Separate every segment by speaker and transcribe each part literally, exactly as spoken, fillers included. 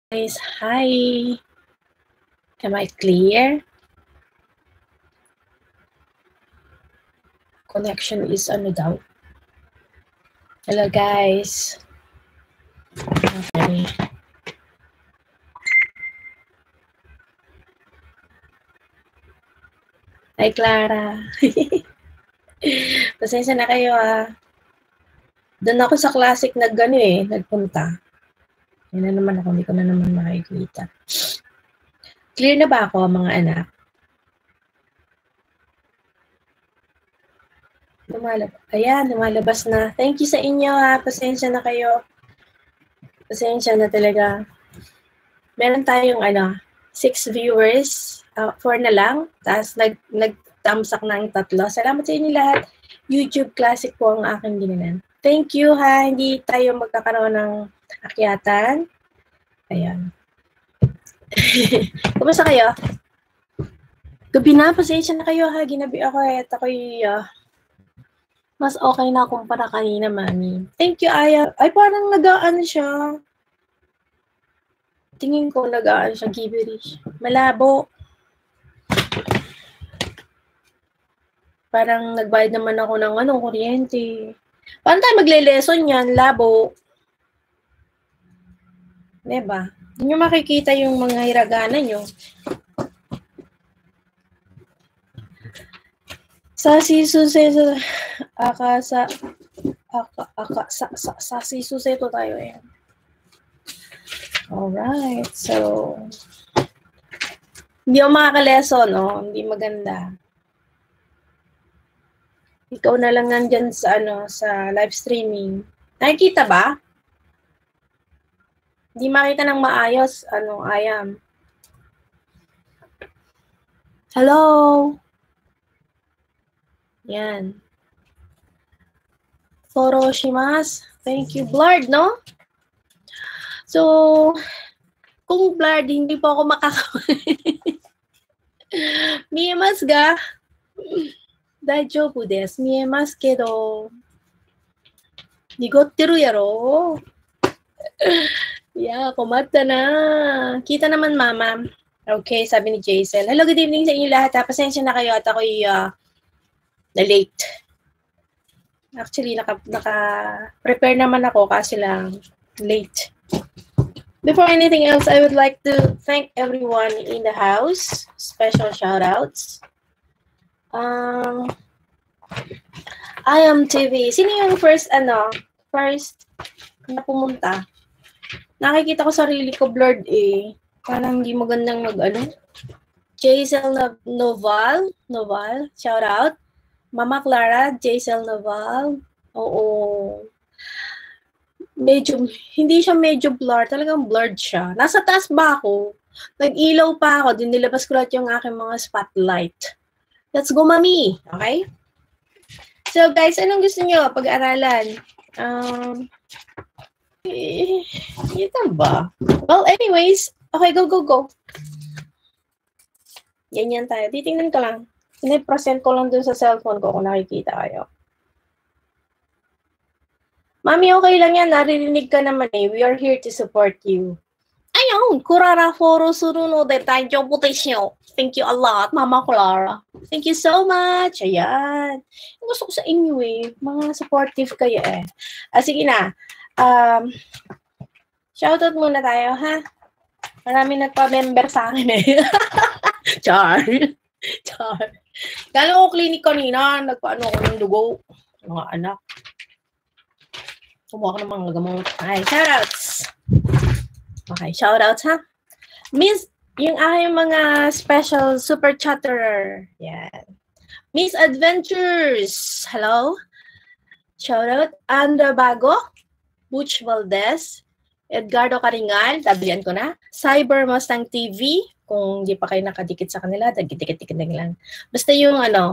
Speaker 1: Guys, hi. Am I clear? Connection is ano daw? Hello guys. Okay. Hi Clara. Pasensya na kayo ah. Doon ako sa classic nag-ano eh, nagpunta. Yan na naman ako, hindi ko na naman makikita. Clear na ba ako mga anak? Lumalabas. Ayan, lumalabas na. Thank you sa inyo ha. Pasensya na kayo. Pasensya na talaga. Meron tayong ano, six viewers. Uh, four na lang. Tapos nag, nag-thumbs up na ang tatlo. Salamat sa inyo lahat. YouTube Classic po ang aking ginanan. Thank you ha. Hindi tayo magkakaroon ng akyatan. Ayan. Kumusta kayo? Gabi na. Pasensya na kayo ha. Ginabi ako eh. At ako'y uh, mas okay na kumpara kanina, mami. Thank you, Aya. Ay, parang nagaan siya. Tingin ko nagaan siya, gibberish. Malabo. Parang nagbayad naman ako ng anong kuryente. Paano tayo magle-lesson yan? Labo. Diba? Hindi nyo makikita yung mga hiragana nyo. Sa sisuseto, aka sa, aka, aka, sa, sa, sa sisuseto tayo yan. Alright, so, hindi ako makaka-lesson, oh. Hindi maganda. Ikaw na lang nandyan sa, ano, sa live streaming. Nakikita ba? Hindi makita ng maayos, ano, I am. Hello? Yan. Foroshimasu. Thank you. Blurred, no? So, kung blurred, hindi po ako makakawin. Miyemasu ga. Daijoubu desu. Miyemasu kedo. Nigotteru yaro. Yeah, kumatta na. Kita naman, mama. Okay, sabi ni Jaisel. Hello, good evening sa inyo lahat. Ha? Pasensya na kayo at ako'y uh, na-late. Actually, naka, naka-prepare naman ako kasi lang late. Before anything else, I would like to thank everyone in the house. Special shout-outs. Um, I am T V. Sino yung first, ano, first na pumunta? Nakikita ko sarili ko blurred eh. Parang hindi magandang mag-ano. Jaisel Noval, Noval, shout-out. Mama Clara, Jaisel Noval. Oo. Medyo, hindi siya medyo blurred. Talagang blurred siya. Nasa taas ba ako? Nag-ilaw pa ako. Din nilabas ko lahat yung aking mga spotlight. Let's go, mami. Okay? So, guys, anong gusto nyo pag-aralan? Um, eh, ito ba? Well, anyways, okay, go, go, go. Ganyan tayo. Titingnan ko lang. Pine-present ko lang dun sa cellphone ko kung nakikita kayo. Mami, okay lang yan. Naririnig ka naman eh. We are here to support you. Ayun, kurara foro suruno de tayo putisyo. Thank you a lot, Mama Clara. Thank you so much. Ayan. Gusto ko sa inyo eh. Mga supportive kayo eh. Ah, sige na. Um, shoutout muna tayo, ha? Marami nagpa-member sa akin eh. Char. Char. Kala ko clinic kanina. Nagpaano ko ng dugo. Mga anak. Kumuha ko ng mga gamot. Ay, shoutouts. Okay, shoutouts ha. Miss, yung aking mga special super chatterer. Yan. Miss Adventures. Hello. Shoutout. Andra Bago. Butch Valdez. Edgardo Caringal. Tabihan ko na. Cyber Mustang T V. Kung di pa kayo nakadikit sa kanila, dikit-dikit lang. Basta yung ano,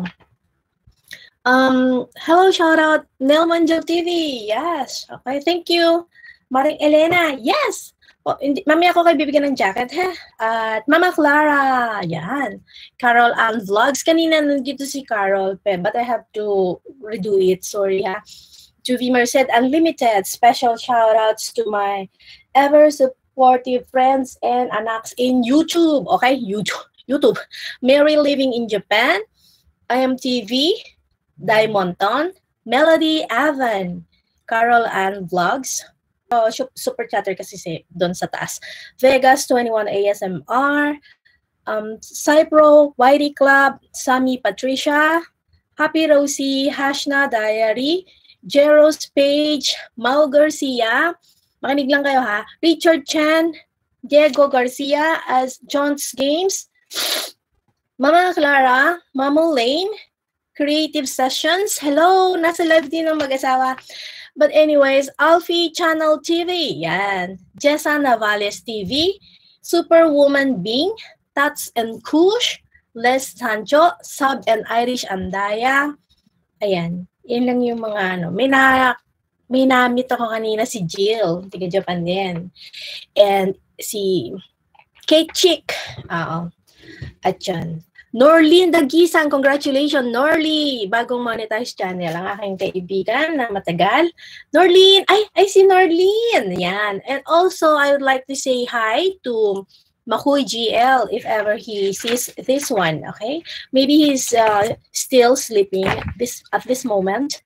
Speaker 1: Um, hello, shout out, Nelmanjo T V. Yes. Okay, thank you. Maring Elena. Yes. Oh, hindi, mamaya ako kayo bibigyan ng jacket, ha? At Mama Clara. Yan. Carol Ann Vlogs. Kanina nandito si Carol, but I have to redo it. Sorry, ha? To V Merced Unlimited. Special shout outs to my ever forty friends and anaks in YouTube. Okay, YouTube. YouTube. Mary living in Japan. I M T V. Diamonton. Melody Avan. Carol Ann Vlogs. Oh, super chatter kasi si doon sa taas. Vegas twenty-one A S M R. Um, Cypro, Whitey Club, Sammy Patricia, Happy Rosie, Hashna Diary, Jeros Page, Mal Garcia, makinig lang kayo ha, Richard Chan, Diego Garcia as John's Games, Mama Clara, Mama Lane, Creative Sessions, hello, nasa live din ng mag-asawa. But anyways, Alfie Channel T V, yan, Jessa Navales T V, Superwoman Bing, Tats and Kush, Les Sancho, Sub and Irish Andaya. Ayan, yun lang yung mga ano. May na, may na-meet ako kanina si Jill, tiga Japan din. And si Kate Chick. Oo. At yan. Norlene Dagisan, congratulations, Norly. Bagong monetize channel, ang aking kaibigan na matagal. Norlene, ay, ay si Norlene. Yan. And also, I would like to say hi to Makoy G L, if ever he sees this one, okay? Maybe he's uh, still sleeping this at this moment.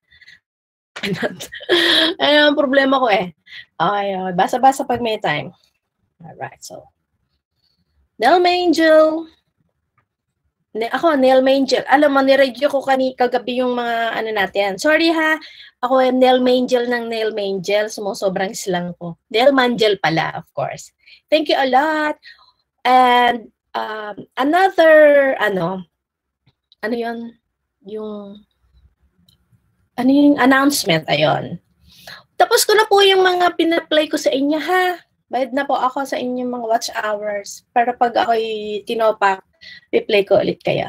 Speaker 1: Ayun ang problema ko eh. Okay, okay. Basa-basa pag may time. Alright, so. Nelma Angel. Ne ako, Nelma Angel. Alam mo, nireview ko kani kagabi yung mga ano natin. Sorry ha, ako ay Nelma Angel ng Nelma Angel. Sumusobrang slang ko. Nelma Angel pala, of course. Thank you a lot. And um, another, ano, ano yun, yung, ano yung announcement, ayun. Tapos ko na po yung mga pinaplay ko sa inyo, ha? Bayad na po ako sa inyong mga watch hours para pag ako'y tinopak, replay ko ulit kayo.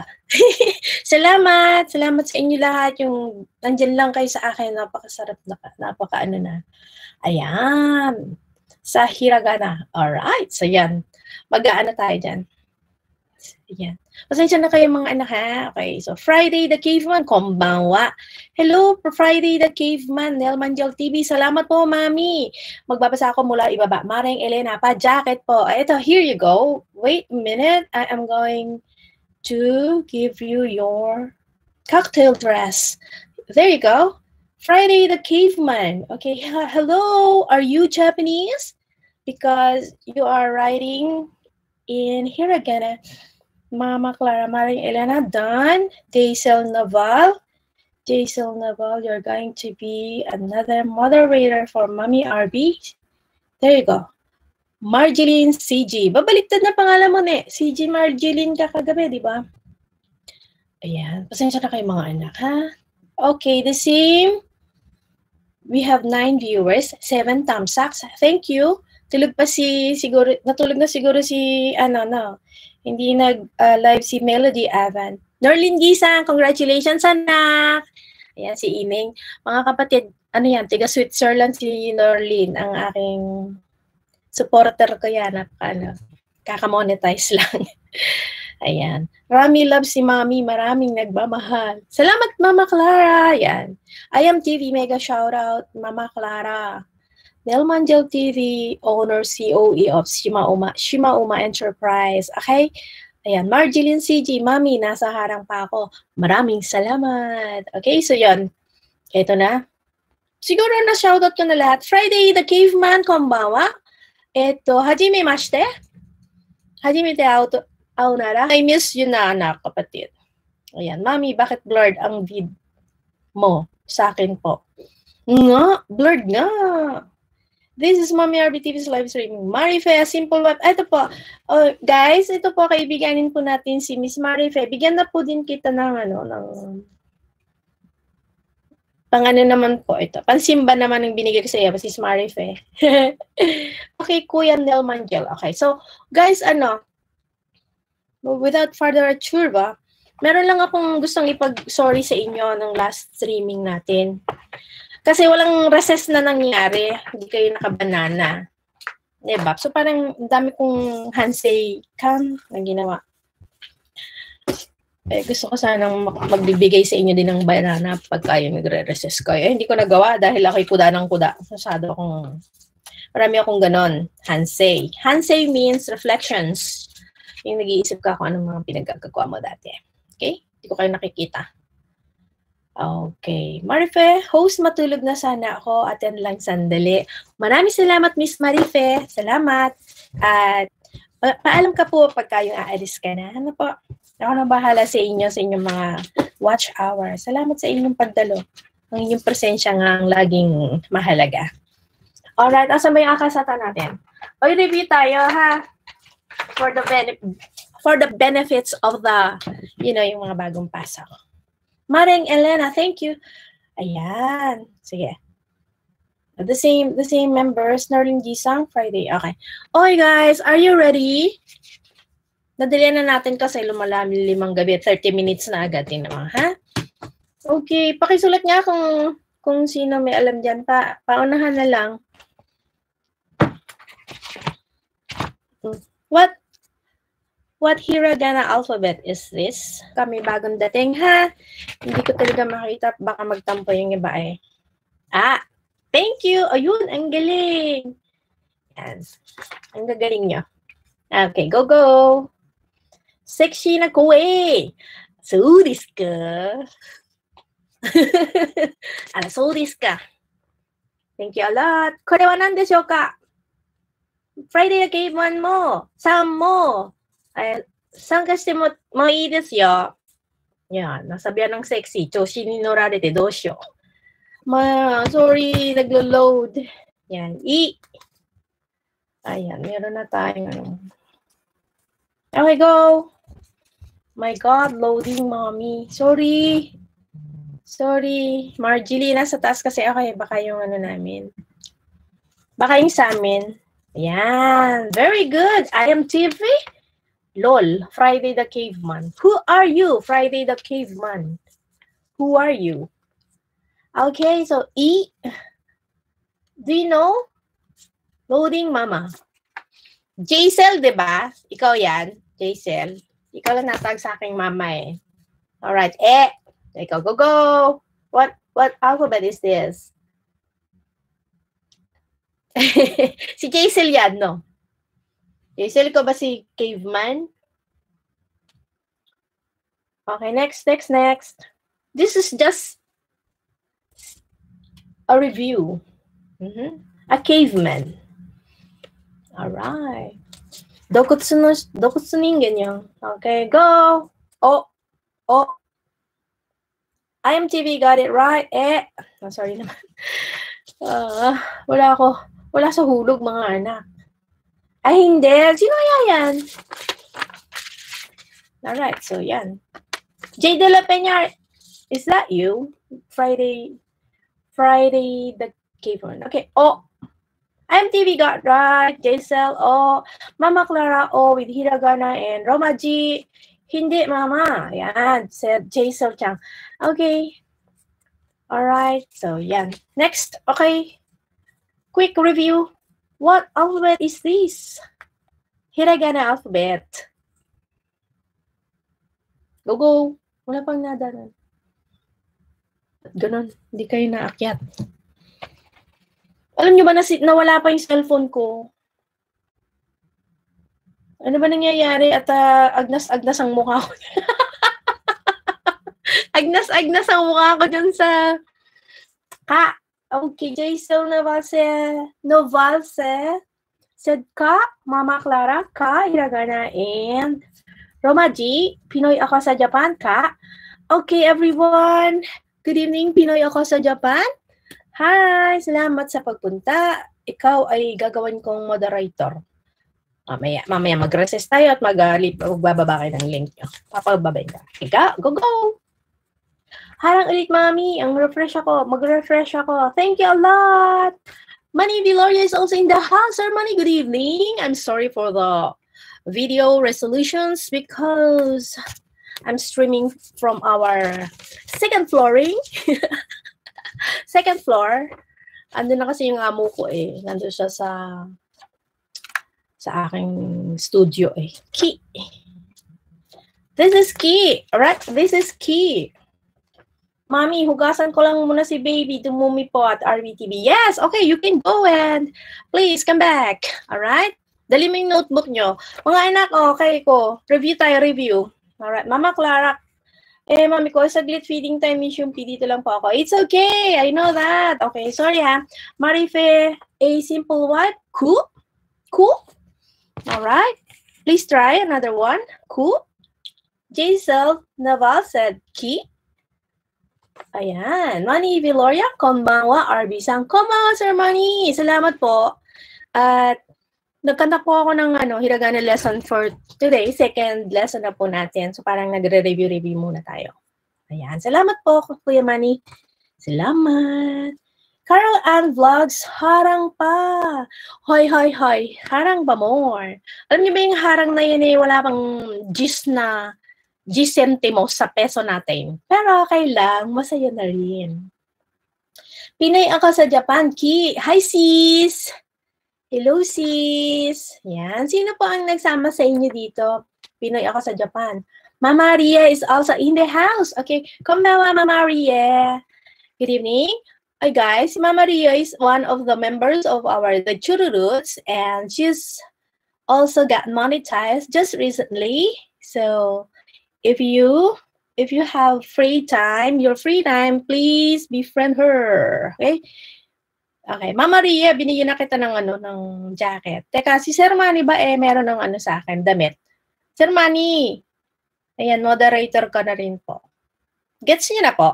Speaker 1: Salamat! Salamat sa inyo lahat. Yung nandyan lang kayo sa akin, napakasarap na, napaka ano na. Ayan. Sa hiragana. Alright, so yan. Mag-aano tayo dyan. Ayan. Pasensya na kayo mga anak ha. Okay, so Friday the Caveman, konbanwa. Hello, Friday the Caveman, Nelmanjel T V. Salamat po, Mami. Magbabasa ako mula ibaba. Maring Elena, pa jacket po. Ito, here you go. Wait a minute. I am going to give you your cocktail dress. There you go. Friday the Caveman. Okay, hello. Are you Japanese? Because you are writing in hiragana. Mama Clara, Maring Elena, done. Jaisel Naval. Jaisel Naval, you're going to be another moderator for Mommy R B. There you go. Marjeline C G. Babaliktad na pangalan mo ne. C G Marjeline ka kagabi, di ba? Ayan. Pasensya na kayo mga anak, ha? Okay, the same. We have nine viewers, seven thumbs up. Thank you. Tulog pa si, siguro, natulog na siguro si, ano, no. Hindi nag-live uh, si Melody Avan. Norlene Gisang, congratulations, anak! Ayan, si Iming. Mga kapatid, ano yan, tiga Switzerland si Norlene, ang aking supporter ko yan. Ano, kakamonetize lang. Ayan. Marami love si Mami, maraming nagmamahal. Salamat, Mama Clara. Ayan. I M T V, mega shoutout, Mama Clara. Nelmanjel T V, owner C O E of Shima Uma, Shima Uma Enterprise. Okay? Ayan, Marjeline C G, Mami, nasa harang pa ako. Maraming salamat. Okay, so yun. Ito na. Siguro na shoutout ko na lahat. Friday the Caveman, konbanwa. Ito, hajime mashite. Hajime te auto, aunara. I miss you na, anak, kapatid. Ayan, Mami, bakit blurred ang vid mo sa akin po? Nga, blurred nga. This is Mommy R B T V's live streaming. Marife, simple web. Ito po. Oh, guys, ito po, kaibiganin po natin si Miss Marife. Bigyan na po din kita ng ano, ng pang ano naman po ito. Pansimba naman ang binigay ko sa iyo, Miss Marife. Okay, Kuya Nelmanjel. Okay, so, guys, ano, without further ado ba, meron lang akong gustong ipag-sorry sa inyo ng last streaming natin. Kasi walang recess na nangyari, hindi kayo nakabanana. Diba? So parang dami kong handshake cam na ginawa. Eh, gusto ko sanang magbibigay sa inyo din ng banana pag kayo nagre-recess kayo. Eh, hindi ko nagawa dahil ako'y kuda ng kuda. Masyado akong Marami akong ganon. Hansei. Hansei means reflections. Yung nag-iisip ka kung anong mga pinagkagawa mo dati. Okay? Hindi ko kayo nakikita. Okay. Marife, host, matulog na sana ako. Attend lang sandali. Maraming salamat, Miss Marife. Salamat. At pa paalam ka po pagka yung aalis ka na. Ano po? Ako na bahala sa inyo, sa inyong mga watch hour. Salamat sa inyong pagdalo. Ang inyong presensya nga ang laging mahalaga. Alright, asa ba yung akasata natin? Okay, review tayo, ha? For the, for the benefits of the, you know, yung mga bagong pasok. Maring Elena, thank you. Ayan. Sige. The same, the same members, Norling Jisang, Friday. Okay. Okay, guys, are you ready? Nadalian na natin kasi lumalami limang gabi, thirty minutes na agad din naman, ha? Okay, pakisulat nga kung kung sino may alam dyan pa. Paunahan na lang. What what hiragana alphabet is this? Kami bagong dating, ha? Hindi ko talaga makita. Baka magtampo yung iba eh. Ah, thank you. Ayun, ang galing. Yan. Ang gagaling nyo. Okay, go, go. Sexy na ko eh. So this ka. Ala, so this ka. Thank you a lot. Kore wa nan deshou ka? Friday the Caveman mo. Sam mo. Ay, sangka shite mo, mo ii desu yo. Yan, nasabihan ng sexy. Choshi ni norarete, dousyo. Ma, sorry, naglo-load. Yan, i. Ayan, meron na tayong ano. Okay, go. My God, loading, mommy. Sorry. Sorry. Marjorie, nasa taas kasi ako eh. Baka yung ano namin. Baka yung sa amin. Ayan. Very good. I am T V. Lol. Friday the Caveman. Who are you? Friday the Caveman. Who are you? Okay, so E. Do you know? Loading, mama. Jaisel, diba? Ikaw yan. Jaisel. Ikaw lang natag sa aking mama eh. Alright, eh. Ikaw, go, go. What, what alphabet is this? Si Jaisel yan, no? Jaisel, ko ba si Caveman? Okay, next, next, next. This is just a review. Mm-hmm. A caveman. Alright. Dokutsu no, dokutsu ningen yan. Okay, go. Oh, oh. I M T V got it right. Eh, oh, sorry naman. Uh, wala ako. Wala sa hulog, mga anak. Ay, hindi. Sino kaya yan? Alright, so yan. Jay De La Peña, is that you? Friday, Friday the Caveman. Okay, oh. I M T V got right. Jaisel, oh. Mama Clara, oh, with hiragana and Roma G. Hindi, mama. Yan, said Jaisel Chang. Okay. Alright, so yan. Next, okay. Quick review. What alphabet is this? Hiragana alphabet. Go, go. Wala pang nadanan. Ganon, hindi kayo naakyat. Alam nyo ba na nawala pa yung cellphone ko? Ano ba nangyayari? At uh, agnas-agnas ang mukha ko. Agnas-agnas ang mukha ko dyan sa... Ka. Okay, Jaisel Novalse. Novalse. Said ka, Mama Clara, ka, hiragana, and Roma G, Pinoy ako sa Japan, ka. Okay, everyone. Good evening, Pinoy ako sa Japan. Hi! Salamat sa pagpunta. Ikaw ay gagawin kong moderator. Mamaya, mamaya mag-recess tayo at magbababa kayo ng link nyo. Papababay ka. Ika, go, go! Harang ulit, mami. Ang refresh ako. Mag-refresh ako. Thank you a lot! Manny Viloria is also in the house. Sir Manny, good evening. I'm sorry for the video resolutions because I'm streaming from our second flooring. Second floor. Andun na kasi yung amo ko eh. Nandun siya sa sa aking studio eh. Key. This is key. Alright? This is key. Mommy, hugasan ko lang muna si baby, tumumi po at R B T V. Yes, okay, you can go and please come back. Alright? Dali mo yung notebook nyo. Mga anak, okay ko. Review tayo, review. Alright, Mama Clara. Eh, mami ko, saglit feeding time is yung P. Dito lang po ako. It's okay, I know that. Okay, sorry ha. Marife, a simple what? Cool? Cool? Alright. Please try another one. Cool? Jaisel Naval said, ki? Ayan. Manny Viloria, konbanwa, R B-san. Konbanwa, Sir Manny. Salamat po. At nagkanta po ako ng ano, hiragana lesson for today. Second lesson na po natin. So parang nagre-review-review muna tayo. Ayan. Salamat po, Kuya Manny. Salamat. Carol Ann Vlogs, harang pa. Hoy, hoy, hoy. Harang ba more? Alam niyo ba yung harang na yun eh, wala pang gis na gis centimos sa peso natin. Pero okay lang, masaya na rin. Pinay ako sa Japan. Ki, hi sis! Hello, sis. Yan. Sino po ang nagsama sa inyo dito? Pinoy ako sa Japan. Mama Maria is also in the house. Okay. Konbanwa, Mama Maria. Good evening. Hi, guys. Mama Maria is one of the members of our The Chururoots, and she's also got monetized just recently. So, if you if you have free time, your free time, please befriend her. Okay. Okay, Mama Maria, binigyan na kita ng ano ng jacket. Teka, si Sir Manny ba eh meron ng ano sa akin, damit. Sir Manny. Ayan, moderator ka na rin po. Gets niyo na po.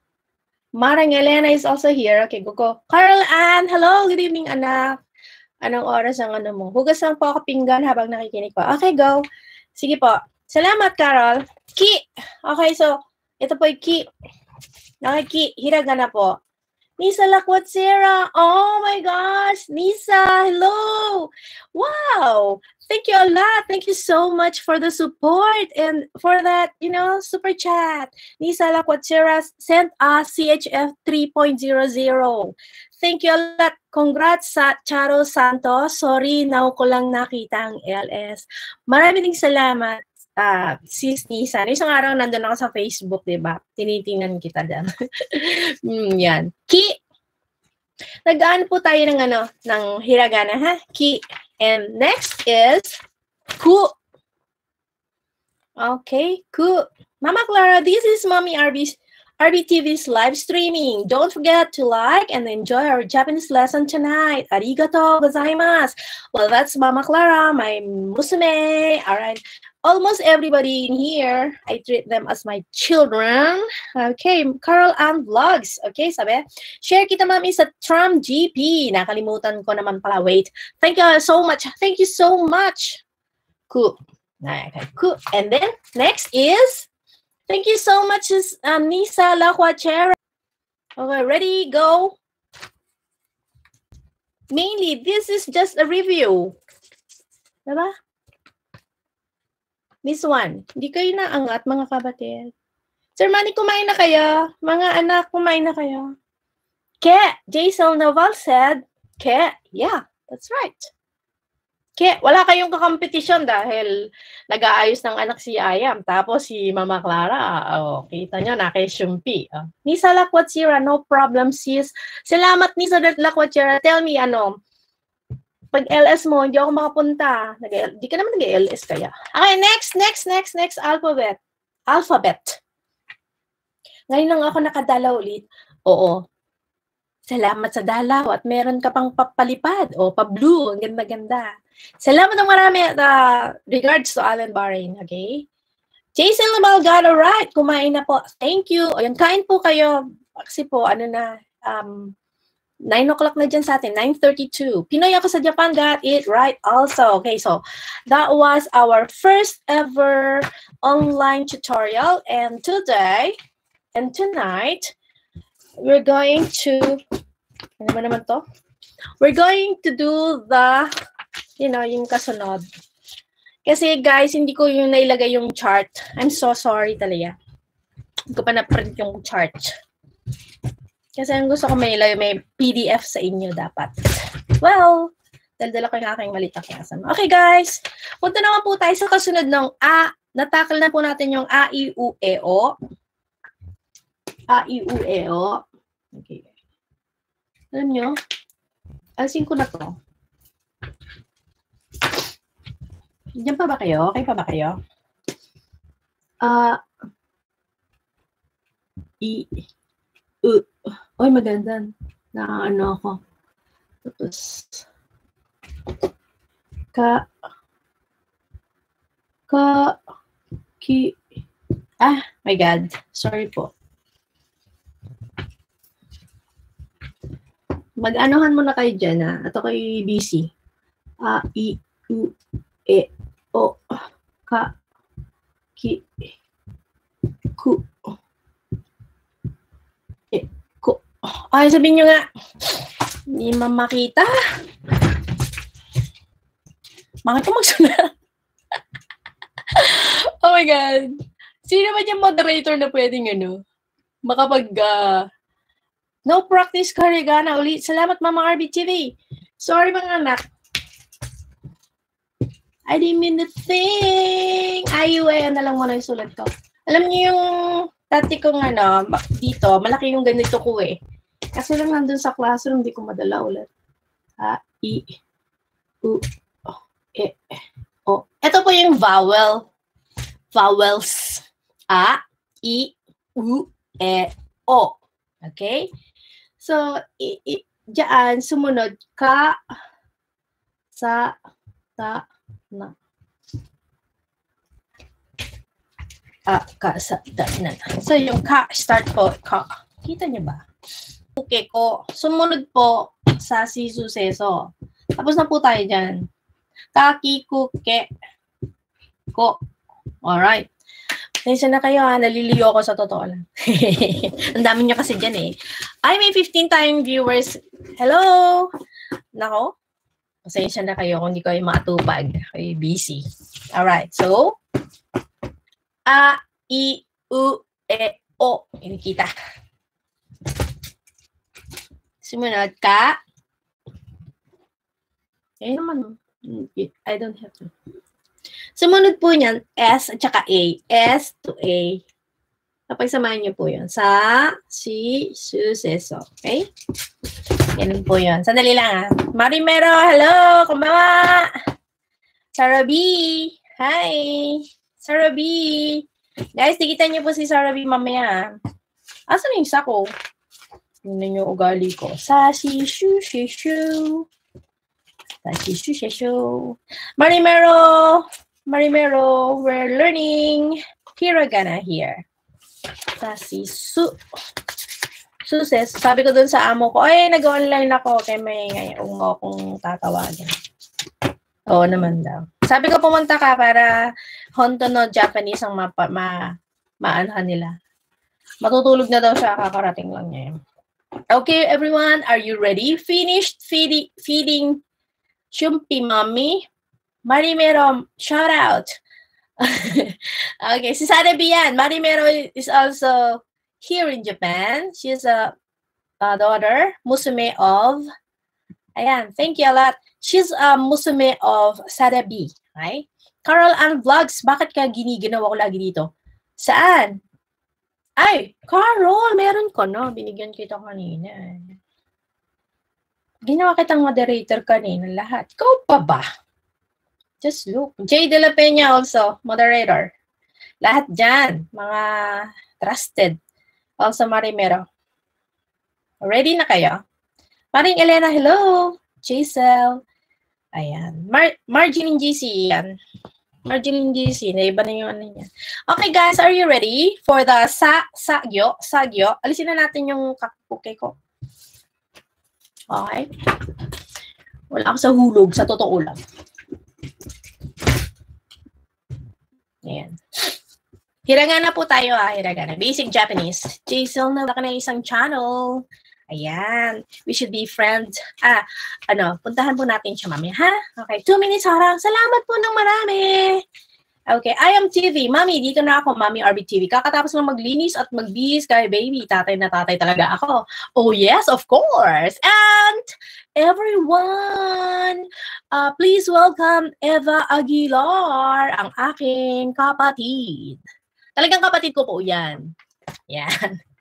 Speaker 1: Marang Elena is also here. Okay, go go. Carol Ann, hello, good evening anak. Anong oras ang ano mo? Hugas lang po ako pinggan habang nakikinig po. Okay, go. Sige po. Salamat, Carol. Ki. Okay, so ito po yung ki. Okay, ki. Hiragana po. Nisa Lakwat Sarah. Oh my gosh. Nisa, hello. Wow. Thank you a lot. Thank you so much for the support and for that, you know, super chat. Nisa Lakwat Sarah sent us C H F three point zero zero. Thank you a lot. Congrats sa Charo Santos. Sorry, now ko lang nakita ang L S. Maraming salamat. Uh, sis Nisa, isang araw nandun ako sa Facebook, diba? Tinitingnan kita dyan. mm, yan. Ki. Nag-aan po tayo ng ano, ng hiragana, ha? Ki. And next is ku. Okay, ku. Mama Clara, this is Mommy R B, R B T V's live streaming. Don't forget to like and enjoy our Japanese lesson tonight. Arigatou gozaimasu. Well, that's Mama Clara, my musume. All right. Almost everybody in here, I treat them as my children. Okay, Carol Ann Vlogs. Okay, sabi, share kita mami sa Tram G P. Nakalimutan ko naman pala. Wait. Thank you so much. Thank you so much. Cool. Okay, cool. And then, next is, thank you so much, uh, Nisa Lahuachera. Okay, ready, go. Mainly, this is just a review. Diba? This one, hindi kayo naangat, mga kabatid. Sir Manny, kumain na kayo? Mga anak, kumain na kayo? Ke, Jaisel Naval said, Ke, yeah, that's right. Ke, wala kayong kakompetisyon dahil nag-aayos ng anak si Ayam. Tapos si Mama Clara, oh, kita nyo, nakasyumpi. Oh. Nisa Lakwatira, no problem sis. Salamat Nisa Lakwatira. Tell me, ano, pag L S mo, hindi ako makapunta. Hindi ka naman nag-L S kaya. Okay, next, next, next, next, alphabet. Alphabet. Ngayon lang ako nakadalaw ulit. Oo. Salamat sa dalaw at meron ka pang papalipad o pa-blue. Ang ganda-ganda. Salamat ng marami at uh, regards to Alan Bahrain. Okay? Jason Lamal got it right. Kumain na po. Thank you. O yan, kain po kayo. Kasi po, ano na, um, nine o'clock na dyan sa atin, nine thirty-two. Pinoy ako sa Japan got it right also. Okay, so that was our first ever online tutorial. And today and tonight, we're going to, ano ba naman to? We're going to do the, you know, yung kasunod. Kasi guys, hindi ko yung nailagay yung chart. I'm so sorry talaga. Hindi ko pa na-print yung chart. Kasi ang gusto ko may, may P D F sa inyo dapat. Well, dala-dala ko yung aking malitang kiyasan. Okay guys, punta naman po tayo sa kasunod ng A. Natakal na po natin yung A, I, U, E, O. A, I, U, E, O. Okay. Alam nyo, alsin ko na to. Diyan pa ba kayo? Okay pa ba kayo? Ah, uh, I, U, oy maganda. Na ano ako. Tapos, ka, ka, ki, ah, my God. Sorry po. Mag-anohan muna kayo dyan, ha? At ako'y busy. A, I, U, E, O, Ka, Ki, Ku, E, Ko. Ay, sabihin nyo nga. Hindi mamakita. Bakit ko magsunod? Oh my God. Sino ba yung moderator na pwedeng ano? Makapag, uh, no practice Karigana ulit. Salamat, Mama R B T V. Sorry, mga anak. I didn't mean the thing. Ay, uwe, na lang muna yung sulat ko. Alam niyo yung dati kong ano, dito, malaki yung ganito ko eh. Kasi lang nandun sa classroom, hindi ko madala ulit. A, I, U, E, O. Ito po yung vowel. Vowels. A, I, U, E, O. Okay? So, i, i, diyan, sumunod, ka, sa, ta, na. Ah, ka, sa, da, na. So, yung ka, start po, ka. Kita niyo ba? Okay ko. Sumunod po sa si suseso. Tapos na po tayo dyan. Kaki, kuke, ko. Alright. Pasensya na kayo ha, naliliyo ako sa totoo lang. Ang dami nyo kasi dyan eh. Ay, may fifteen tayong viewers. Hello! Nako, pasensya na kayo kung hindi kayo matupag. Kayo busy. Alright, so, A, I, U, E, O. Ini kita. Sumunod, ka. Eh naman, I don't have to. Sumunod po niyan, S at saka A. S to A. Kapag samahan niyo po yun. Sa, si, suseso. Okay? Ganun po yun. Sandali lang ha. Marimero, hello! Kumbawa! Sarah B. Hi! Sarah B. Guys, tikitan niyo po si Sarah B mamaya. Asan yung sako? Tingnan niyo ugali ko. Sa, si, su, si, su. Sa, si, su, si, su. Marimero! Marimero, we're learning hiragana here. Sa si su. Suses, sabi ko dun sa amo ko, ay, nag-online ako, kaya may ngayon mo akong tatawagin. Oo naman daw. Sabi ko, pumunta ka para Honto no Japanese ang ma, ma, maanhan nila. Matutulog na daw siya, kakarating lang niya. Okay, everyone, are you ready? Finished feeding, feeding Shumpi Mommy? Marimero, shout out. Okay, si Sarah B yan. Marimero is also here in Japan. She's a, a daughter, musume of, ayan, thank you a lot. She's a musume of Sarah B. Okay? Carol Ann Vlogs, bakit ka giniginawa ko lagi dito? Saan? Ay, Carol, meron ko, no? Binigyan kita kanina. Ginawa kitang moderator kanina lahat. Ikaw pa ba? Just look. Jay De La Peña also, moderator. Lahat dyan, mga trusted. Also, Marimero. Ready na kayo? Maring Elena, hello. Giselle. Ayan. Mar Marjeline G C, yan. Marjeline G C, naiba na yung ano niya. Okay, guys, are you ready for the sa sagyo? Sagyo. Alisin na natin yung kakuke ko. Okay. Wala ako sa hulog, sa totoo lang. Ayan. Hiragana po tayo ah, hiragana. Basic Japanese. Jason, na ka na isang channel. Ayan. We should be friends. Ah, ano, puntahan po natin siya mami, ha? Okay, two minutes harang. Salamat po ng marami. Okay, I am T V. Mami, dito na ako, Mami R B T V. Kakatapos lang maglinis at magbihis kay baby. Tatay na tatay talaga ako. Oh yes, of course. And everyone, uh, please welcome Eva Aguilar, ang aking kapatid. Talagang kapatid ko po yan. Yan.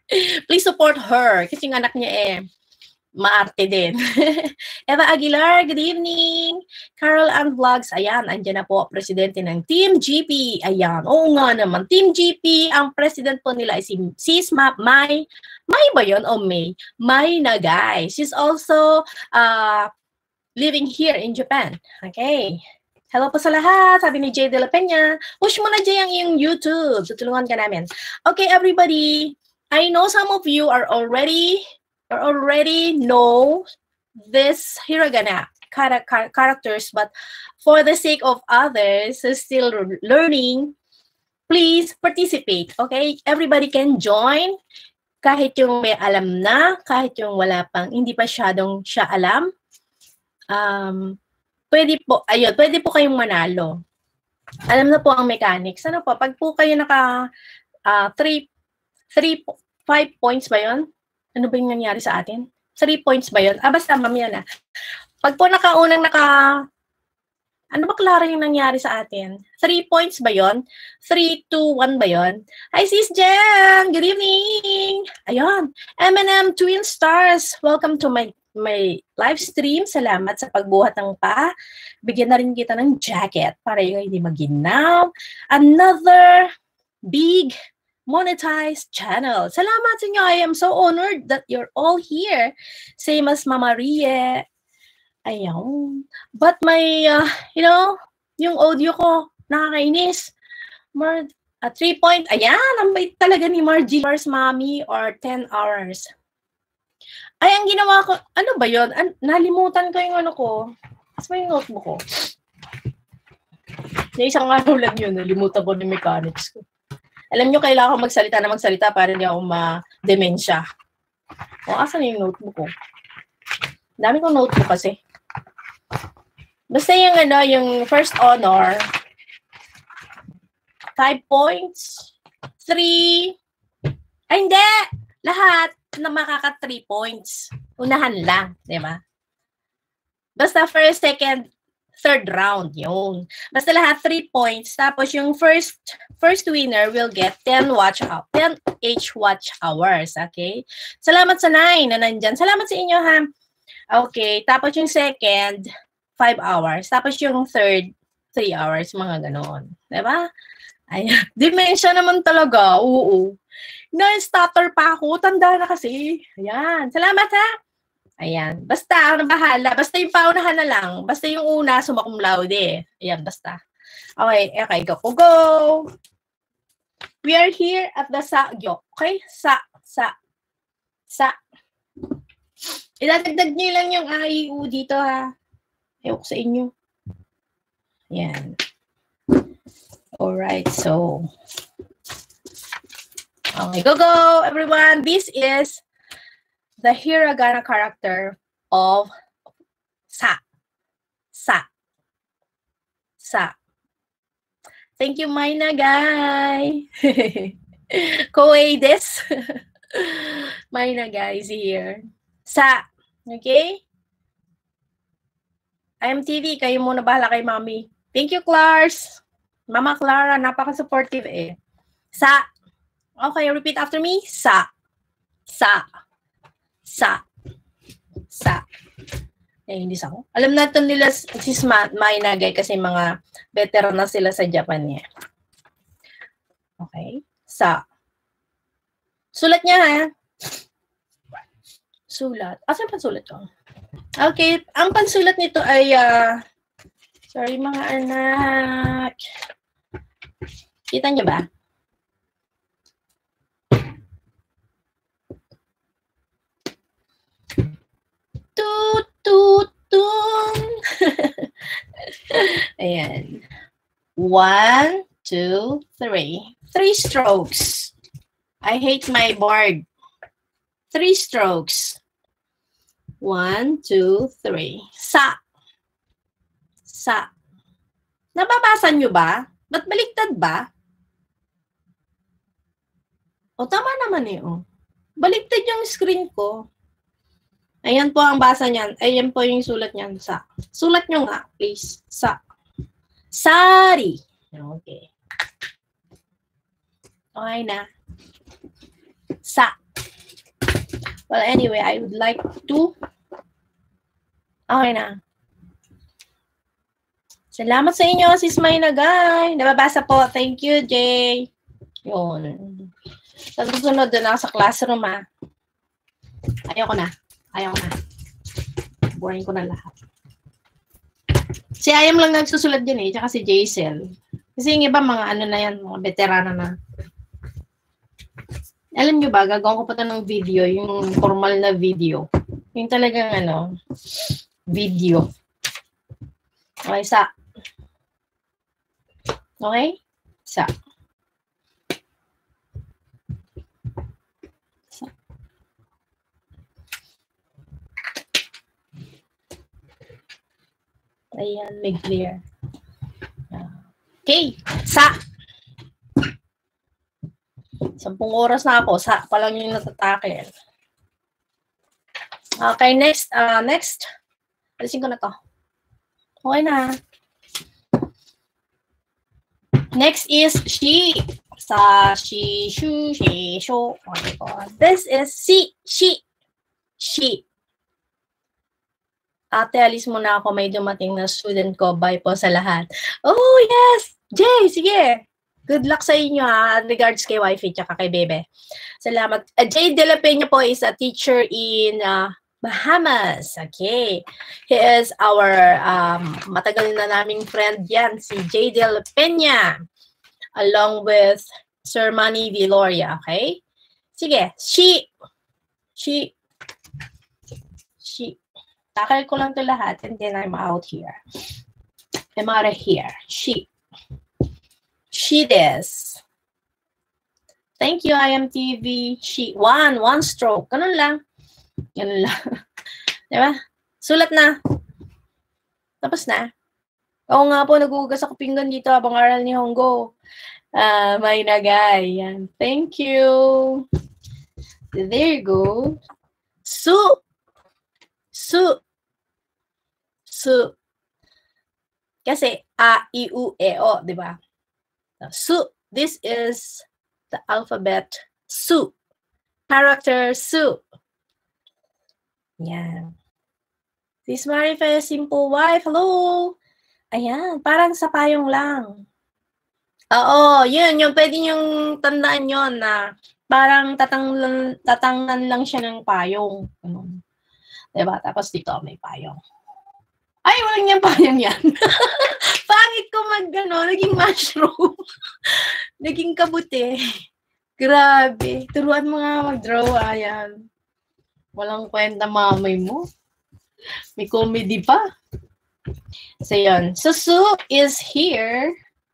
Speaker 1: Please support her kasi yung anak niya eh maarte din. Eva Aguilar, good evening. Carol Ann Vlogs, ayan, andyan na po, presidente ng Team G P. Ayan, oo nga naman, Team G P, ang president po nila ay si Sis Ma May, May ba yun o May? May Nagay. She's also uh, living here in Japan. Okay. Hello po sa lahat, sabi ni Jay De La Peña. Push mo na Jay ang iyong YouTube. Tutulungan ka namin. Okay, everybody. I know some of you are already or already know this hiragana characters, but for the sake of others who still learning, please participate, okay? Everybody can join, kahit yung may alam na, kahit yung wala pang, hindi pa syadong siya alam. Um, pwede po, ayun, pwede po kayong manalo. Alam na po ang mechanics. Ano po, pag po kayo naka uh, three, three, five points ba yun? Ano ba yung nangyari sa atin? Three points ba yun? Ah, basta mamaya na. Pag po nakaunang naka... Ano ba klaro yung nangyari sa atin? Three points ba yun? Three, two, one ba yun? Hi, Sis Jen! Good evening! Ayun. M and M Twin Stars. Welcome to my my live stream. Salamat sa pagbuhat ng pa. Bigyan na rin kita ng jacket para yung hindi maginaw. Another big monetized channel. Salamat sa inyo. I am so honored that you're all here. Same as Mama Rie. Ayaw. But my, uh, you know, yung audio ko, nakakainis. Mar uh, three point, ayan, ang bait talaga ni Margie. Hours, Mommy, or ten hours. Ay, ang ginawa ko, ano ba yun? An nalimutan ko yung ano ko. Mas may notebook ko. Yung isang araw lang yun, nalimutan ko ng mechanics ko. Alam nyo, kailangan ko magsalita na magsalita para hindi ako ma-demensya. O, asan yung notebook ko? Dami kong notebook kasi. Basta yung, ano, yung first honor, five points, three, ay hindi! Lahat na makaka three points. Unahan lang, di ba? Basta first, second, third round, yun. Basta lahat three points. Tapos yung first first winner will get ten watch hours, ten H watch hours, okay? Salamat sa nine na nandyan. Salamat sa inyo, ha? Okay, tapos yung second, five hours. Tapos yung third, three hours, mga ganon. Diba? Ayan. Dementia naman talaga, oo. Na-stutter pa ako, tanda na kasi. Ayan, salamat, ha? Ayan. Basta, ang bahala. Basta yung paunahan na lang. Basta yung una, sumakum laude. Ayan, basta. Okay, okay, go, go, go. We are here at the Sa-gyo. Okay? Sa, sa, sa. Idadagdag nyo lang yung A I U dito, ha? Ewan ko sa inyo. Ayan. Alright, so. Okay, go, go, everyone. This is the hiragana character of sa. Sa. Sa. Thank you, May Nagay. Koei des. May Nagay is here. Sa. Okay? I M T V, kayo muna bahala kay Mami. Thank you, Clars. Mama Clara, napaka-supportive eh. Sa. Okay, repeat after me. Sa. Sa. Sa. Sa. Eh, hindi sa ako. Alam natin nila si May Nagay kasi mga veteran na sila sa Japan niya. Okay. Sa. Sulat niya, ha? Sulat. Asan pansulat ko? Okay. Ang pansulat nito ay, uh, sorry mga anak. Kita niyo ba? Tut, tut, tun. Ayan. One, two, three. Three strokes. I hate my board. Three strokes. One, two, three. Sa. Sa. Nababasa nyo ba? Ba't baliktad ba? O, tama naman eh, oh. Baliktad yung screen ko. Ayan po ang basa niyan. Ayan po yung sulat niyan. Sa. Sulat nyo nga, please. Sa. Sari. Okay. Okay na. Sa. Well, anyway, I would like to... Okay na. Salamat sa inyo, Sis May Nagay. Nababasa po. Thank you, Jay. Yun. Sa susunod, doon ako sa classroom, ha. Ayoko na. Ayoko na. Boring ko na lahat. Si Ayam lang nagsusulat din eh, tsaka si Jaisel. Kasi yung iba, mga ano na yan, mga veterana na. Alam nyo ba, gagawin ko pa ito ng video, yung formal na video. Yung talagang ano, video. Okay, sa. Okay? Sa. Sa. Ayan, may clear. Okay, sa. Sampung oras na ako, sa pa lang yung natatakel. Okay, next, uh, next. Alisin ko na to. Okay na. Next is she. Sa, she, shu, she, sho. Okay po. This is si, she, she. Ate, alis muna ako. May dumating na student ko. Bye po sa lahat. Oh, yes! Jay, sige. Good luck sa inyo, ha. Regards kay Wifey tsaka kay Bebe. Salamat. Uh, Jay De La Peña po is a teacher in uh, Bahamas. Okay. He is our um, matagal na naming friend yan, si Jay De La Peña. Along with Sir Manny Viloria. Okay? Sige. She. She. She. Takal ko lang to lahat and then I'm out here. I'm out of here. She. She this. Thank you, I M T V. She. One. One stroke. Ganun lang. Ganun lang. Diba? Sulat na. Tapos na. Oo nga po, nagugas ako pinggan dito habang aral ni Honggo. Uh, may nagay. Yan. Thank you. There you go. Su. Su. Su. Kasi A, I, U, E, O. Diba? Su. This is the alphabet Su. Character Su. Yan. Sis Marife, simple wife. Hello. Ayan. Parang sa payong lang. Oo. Yun. Yung pwede niyong tandaan yun na parang tatanglan, tatangnan lang siya ng payong. Ano. Diba? Tapos dito may payong. Ay, walang niyang payong yan. Pangit ko mag, ano, naging mushroom. Naging kabuti. Grabe. Turuan mo nga mag-draw. Ayan. Walang kwenta mamay mo. May comedy pa. So, yun. So, Su is here.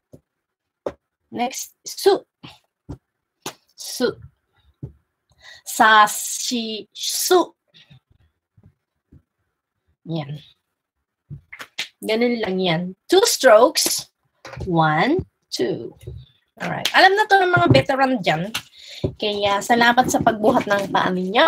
Speaker 1: Next, Su. Su. Sa, si, Su. Yan. Ganun lang yan. Two strokes. One, two. Alright. Alam na to ng mga veteran dyan. Kaya salamat sa pagbuhat ng paa ninyo.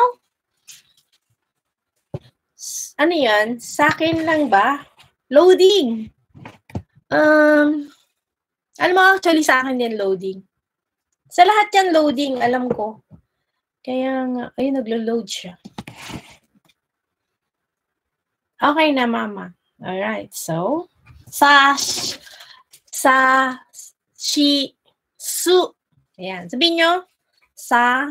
Speaker 1: Ano yan? Sa akin lang ba? Loading. Um, alam mo, actually sa akin din loading. Sa lahat yan loading, alam ko. Kaya nga, ay, naglo-load siya. Okay na, mama. Alright, so, sa, sa, she, su. Ayan, sabihin nyo, sa,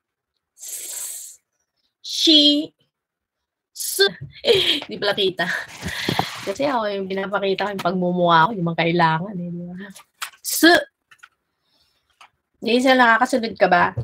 Speaker 1: she, su. Eh, di pala kita. Kasi ako yung pinapakita ko yung pagmumuha ko, yung mga kailangan. Eh, di ba? Su. Hindi sila nakakasunod ka ba?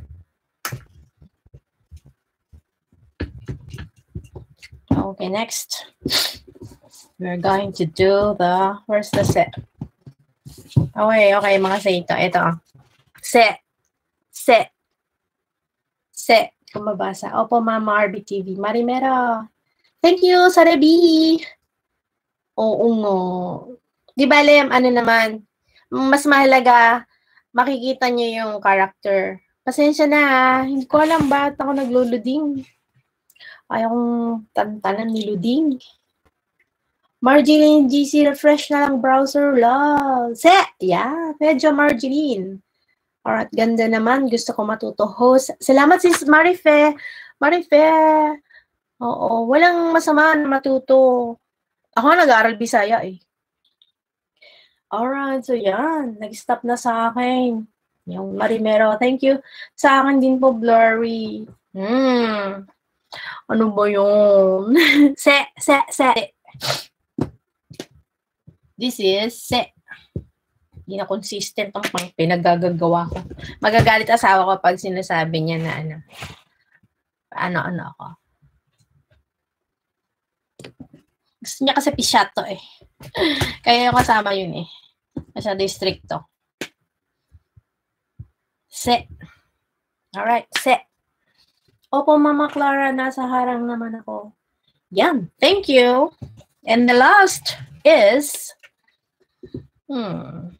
Speaker 1: Okay, next. We're going to do the, where's the set? Okay, okay, mga sa ito. Ito. Set. Set. Set. Kung mabasa. Opo, Mama R B T V. Marimero. Thank you, Sarabi. Oo, no. Di ba, Lem, ano naman, mas mahalaga, makikita niyo yung character. Pasensya na, hindi ko alam ba't ako nagluluding. Ayaw kong tantanan ni Luding. Marjeline G C, refresh na lang browser, love. Set! Yeah, medyo Marjeline. Alright, ganda naman. Gusto ko matuto host. Salamat sis Marife. Marife. Oo, walang masama na matuto. Ako nag-aaral Bisaya eh. Alright, so yan. Nag-stop na sa akin. Yung Marimero, thank you. Sa akin din po, Blurry. Hmm. Ano ba yun? se, se, se. This is se. Hindi na consistent ang pang pinagagagawa ko. Magagalit asawa ko pag sinasabi niya na ano. Ano-ano ako. Gusto niya kasi pisyato eh. Kaya yung kasama yun eh. Masyado stricto. Se. Alright, se. Opo, Mama Clara, nasa harang naman ako. Yan. Thank you. And the last is... Hmm.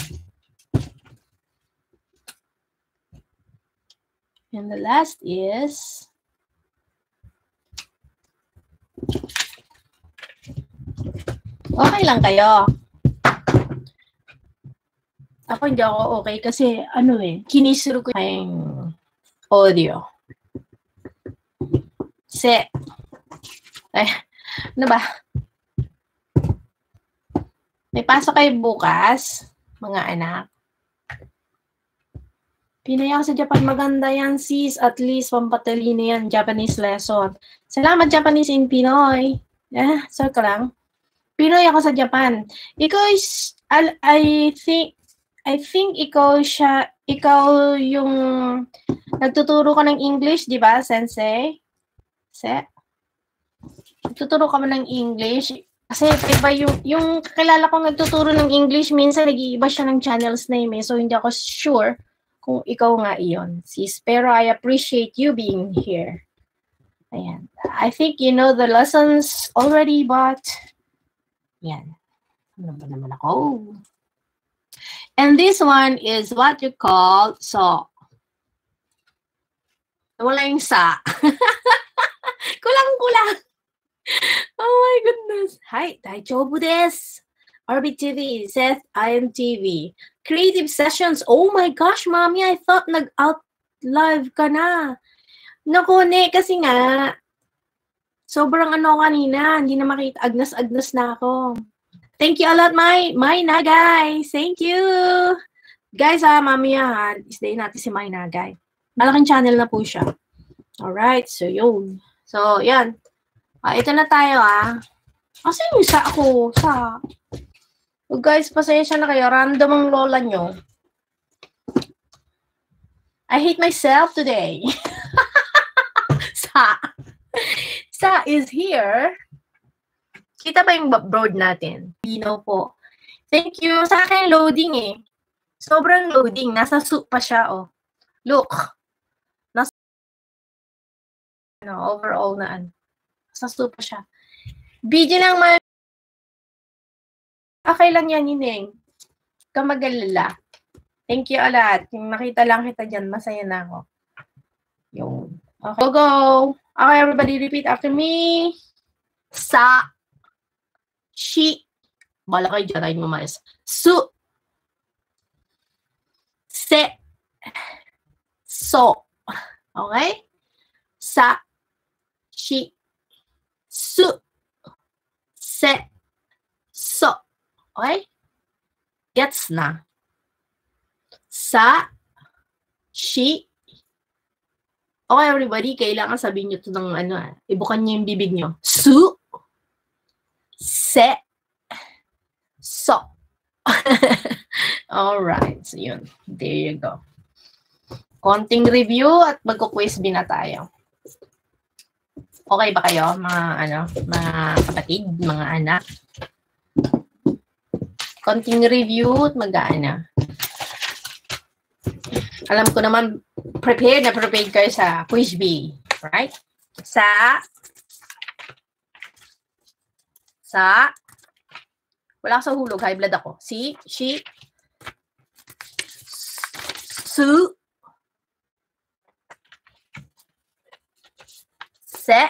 Speaker 1: And the last is... Okay lang kayo. Ako hindi ako okay kasi ano eh, kinisiro ko yung audio. Se. Ay, ano ba? May pasok kayo bukas, mga anak. Pinaya ko sa Japan, maganda yan sis, at least pampatalino yan, Japanese lesson. Salamat Japanese in Pinoy. Eh, sorry ka lang. Pinoy ako sa Japan. Ikaw is, I think, I think ikaw siya, ikaw yung nagtuturo ka ng English, di ba, sensei? Se? Nagtuturo ka ba ng English? Kasi iba yung, yung kakilala kong nagtuturo ng English, minsan nag-iiba siya ng channels name eh. So, hindi ako sure kung ikaw nga iyon, sis. Pero I appreciate you being here. Ayan. I think you know the lessons already, but... Yan. Ano ba naman ako? And this one is what you call so. Wala yung sa. Kulang-kulang. Oh my goodness. Hi, Daijobu desu. R B T V, Seth, I M T V. Creative Sessions. Oh my gosh, Mommy, I thought nag-out live ka na. Naku, ne, kasi nga, sobrang ano kanina, hindi na makita, agnas-agnas na ako. Thank you a lot, my, my Nagay. Thank you. Guys, ha, mamaya ha, isdayin natin si my Nagay. Malaking channel na po siya. Alright, so yun. So, yan. Ah, ito na tayo, ha. Kasi yung sa ako, sa... Oh, guys, pasensya na kayo. Random ang lola nyo. I hate myself today. Sa. Sa is here. Kita ba yung broad natin? Dino po. Thank you. Sa akin, loading eh. Sobrang loading. Nasa soup pa siya, oh. Look. Nasa, ano, overall na, ano. Nasa soup pa siya. Video lang, ma. Okay lang yan, Nineng. Kamagalala. Thank you a lot. Yung nakita lang kita dyan, masaya na ako. Yung. Okay, go, go. Okay, everybody repeat after me. Sa. Shi. Bala kayo dyan, tayo mamayos. Su. Se. So. Okay? Sa. Shi. Su. Se. So. Okay? Gets na. Sa. Shi. Okay, everybody, kailangan sabihin nyo ito ng ano, ibukan nyo yung bibig nyo. Su. Se. So. Alright. So, yun. There you go. Konting review at magko-quiz bin na tayo. Okay ba kayo, mga ano, mga kapatid, mga anak? Konting review at mag-aana. Alam ko naman, prepared na prepared kayo sa quiz B. Right? Sa Sa wala sa hulog, high blood ako. Si, she, su, se,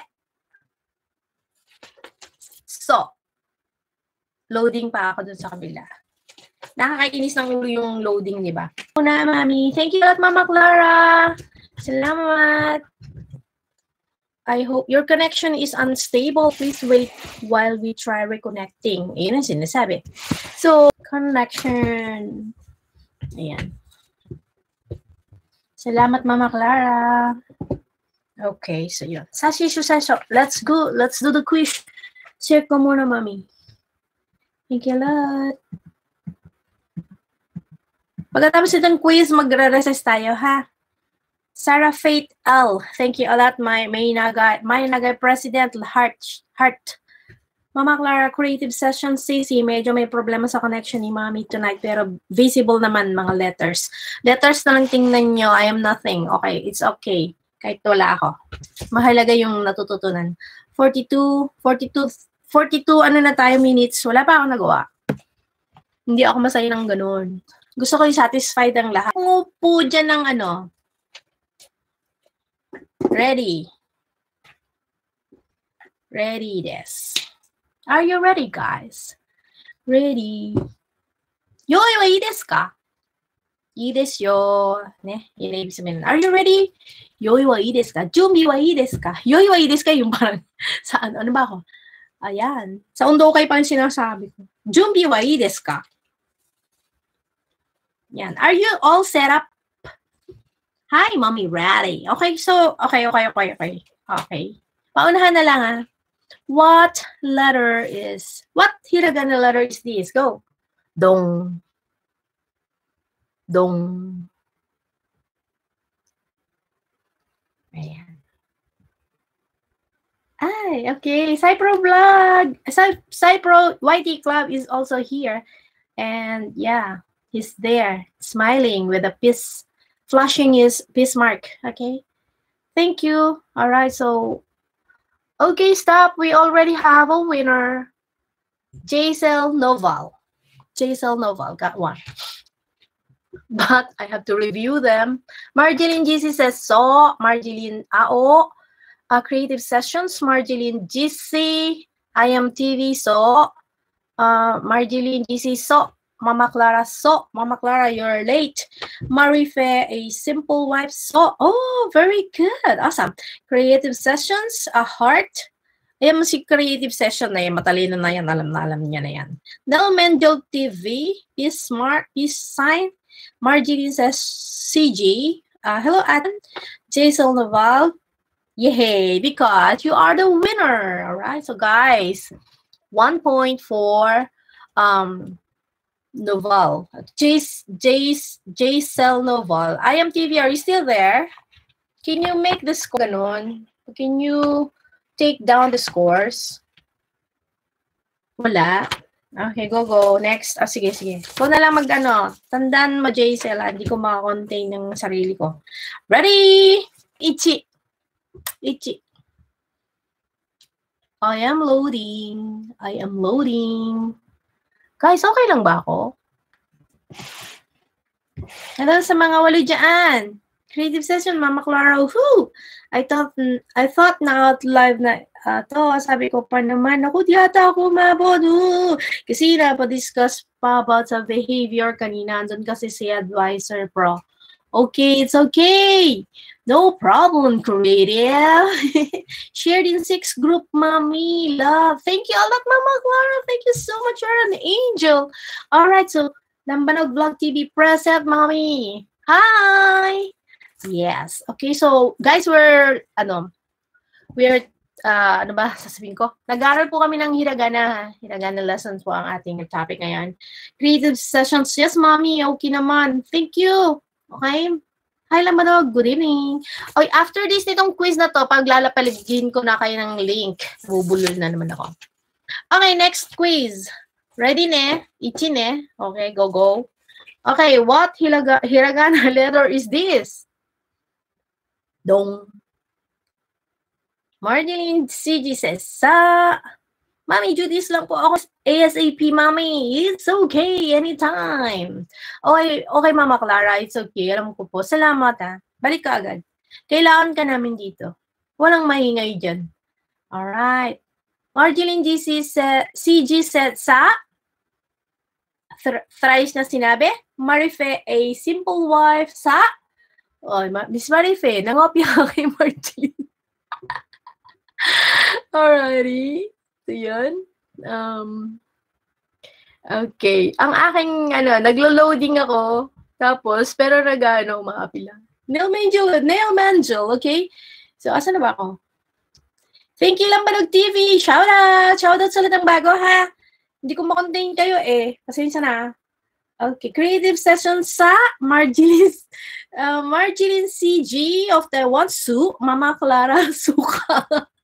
Speaker 1: so. Loading pa ako dun sa kabila. Nakakainis ng ulo yung loading, di ba? Una, Mami. Thank you a lot, Mama Clara. Salamat. I hope your connection is unstable. Please wait while we try reconnecting. Yun ang sinasabi. So, connection. Ayan. Salamat, Mama Clara. Okay, so yun. Sashi Shusasho, let's go. Let's do the quiz. Share ko muna, Mami. Thank you a lot. Pagkatapos itong quiz, magre-recess tayo, ha? Sarah Faith L. Thank you a lot, my may Nagay, my Nagay President, Heart, Heart. Mama Clara, creative session, C C. Medyo may problema sa connection ni Mami tonight, pero visible naman mga letters. Letters na lang tingnan nyo, I am nothing. Okay, it's okay. Kahit wala ako. Mahalaga yung natututunan. forty-two, forty-two, forty-two, ano na tayo minutes. Wala pa ako nagawa. Hindi ako masaya ng ganun. Gusto ko i-satisfied ang lahat. Kung upo dyan ng ano, ready. Ready this. Are you ready, guys? Ready. Yoi wa ii desu ka? Ii desu yo. Ne, yun ibig sabihin. Are you ready? Yoi wa ii desu ka? Junbi wa ii desu ka? Yoi wa ii desu ka? Yung parang, sa ano, ano ba ako? Ayan. Sa undo kay pa yung sinasabi ko. Junbi wa ii desu ka? Yan. Are you all set up? Hi, Mommy, ready. Okay, so, okay, okay, okay, okay. Okay. Paunahan na lang, ah. What letter is, what hiragana letter is this? Go. Dong. Dong. Ayan. Ay, okay. Cypro Vlog. Cypro Y T Club is also here. And yeah, he's there, smiling with a peace. Flashing his peace mark. Okay. Thank you. All right. So, okay, stop. We already have a winner. Jaisel Noval. Jaisel Noval got one. But I have to review them. Marjeline G C says so. Marjeline Ao. Uh, creative Sessions. Marjeline G C. I am T V so. Uh, Marjeline G C so. Mama Clara, so. Mama Clara, you're late. Marife, a simple wife, so. Oh, very good. Awesome. Creative Sessions, a heart. Ayan mo si Creative Session na yan. Matalino na yan. Alam na alam niya na yan. Del Mendel T V, is smart, is sign. Marjorie says C G. Uh, hello, Adam. Jaisel Naval. Yay, because you are the winner. All right, so guys, one point for um, Noval. Jace, Jace, Jaisel Noval. I am T V, are you still there? Can you make the score ganon? Can you take down the scores? Wala. Okay, go, go. Next. Ah, sige, sige. Ikaw na lang mag-ano. Tandaan mo, Jaisel. Hindi ko makakontain ng sarili ko. Ready? Ichi. Ichi. I am loading. I am loading. Guys, okay lang ba ako? Hello sa mga walo dyan. Creative Session, Mama Clara. Whoo! I thought, I thought na out live na uh, to. Sabi ko pa naman, ako di ata ako mabodo. Kasi napadiscuss pa about sa behavior kanina. Andun kasi si Advisor Pro. Okay, it's okay. No problem, creative. Shared in six group, mommy. Love. Thank you a lot, Mama Clara. Thank you so much. You're an angel. All right, so Lambanog Vlog T V present, mommy. Hi. Yes. Okay, so guys, we're ano, we're uh, ano ba sasabihin ko? Nag-aaral po kami ng hiragana. Hiragana lessons po ang ating topic ngayon. Creative Sessions. Yes, mommy. Okay naman. Thank you. Okay. Hi, Lambanog. Good evening. Okay, after this nitong quiz na to, paglalapaligin ko na kayo ng link. Bubulol na naman ako. Okay, next quiz. Ready ne? Ichi ne? Okay, go, go. Okay, what hiraga hiragana letter is this? Dong. Marjeline C G says, sa. Mami, Judy's lang po ako. ASAP, Mami. It's okay. Anytime. Okay, okay, Mama Clara. It's okay. Alam ko po. Salamat, ha. Balik ka agad. Kailangan ka namin dito. Walang mahingay dyan. Alright. Marjeline G C said, C G said, sa. Th thrice na sinabi. Marife, a simple wife, sa. Oh, Miss Marife, nangopya ka kay Marjeline. Alrighty. So, yun. Um, okay. Ang aking, ano, naglo-loading ako. Tapos, pero nag-ano, umaapi lang. Nail Manjul, Nail Manjul, okay? So, asan na ba ako? Thank you, Lambanog T V. Shout out! Shout out sa lahat ng bago, ha? Hindi ko makontain kayo, eh. Pasensya na. Okay. Creative session sa Marjeline, uh, Marjeline C G of Taiwan Su, Mama Clara Suka.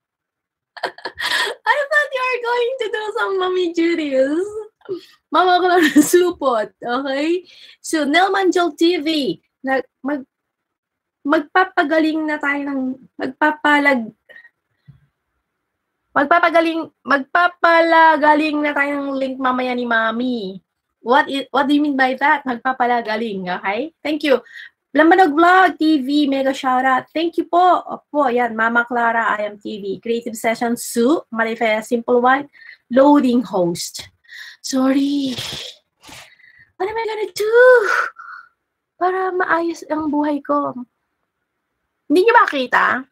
Speaker 1: I thought you were going to do some mommy duties. Mama Clara Supot. Okay? So, Nail Manjul T V. Nag, mag, magpapagaling na tayo ng, magpapalag, magpapagaling, magpapalagaling na tayo ng link mamaya ni Mami. What is, what do you mean by that? Magpapalagaling, okay? Thank you. Lambanog Vlog T V, mega shoutout. Thank you po. Opo, yan, Mama Clara, I M T V. Creative Session, Sue, Marife, Simple White, Loading Host. Sorry. What am I gonna do? Para maayos ang buhay ko. Hindi niyo makita?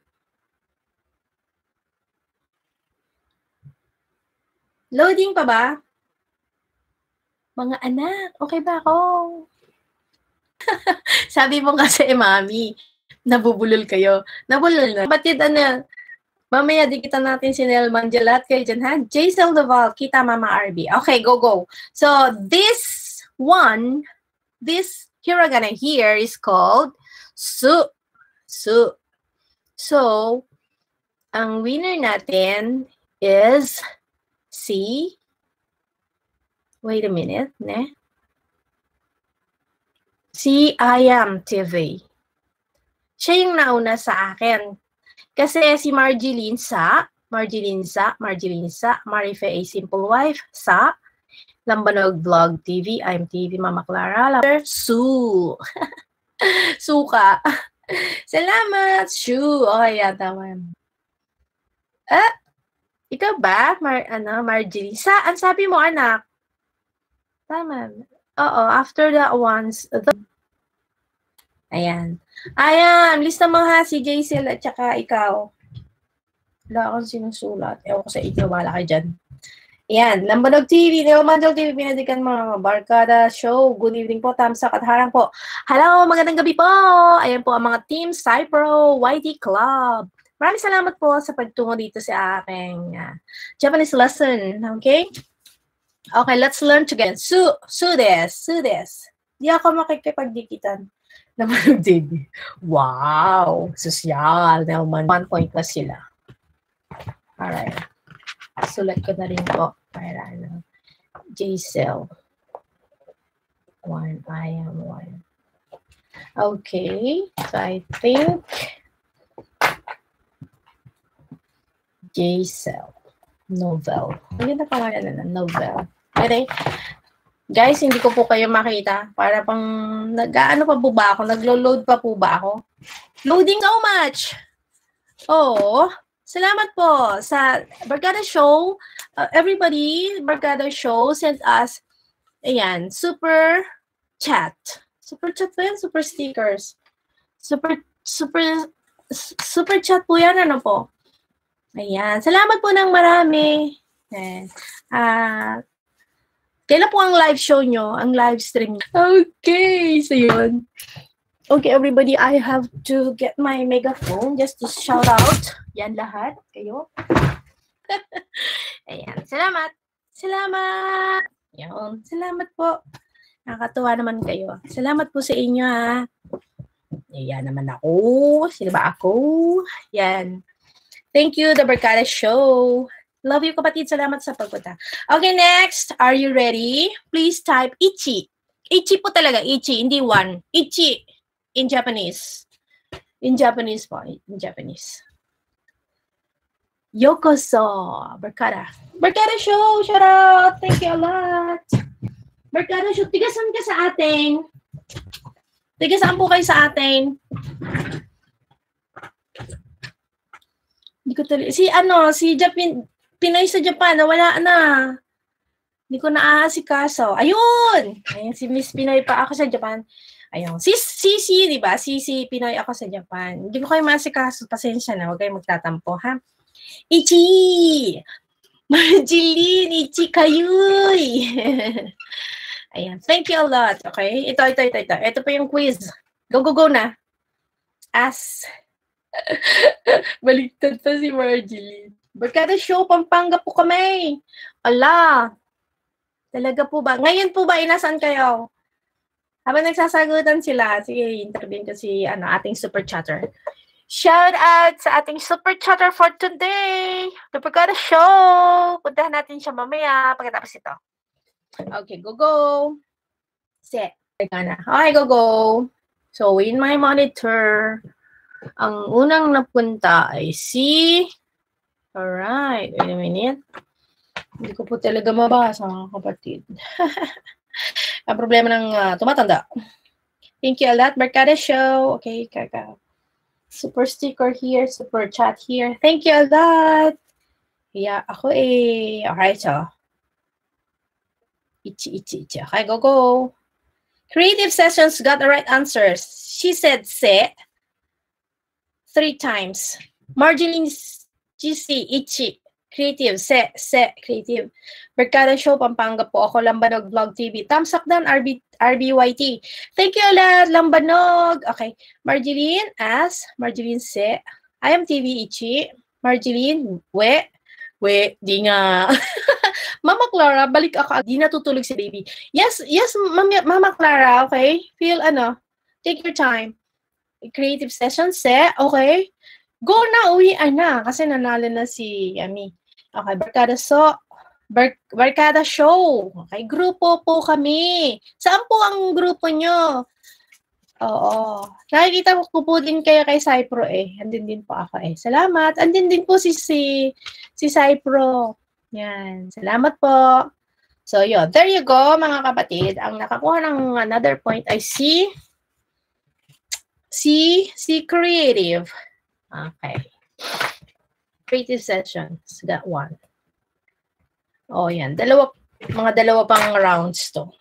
Speaker 1: Loading pa ba? Mga anak, okay ba ako? Sabi mo kasi, Mami, nabubulol kayo. Nabulol na. Ba't yun, ano, mamaya dikita natin si Nail Manjul at kayo dyan, ha? Jaisel Duval, kita Mama R B. Okay, go, go. So, this one, this here we're gonna hear is called Su. Su. So, ang winner natin is si, wait a minute, ne? Si I M T V. Siya yung nauna sa akin. Kasi si Marjeline sa, Marjeline sa, Marjeline sa, Marife A Simple Wife sa, Lambanog Vlog T V, I M T V, Mama Clara, Su. Suka. Salamat, Shu. Okay, yan, tama. Ah, ikaw ba, Mar, ano, Marjeline? Saan sabi mo, anak? Tama. Oo, after that ones, the... Ayan. Ayan, lista mo ha, si Jaisel at saka ikaw. Wala akong sinusulat. Ewan ko sa inyo, wala kayo dyan. Ayan, Lambanog T V, Nail Manjul T V, pinadikan mga Barkada Show. Good evening po, Tamsak at Harang po. Hello, magandang gabi po. Ayan po ang mga team, Cypro, Y T Club. Maraming salamat po sa pagtungo dito sa aking uh, Japanese lesson. Okay? Okay, let's learn together. Su, su des, su des. Di ako makikipagdikitan. Lambanog T V. Wow, sosyal. Naman, one point na sila. Alright. Sulat ko na rin po para ano. Jaisel. One, I am one. Okay. So I think Jaisel. Novel. Ang ganda pangalan na novel. Okay. Guys, hindi ko po kayo makita. Para pang, nag-ano pa po ba ako? Naglo-load pa po ba ako? Loading so much! Oh, salamat po sa Barkada Show. Uh, everybody, Barkada Show sent us, ayan, super chat. Super chat po yan? Super stickers. Super, super, super chat po yan. Ano po? Ayan. Salamat po ng marami. Ayan. Ah, uh, kailan po ang live show nyo? Ang live stream nyo? Okay. So, yun. Okay, everybody, I have to get my megaphone just to shout out. Yan lahat. Kayo. Ayan. Salamat. Salamat. Yan. Salamat po. Nakakatuwa naman kayo. Salamat po sa inyo, ha. Ayan naman ako. Sino ba ako? Yan. Thank you, The Barkada Show. Love you, kapatid. Salamat sa pagpunta. Okay, next. Are you ready? Please type ichi. Ichi po talaga. Ichi. Hindi one. Ichi. In Japanese. In Japanese po. In Japanese. Yokoso. Barkada. Barkada Show. Shout out. Thank you a lot. Barkada Show. Tigasan ka sa atin. Tigasan po kayo sa atin. Hindi ko tuloy. Si ano, si Japan, Pinoy sa Japan, wala na. Hindi ko naaasikaso. Ayun! Ayun, si Miss Pinoy pa ako sa Japan. Ayun. Si Sisi, di ba? Sisi, Pinoy ako sa Japan. Hindi ko kayo maasikaso. Pasensya na. Huwag kayo magtatampo, ha? Ichi! Marjeline, Ichi kayoy! Ayan. Thank you a lot. Okay? Ito, ito, ito, ito. Ito pa yung quiz. Go, go, go na. As. Baliktad pa si Marjeline. Barkada Show, Pampanga po kami. Ala. Talaga po ba? Ngayon po ba, inasan kayo? Habang nagsasagutan sila, sige, intervene ko si ano, ating super chatter. Shout out sa ating super chatter for today. The Barkada Show. Puntahan natin siya mamaya pagkatapos ito. Okay, go, go. Set. Okay, go, go. So, in my monitor, ang unang napunta ay si... Alright, wait a minute. Hindi ko po talaga mabasa, mga kapatid. Ang problema ng uh, tumatanda. Thank you a lot, Barkada Show. Okay, kaka. Super sticker here, super chat here. Thank you a lot. Yeah, ako eh. Okay, so. Ichi, ichi, ichi. Okay, go, go. Creative Sessions got the right answers. She said se three times. Marjeline G C, ichi. Creative, se, se, creative. Barkada Show, Pampanga po. Ako, Lambanog Vlog T V. Thumbs up down, R B, R B Y T. Thank you ulit, Lambanog. Okay. Marjeline, as. Marjeline, se. I am T V, ichi. Marjeline, we. We, di nga. Mama Clara, balik ako. Di natutulog si baby. Yes, yes, Mama, Mama Clara, okay? Feel, ano, take your time. Creative session, se. Okay. Go na, uwian na. Kasi nanalo na si Yami. Okay, Barkada so, Bar Barkada Show. Okay, grupo po kami. Saan po ang grupo nyo? Oo. Nakikita ko po din kayo kay Cypro eh. Andin din po ako eh. Salamat. Andin din po si si, si Cypro. Yan. Salamat po. So, yun. There you go, mga kapatid. Ang nakakuha ng another point ay si si si Creative. Okay. Creative Sessions. Got one. Oh, yan. Dalawa, mga dalawa pang rounds to.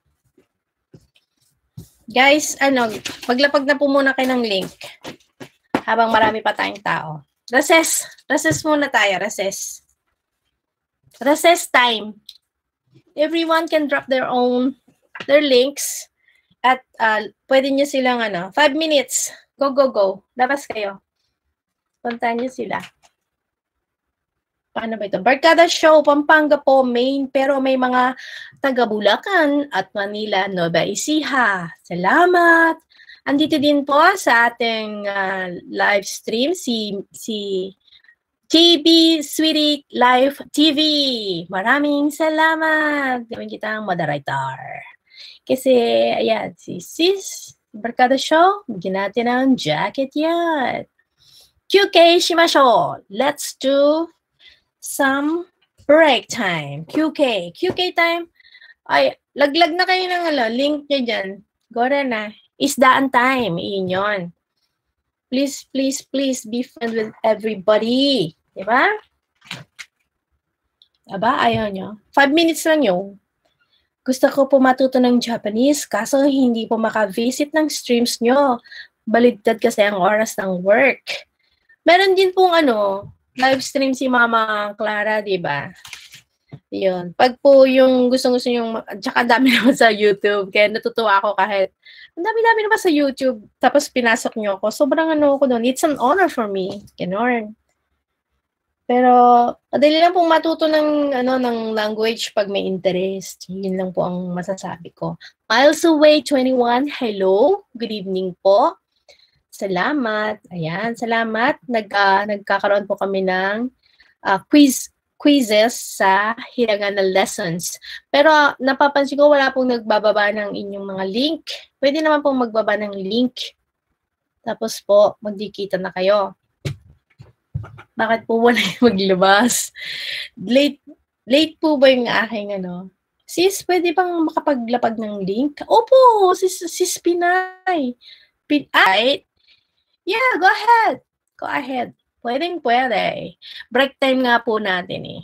Speaker 1: Guys, ano, maglapag na po muna kayo ng link habang marami pa tayong tao. Recess. Recess muna tayo. Recess. Recess time. Everyone can drop their own, their links at uh, pwede nyo silang, ano, five minutes. Go, go, go. Labas kayo. Puntahan nyo sila. Paano ba ito? Barkada Show, Pampanga po, Maine, pero may mga taga Bulacan at Manila, Nueva Ecija. Salamat! Andito din po sa ating uh, live stream si si J B Sweetie Live T V. Maraming salamat! Gawin kitang moderator. Kasi, ayan, si Sis, Barkada Show, bigyan natin ng jacket yan. Q K shimashou. Let's do some break time. Q K. Q K time. Ay, laglag na kayo ng ano, link nyo dyan. Go na. Isdaan time. Iyon yun. Please, please, please be friends with everybody. Diba? Aba, ayaw nyo. Five minutes lang yun. Gusto ko po matuto ng Japanese, kaso hindi po maka-visit ng streams nyo. Baligtad kasi ang oras ng work. Meron din pong ano, live stream si Mama Clara, di ba? Yun. Pag po yung gusto-gusto yung, tsaka dami naman sa YouTube, kaya natutuwa ako kahit, ang dami-dami naman sa YouTube, tapos pinasok nyo ako. Sobrang ano ko doon. It's an honor for me. Ganon. Pero, madali lang pong matuto ng, ano, ng language pag may interest. Yun lang po ang masasabi ko. Miles Away twenty-one, hello. Good evening po. Salamat. Ayan, salamat. Nag, uh, nagkakaroon po kami ng uh, quiz, quizzes sa hiragana lessons. Pero uh, napapansin ko wala pong nagbababa ng inyong mga link. Pwede naman pong magbaba ng link. Tapos po, magdikita na kayo. Bakit po wala yung maglabas? Late, late po ba yung aking ano? Sis, pwede bang makapaglapag ng link? Opo, sis, sis Pinay. Pinay? Yeah, go ahead. Go ahead. Pwedeng pwede. Break time nga po natin eh.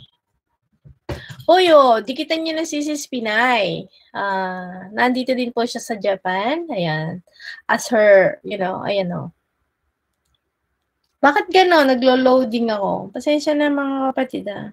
Speaker 1: Oyo, dikitan niyo na si Sis Pinay. Uh, nandito din po siya sa Japan. Ayan. As her, you know, ayan o. Bakit gano'n? Naglo-loading ako. Pasensya na mga kapatid, ah.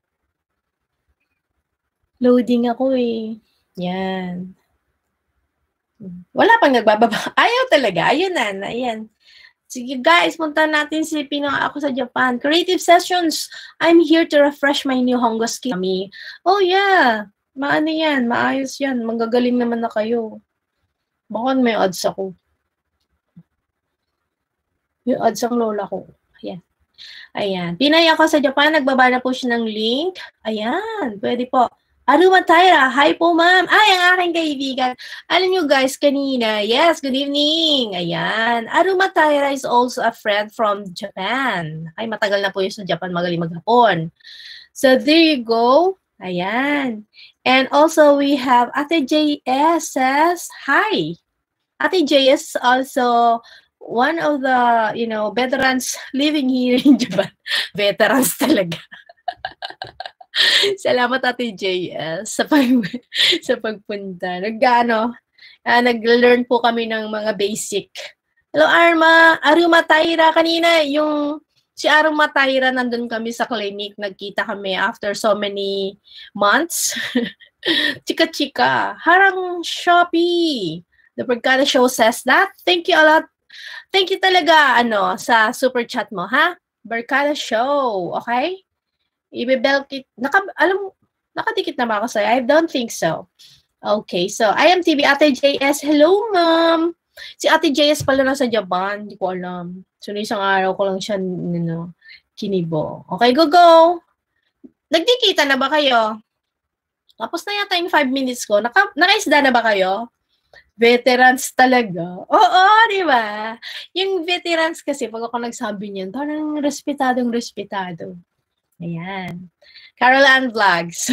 Speaker 1: Loading ako, eh. Yan. Wala pang nagbababa. Ayaw talaga. Ayun na. Ayan. Sige guys, punta natin si Pinoy ako sa Japan. Creative Sessions. I'm here to refresh my new Hongo skill. Oh yeah. Maano yan. Maayos yan. Manggagaling naman na kayo. Bakit may odds ako? Yung odds ang lola ko. Ayan. Ayan. Pinay ako sa Japan. Nagbaba na po siya ng link. Ayan. Pwede po. Aruma Tyra, hi po ma'am. Ay, ang aking kaibigan. Alam nyo guys, kanina, yes, good evening. Ayan. Aruma Tyra is also a friend from Japan. Ay, matagal na po yun sa Japan, magaling maghapon. So, there you go. Ayan. And also, we have Ate J S says, hi. Ate J S also one of the, you know, veterans living here in Japan. Veterans talaga. Salamat Ate J S sa pag sa pagpunta. Nag-ano, uh, nag-learn po kami ng mga basic. Hello Arma, Aruma Tyra kanina yung si Aruma Tyra nandun kami sa clinic, nagkita kami after so many months. Chika-chika, harang Shopee. The Berkada Show says that. Thank you a lot. Thank you talaga ano sa super chat mo, ha? Berkada Show, okay? Ibebelkit, naka, alam, nakadikit na ba ako sa'yo? I don't think so. Okay, so, I am T V Ate J S. Hello, ma'am. Si Ate J S pala nasa Japan. Hindi ko alam. So, isang araw ko lang siya, you know, kinibo. Okay, go, go. Nagdikita na ba kayo? Tapos na yata yung five minutes ko. Naka, nakaisda na ba kayo? Veterans talaga. Oo, di ba? Yung veterans kasi, pag ako nagsabi niyan, parang respetadong respetado. Ayan. Carol Ann Vlogs.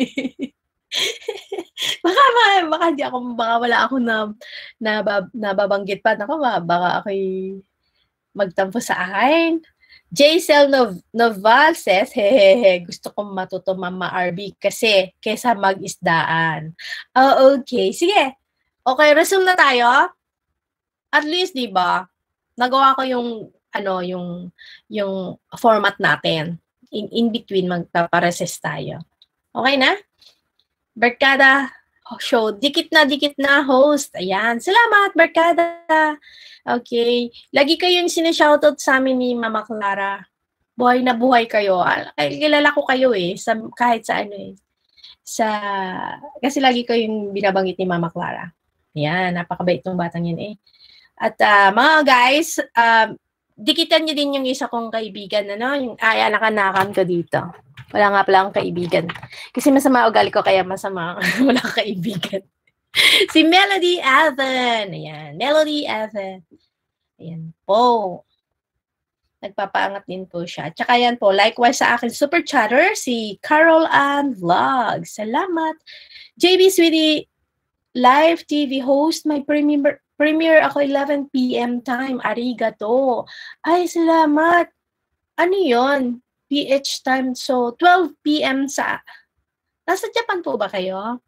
Speaker 1: baka, baka, baka di ako, baka wala ako na, na nababanggit pa. Nako, baka ako'y magtampo sa akin. J-Cell Nov Noval says, hehehe, gusto kong matuto Mama R B kasi kesa mag-isdaan. Oh, okay. Sige. Okay, resume na tayo. At least, di ba, nagawa ko yung, ano, yung, yung format natin. In, in between, magpaparesist tayo. Okay na? Berkada Show. Dikit na, dikit na, host. Ayan. Salamat, Berkada. Okay. Lagi kayong sinishoutout sa amin ni Mama Clara. Buhay na buhay kayo. Kilala ko kayo eh. Sa, kahit sa ano eh. Sa, kasi lagi kayong binabanggit ni Mama Clara. Ayan. Napakabait ng batang yan eh. At uh, mga guys, um, dikitan niyo din yung isa kong kaibigan, ano? Yung ay, anak-anakan ko dito. Wala nga pala akong kaibigan. Kasi masama ugali ko, kaya masama wala akong kaibigan. Si Melody Evan. Ayan, Melody Evan. Ayan po. Nagpapaangat din po siya. Tsaka yan po, likewise sa akin super chatter, si Carol Ann Vlogs. Salamat. J B Sweetie, live T V host, my premiere Premiere ako eleven p m time. Arigato. Ay, salamat. Ano yun? P H time. So, twelve p m sa... Nasa Japan po ba kayo?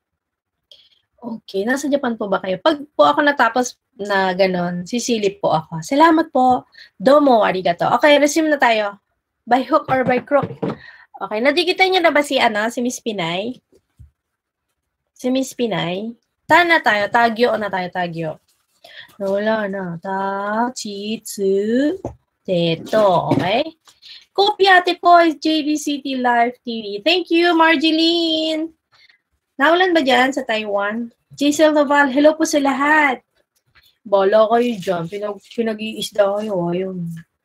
Speaker 1: Okay, nasa Japan po ba kayo? Pag po ako natapos na ganon, sisilip po ako. Salamat po. Domo, arigato. Okay, resume na tayo. By hook or by crook. Okay, nadikitan niyo na ba si, ano, si Miss Pinay? Si Miss Pinay? Ta na tayo, tagyo na tayo, tagyo. Wala na. Ta, chi, tsu, teto. Okay? Kopyate po is J B C T Live T V. Thank you, Marjeline. Naulan ba dyan sa Taiwan? J-Cell Noval, hello po sa lahat. Bala kayo dyan. Pinag pinag-iisda kayo. Ayun.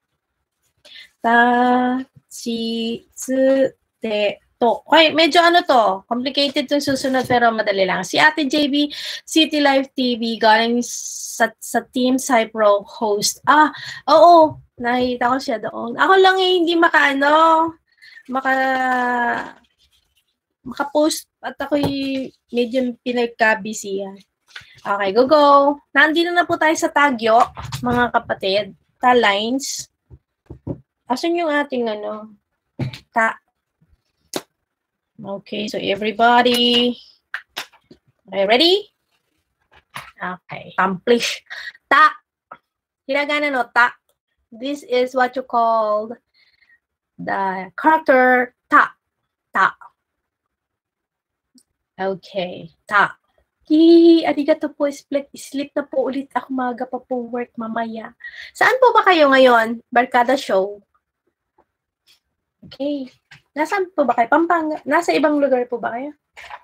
Speaker 1: Ta, chi, tsu, te, to. Okay, medyo ano to, complicated itong susunod pero madali lang. Si Ate J B, City Live T V, galing sa, sa Team Cypro host. Ah, oo, nakita ko siya doon. Ako lang eh, hindi makaano, maka, maka-post at ako'y medyo pinagka-busy yan. Okay, go go. Nandito na po tayo sa Tagyo, mga kapatid. Ta lines. Asan yung ating ano? Ta. Okay, so everybody. Okay, ready? Okay, accomplish. Ta. Hiragana no, ta. This is what you call the character ta. Ta. Okay. Ta. Hi, arigato po. Split, sleep na po ulit ako. Maga pa po work mamaya. Saan po ba kayo ngayon? Barkada show. Okay. Nasaan po ba kayo? Pampanga. Nasa ibang lugar po ba kayo?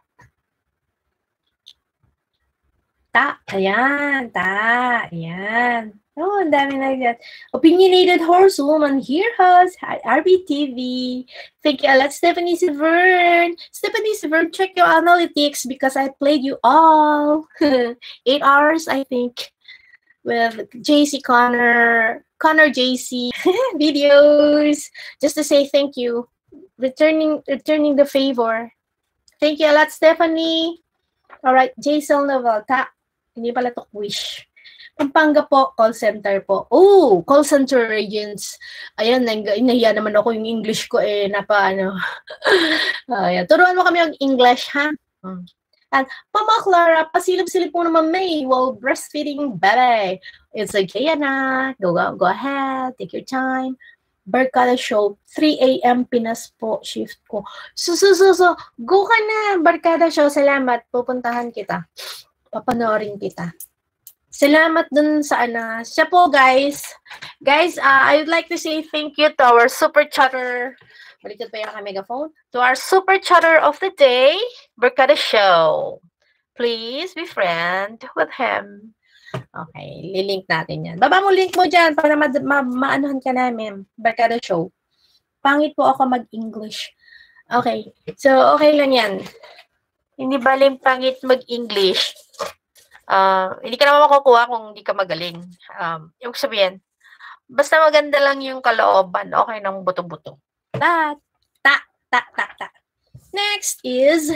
Speaker 1: Ta. Ayan. Ta. Ayan. Oh, ang dami na yan. Opinionated horsewoman here host at R B T V. Thank you a lot, Stephanie Severn. Stephanie Severn, check your analytics because I played you all. Eight hours, I think, with J C Connor, Connor J C videos. Just to say thank you. Returning, returning the favor. Thank you a lot, Stephanie. All right, Jason Novel. Ta. Hindi pala to wish. Pampanga po, call center po. Oh, call center agents. Ayan, nahiya naman ako yung English ko eh, napa ano. Ayan, turuan mo kami yung English, ha? Hmm. And, Mama Clara, pasilip-silip mo naman may while breastfeeding baby. It's okay, na. Go, go, go ahead, take your time. Barkada show, three A M Pinas po, shift ko. So, so, so, so, go ka na, Barkada show. Salamat, pupuntahan kita. Papanoorin kita. Salamat dun sa ana. Siya po, guys. Guys, uh, I would like to say thank you to our super chatter. Baliktad pa yung aking megaphone. To our super chatter of the day, Barkada Show. Please be friend with him. Okay, lilink natin yan. Baba mo link mo dyan para ma ma maanohan ka namin. Barkada Show. Pangit po ako mag-English. Okay, so okay lang yan. Hindi baling pangit mag-English. Uh, hindi ka naman makukuha kung hindi ka magaling. Um, yung sabihin, basta maganda lang yung kalooban, okay ng buto-buto. Ta, ta, ta, ta, ta. Next is,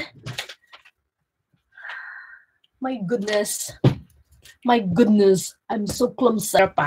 Speaker 1: my goodness. My goodness, I'm so clumsy pa.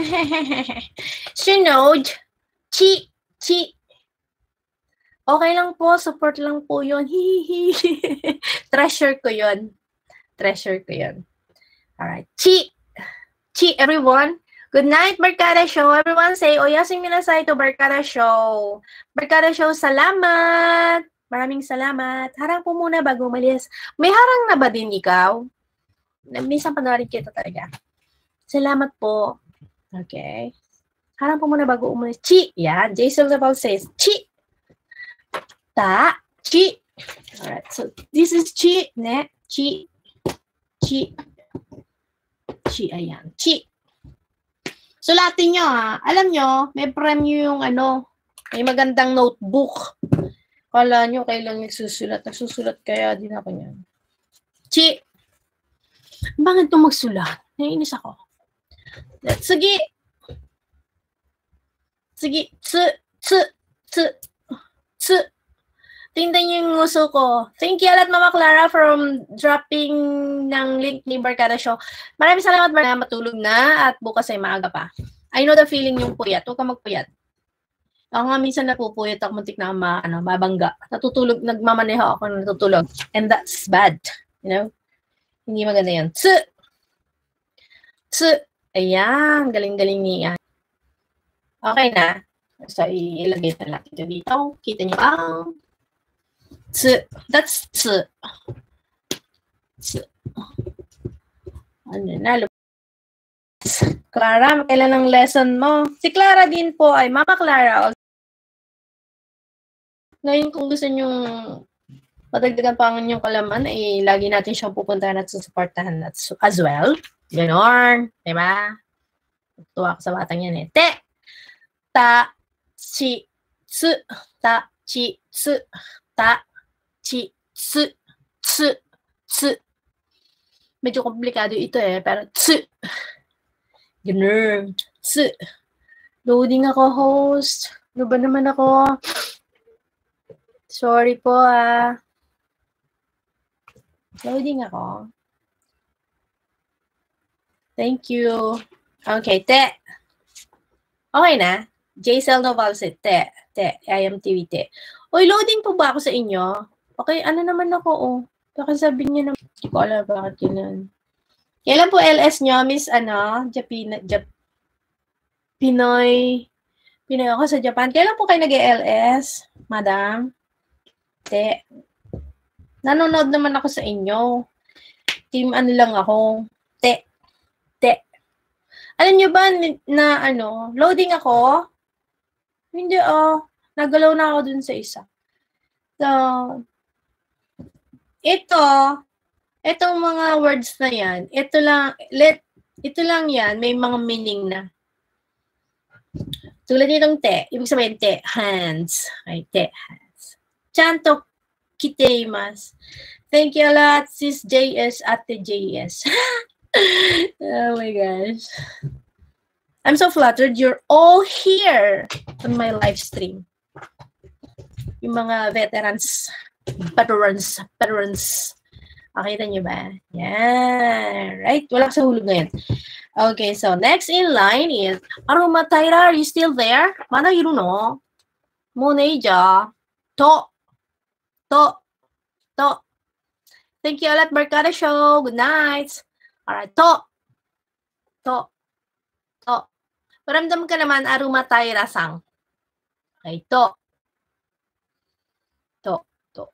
Speaker 1: Sinod, chi, chi. Okay lang po, support lang po yun. Hihihi. Treasure ko yun. Treasure ko yun. Alright. Chi. Chi, everyone. Good night, Barkada Show. Everyone say, oyasing minasay to Barkada Show. Barkada Show, salamat. Maraming salamat. Harang po muna bago umalis. May harang na ba din ikaw? Minsan panoorin kita talaga. Salamat po. Okay. Harang po muna bago umalis. Chi. Yan. Jason Zabal says, Chi. Ta. Chi. Alright. So, this is Chi. Ne. Chi. Chi. Chi, ayan. Chi. Sulatin nyo, ha. Alam nyo, may premyo yung ano, may magandang notebook. Kala nyo, kailang nagsusulat. Nagsusulat kaya din ako niyan. Chi. Bakit ito magsulat? Naiinis ako. Sige. Sige. Tsu. Tsu. Tsu. Tsu. Tingnan niyo yung nguso ko. Thank you a lot, Mama Clara, from dropping ng link ni Barkada Show. Maraming salamat, Barkada. Matulog na at bukas ay maaga pa. I know the feeling yung puyat. Huwag ka magpuyat. Ako nga minsan napupuyat ako, muntik na ma, ano, mabangga. Natutulog, nagmamaneho ako na natutulog. And that's bad. You know? Hindi maganda yan. Tsu! Tsu! Ayan. Galing-galing niya. Okay na. So, ilagay na natin ito dito. Kita niyo ang Tsu. That's tsu. Tsu. Ano na? Clara, kailan ang lesson mo? Si Clara din po ay Mama Clara. Ngayon kung gusto nyo padagdagan pa ang inyong kalaman, eh, lagi natin siyang pupuntahan at susuportahan as well. Ganon. Diba? Tuwa ko sa batang yan eh. Te. Ta. Chi. Tsu. Ta. Chi. Tsu. Ta. Chi, tsu, tsu, tsu. Medyo komplikado ito eh, pero tsu. Ganun. Tsu. Loading ako, host. Ano ba naman ako? Sorry po ah. Loading ako. Thank you. Okay, te. Okay na. J-Cell Noval said, te, te, I am T V, te. Uy, loading po ba ako sa inyo? Okay, ano naman ako, oh. Baka sabihin niyo naman. Hindi ko alam bakit yun. Kailan po L S nyo, Miss, ano, Japina, Jap, Pinoy. Pinoy ako sa Japan. Kailan po kayo nag-L S, madam? Te. Nanonood naman ako sa inyo. Team ano lang ako. Te. Te. Alam nyo ba na ano, loading ako? Hindi oh. Nagalaw na ako dun sa isa. So, ito, itong mga words na yan, ito lang, let, ito lang yan, may mga meaning na. Tulad nitong te, ibig sabihin te, hands. Ay, te, hands. Chanto kiteimasu. Thank you a lot, sis J S, ate J S. Oh my gosh. I'm so flattered you're all here on my live stream. Yung mga veterans, veterans, veterans. Nakita niyo ba? Yan. Right? Wala sa hulog ngayon. Okay, so next in line is Aruma Taira, are you still there? Mana iru no? Moneja. To. To. To. Thank you a lot, Barkada Show. Good night. Alright, to. To. To. Paramdam ka naman, Aruma Taira-sang. Okay, to. To. To.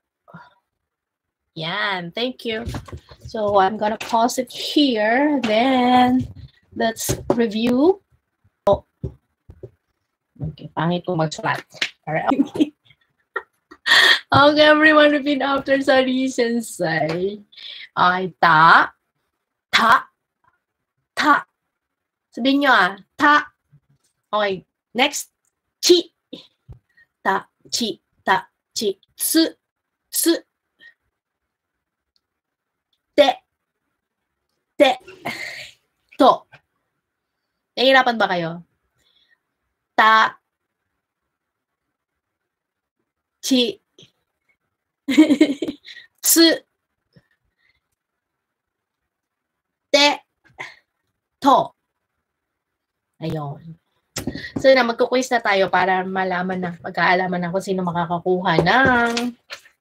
Speaker 1: Yan, thank you. So I'm gonna pause it here. Then let's review. Oh. Okay, pangit kong magsulat. Alright. Okay, everyone, repeat after Sari Sensei. Ay, ta. Ta. Ta. Sabihin nyo ah. Ta. Okay, next. Chi. Ta. Chi. Ta. Chi. Tsu. Tsu. Te. Te. To. Nahihirapan ba kayo? Ta. Chi. Tsu. Te. To. Ayun. So na, magkuquiz na tayo para malaman na, magkaalaman na kung sino makakakuha ng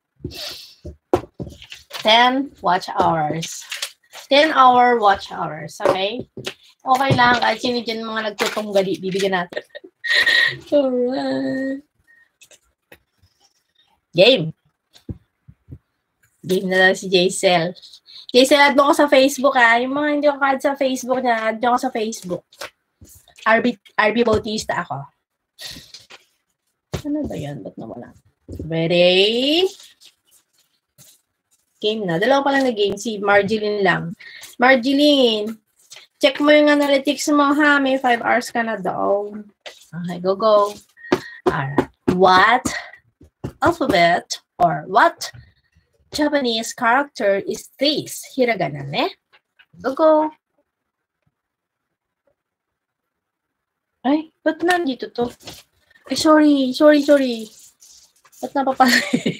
Speaker 1: ten watch hours. ten hour watch hours, okay? Okay lang, kahit sino dyan mga nagtutunggali, bibigyan natin. Alright. Game. Game na lang si J-Cell. J-Cell, add mo ko sa Facebook, ha? Yung mga hindi ko ka-add sa Facebook niya, add mo ko sa Facebook. R B, R B Bautista ako. Ano ba yan? Ba't nawala? Ready? Game na. Dalawa pa lang na game. Si Marjeline lang. Marjeline, check mo yung analytics mo, ha? May five hours ka na daw. Okay, go, go. Alright. What alphabet or what Japanese character is this? Hiragana, ne? Go, go. Ay, ba't nandito to? Ay, sorry, sorry, sorry. Ba't napapala?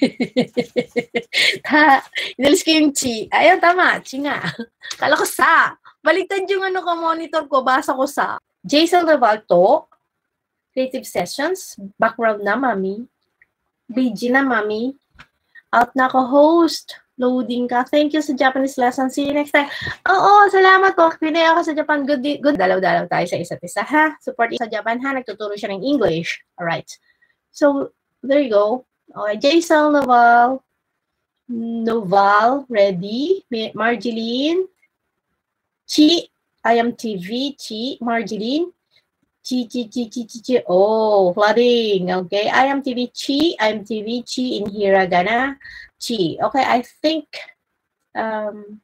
Speaker 1: Ta, inalis ko yung chi. Ayun, tama, chi nga. Kala ko sa. Baliktad yung ano ko, monitor ko, basa ko sa. Jason Revalto, Creative Sessions, background na, mami. B G na, mami. Out na ako, host. Loading ka. Thank you sa Japanese lesson. See you next time. Oo, salamat po. Pinay ako sa Japan. Good, good. Dalaw-dalaw tayo sa isa't isa, ha? Support sa Japan, ha? Nagtuturo siya ng English. Alright. So, there you go. Okay, Jason Noval. Noval, ready. Marjeline. Chi. I am T V. Chi. Marjeline. Chi, chi, chi, chi, chi, chi. Oh, flooding. Okay. I am T V. Chi. I am T V. Chi in hiragana. Chi. Okay, I think. Um.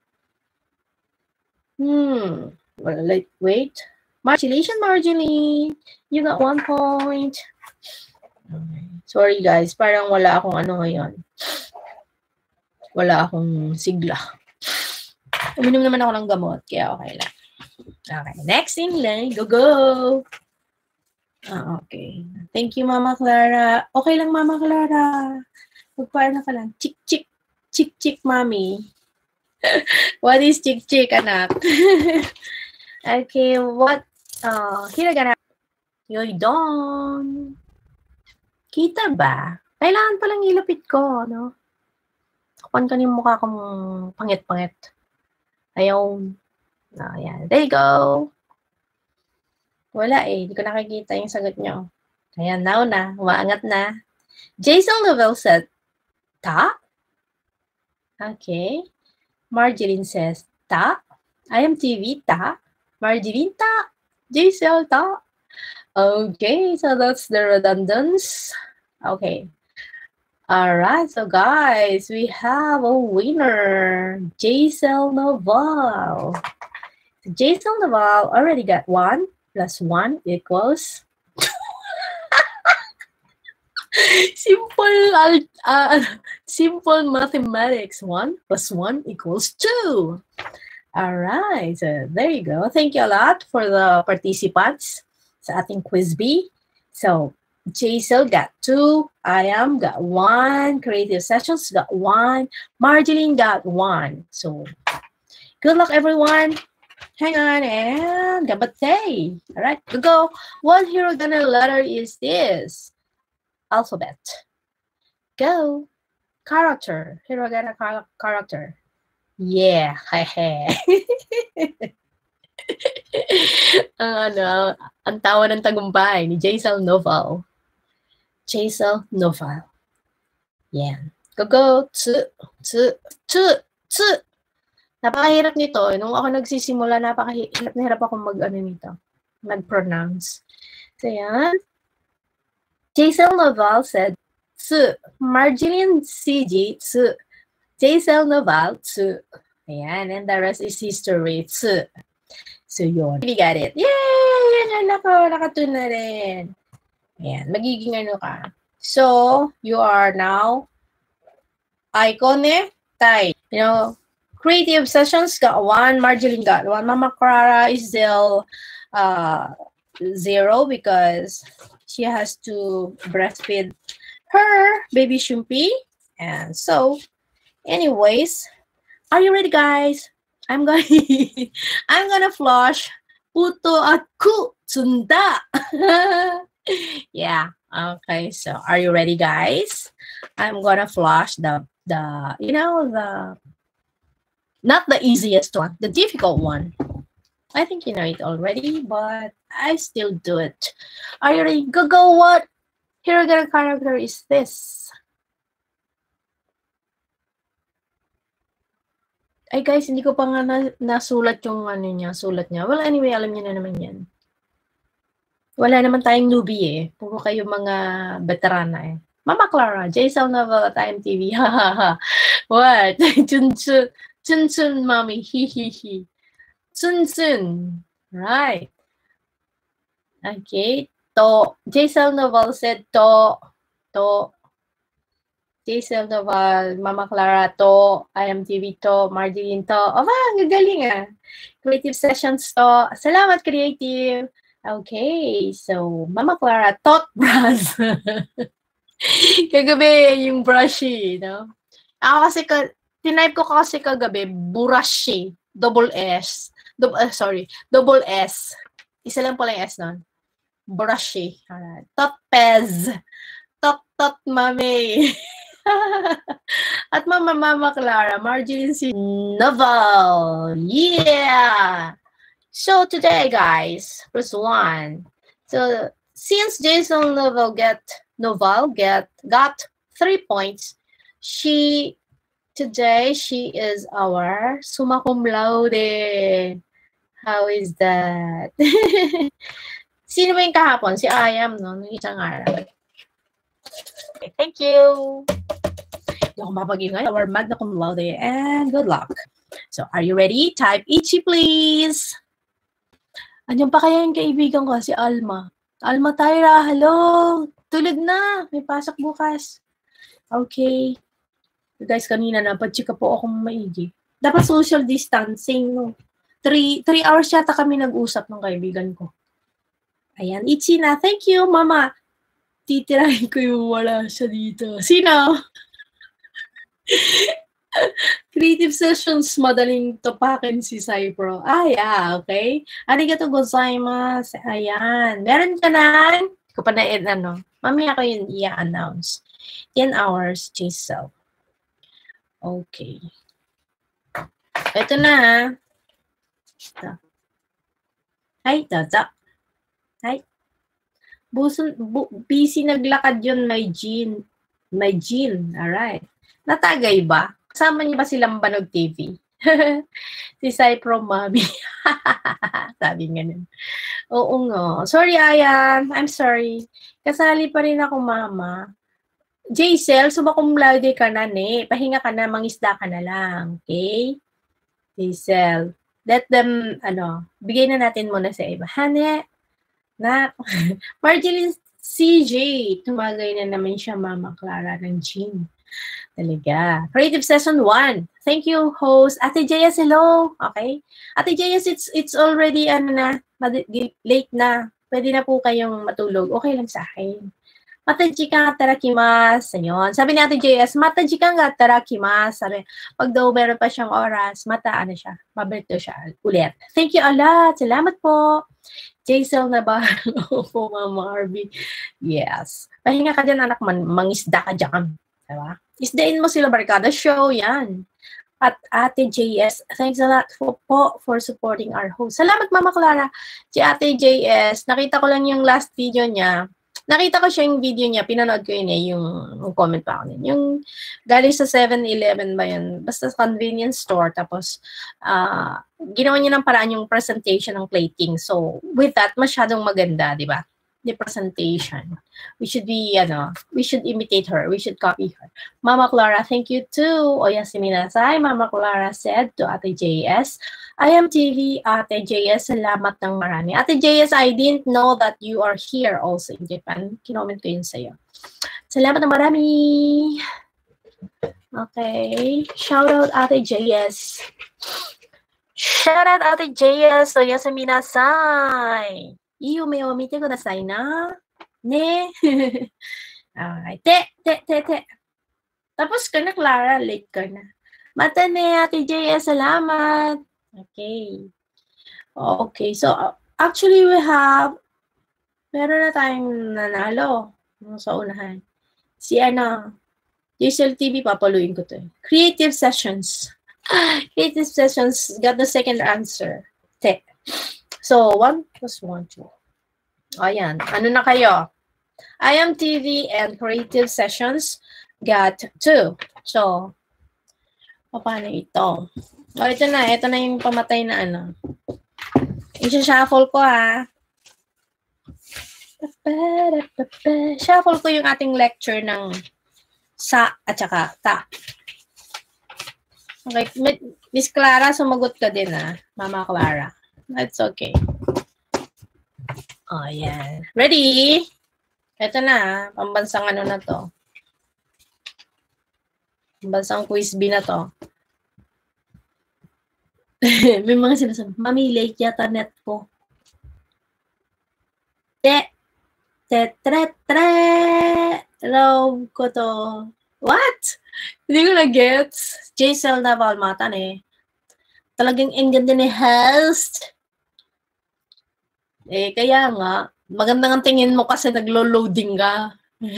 Speaker 1: Hmm. Well, like, wait. Congratulations, Marjeline. You got one point. Okay. Sorry, guys. Parang wala akong ano ngayon. Wala akong sigla. Uminom naman ako ng gamot. Kaya okay lang. Okay. Next in line. Go, go. Ah, okay. Thank you, Mama Clara. Okay lang, Mama Clara. Magpaano ka lang. Chik, chik. Chik, chik, Mami. What is chik, chik, anak? Okay, what? Uh, hiragana. Yoy, don. Kita ba? Kailangan palang ilapit ko, no? Kapan ka yung mukha kong pangit-pangit. Ayaw. Oh, yeah. There you go. Wala eh. Hindi ko nakikita yung sagot nyo. Ayan, now na. Umaangat na. Jason Lovell said, ta? Okay. Marjeline says, ta? I M T V, ta? Marjeline, ta? Jason, ta? Okay, so that's the redundance. Okay. All right, so guys, we have a winner, Jaisel Noval. Jaisel Noval already got one plus one equals simple uh, simple mathematics. One plus one equals two. All right, so there you go. Thank you a lot for the participants sa ating quiz B. So Jaisel got two, I am got one, Creative Sessions got one, Marjeline got one. So, good luck everyone. Hang on and gabate. All right, go go. What hiragana letter is this? Alphabet. Go. Character. Hiragana character. Yeah. Ang ano, ang tawa ng tagumpay ni Jaisel Noval. Jaisel Noval. Yan. Go, go. Tsu, tsu, tsu, tsu. Napakahirap nito. Nung ako nagsisimula, napakahirap na hirap ako mag-ano nito. Mag-pronounce. So, yan. Jaisel Noval said, tsu. Marjeline C G, tsu. Jaisel Noval, tsu. Ayan. And the rest is history. Tsu. So, yun. We got it. Yay! Yan, ako. Nakatun na rin. Ayan, magiging ano ka. So, you are now icon eh, tie. You know, Creative Sessions got one, Marjeline got one. Mama Clara is still uh, zero because she has to breastfeed her baby Shumpi. And so, anyways, are you ready, guys? I'm going I'm gonna flush puto at ku tsunda. Yeah, okay, so are you ready, guys? I'm gonna flush the the you know the not the easiest one, the difficult one. I think you know it already, but I still do it. Are you ready? Go go. What hiragana character is this? Ay guys, hindi ko pa nga na, nasulat yung ano niya, sulat niya. Well, anyway, alam niyo na naman yan. Wala naman tayong newbie eh. Puro kayo mga veterana eh. Mama Clara, Jaisel Noval at I M T V. Ha ha ha. What? Chun chun. Chun chun, mommy. He he he. Chun chun. Right. Okay. To. Jaisel Noval said to. To. Jaisel Noval, Mama Clara to. I M T V to. Marjeline to. Oh, ang gagaling ah. Creative Sessions to. Salamat, Creative. Okay, so Mama Clara, tot brush. Kagabi, yung brushy, no? Ako kasi, ka, tinype ko kasi kagabi, burashi, double S. Double, uh, sorry, double S. Isa lang pala yung S nun. Brushy. Uh, tot pez. Tot, tot, mami. At Mama, Mama Clara, Marjeline C. Noval. Yeah! So today, guys, first one. So since Jaisel Noval get Noval get got three points, she today she is our summa cum laude. How is that? Sino ba yung kahapon? Si Ayam, no? Nung isang araw. Okay, thank you. Hindi ako mapag-ingay. Our magna cum laude and good luck. So are you ready? Type Ichi, please. Andiyan pa kaya yung kaibigan ko, si Alma. Alma Tyra, hello! Tulog na! May pasok bukas. Okay. Guys, kanina napadchika po akong maigi. Dapat social distancing. No? Three, three hours yata kami nag-usap ng kaibigan ko. Ayan, Ichi na. Thank you, Mama. Titirahin ko yung wala siya dito. Sino? Creative Sessions, madaling topakin si Cypro. Ah, yeah, okay. Arigatou gozaimasu. Ayan. Meron ka na? Ko pa na, ano, mamaya ko yun i-announce. ten hours, Jaisel. Okay. Ito na. Ito. Ay, dozo. Ay, buson, bu, busy naglakad yun, may Jean. May Jean, alright. Natagay ba? Kasama niyo ba silang Banog T V? Si Cypro Mami. Sabi nga nun. Oo nga. Sorry, Ayan. I'm sorry. Kasali pa rin ako, Mama. Jaisel, sumakum laude ka na, ne. Pahinga ka na, mangisda ka na lang. Okay? Jaisel. Let them, ano, bigay na natin muna sa iba. Hane, na, Marjeline C J, tumagay na naman siya, Mama Clara ng gym. Talaga. Creative Session one. Thank you, host. Ate J S, hello. Okay? Ate J S, it's, it's already, ano na, late na. Pwede na po kayong matulog. Okay lang sa akin. Mataji ka nga tarakimasu. Ayun. Sabi ni Ate J S, mataji ka nga tarakimasu. Sabi, pag daw meron pa siyang oras, mata, ano siya, mabalik siya ulit. Thank you a lot. Salamat po. Jaisel na ba? Opo, Mama Arby. Yes. Pahinga ka dyan, anak man. Mangisda ka dyan. Diba? Isdain mo sila, Barkada Show. Yan. At Ate J S, thanks a lot for, po for supporting our host. Salamat, Mama Clara. Si Ate J S, nakita ko lang yung last video niya. Nakita ko siya yung video niya, pinanood ko yun eh, yung, yung comment pa ako niya. Yung galing sa seven eleven ba yun? Basta convenience store. Tapos, uh, ginawa niya ng paraan yung presentation ng plating. So, with that, masyadong maganda, di ba? The presentation. We should be, ano, we should imitate her. We should copy her. Mama Clara, thank you too. Oyasu-minasai, Mama Clara said to Ate J S. I am T V, Ate J S, salamat ng marami. Ate J S, I didn't know that you are here also in Japan. Kinoment ko yun sa'yo. Salamat ng marami. Okay. Shout out Ate J S. Shout out Ate J S. Oyasu-minasai. Iyo me o mite kudasai na. Ne. Alright. Te, te, te, te. Tapos ka na, Clara. Late ka na. Mata ne, Ate J S. Salamat. Okay. Okay. So, actually, we have, meron na tayong nanalo sa unahan. Si, ano, Jaisel T V, papaluin ko to. Creative Sessions. Creative Sessions got the second answer. Te. So, one plus one, two. Ayan. Ano na kayo? I am T V and Creative Sessions got two. So, paano ito? O, oh, ito na. Ito na yung pamatay na ano. I-shuffle ko, ha. Shuffle ko yung ating lecture ng sa at saka ta. Okay. Miss Clara, sumagot ka din, ha. Mama Clara. That's okay. Oh, yan. Ready? Ito na, pambansang ano na to. Pambansang quiz B na to. May mga sinasabi, Mami, late yata net ko. Te, te, tre, tre, love ko to. What? Hindi ko na-gets. Jaisel na Valmatan eh. Talagang ang ganda ni host. Eh, kaya nga, magandang ang tingin mo kasi naglo-loading ka.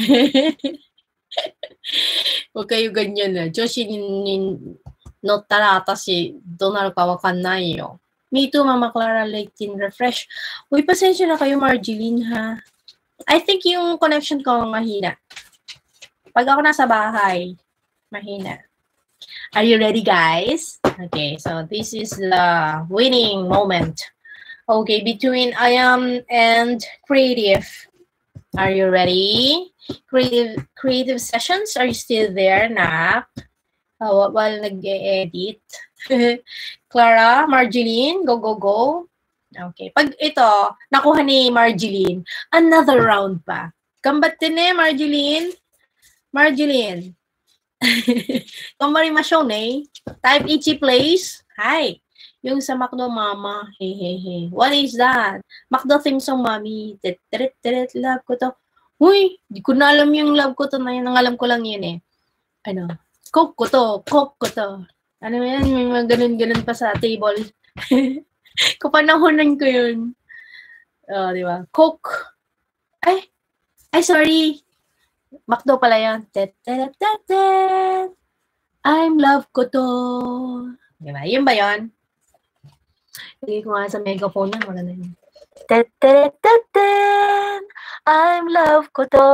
Speaker 1: Huwag kayo ganyan na. Joshi ni no tarata si Donald Kawakanay yo. Me too, Mama Clara, late in refresh. Uy, pasensya na kayo, Marjeline, ha? I think yung connection ko mahina. Pag ako nasa bahay, mahina. Are you ready, guys? Okay, so this is the winning moment. Okay, between I am and creative. Are you ready? Creative creative sessions, are you still there, na? Uh, while nag-edit. Clara, Marjeline, go, go, go. Okay. Pag ito, nakuha ni Marjeline, another round pa. Kambat din eh, Marjeline. Marjeline. Kumarimasyon eh. Type Ichi Place. Hi. Yung sa McDo Mama. Hey, hey, hey. What is that? McDo theme song, Mami. Tret, tret, love ko to. Uy, di ko na alam yung love ko to na yun. Ang alam ko lang yun eh. Ano? Coke ko to. Coke ko to. Ano yan? May mga ganun-ganun pa sa table. Kapanahonan ko yun. Oh, di ba? Coke. Ay. Ay, sorry. McDo pala yun. Tet, tet, tet, tet. I'm love ko to. Di ba? Yun ba yun? Hindi ko nga sa megaphone na. Wala na yun. Te-te-te-ten, I'm love ko to.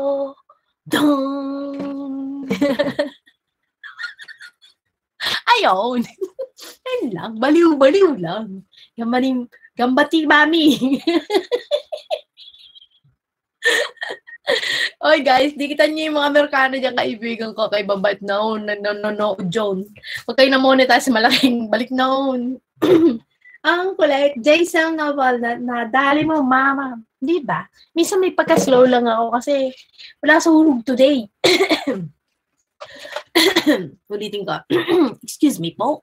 Speaker 1: Dong. Ayun. Ayun lang. Baliw-baliw lang. Gambati, gambati mami. Oy guys, dikitan niyo yung mga Amerikano dyan, kaibigan ko, kay Babait Noon, nanonood John. Huwag kayo na-monetize, malaking balik noon. Ang kulit, Jason Novel, na, nadali mo, mama. Di ba? Minsan may pagka-slow lang ako kasi wala sa hulog today. Ulitin ko. Excuse me po.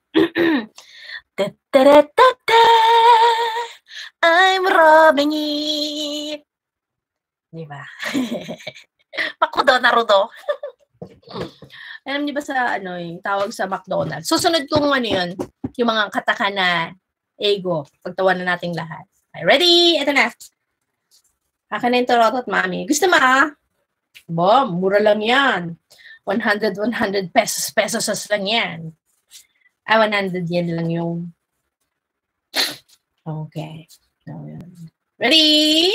Speaker 1: I'm rubbing it. Di ba? Makudo Naruto. Alam niyo ba sa ano yung tawag sa McDonald's? Susunod kong ano yun, yung mga kataka na ego. Pagtawanan nating lahat. Okay, ready? Ito na. Akin na yung Torotot, mami. Gusto mo ah? Bo, mura lang yan. one hundred, one hundred pesos, pesos lang yan. Ah, one hundred yen lang yung. Okay. So, ready?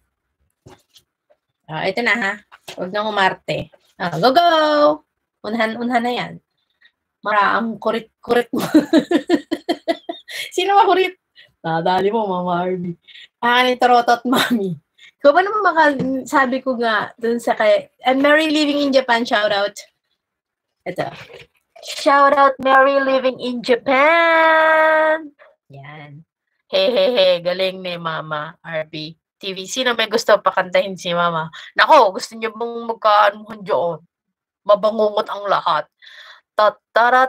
Speaker 1: Ah, ito na ha. Huwag na umarte. Ah, go, go! Unhan, unhan na yan. Mara, ang kurit-kurit mo. Sino makurit? Nadali mo, Mama Arby. Akin yung Torotot, mami. Kung ba naman maka, sabi ko nga, dun sa kay, and Mary Living in Japan, shout out. Ito. Shout out, Mary Living in Japan. Yan. Hey, hey, hey, galing ni Mama Arby. T V. Sino may gusto pakantahin si Mama? Nako, gusto niyo bang magkaanuhan dyan? Mabangungot ang lahat. Tatarat.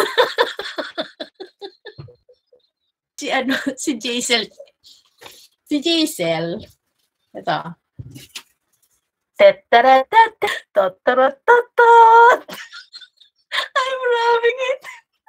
Speaker 1: si ano, si Jaisel. Si Jaisel. Ito. Tatarat. Tatarat. I'm loving it.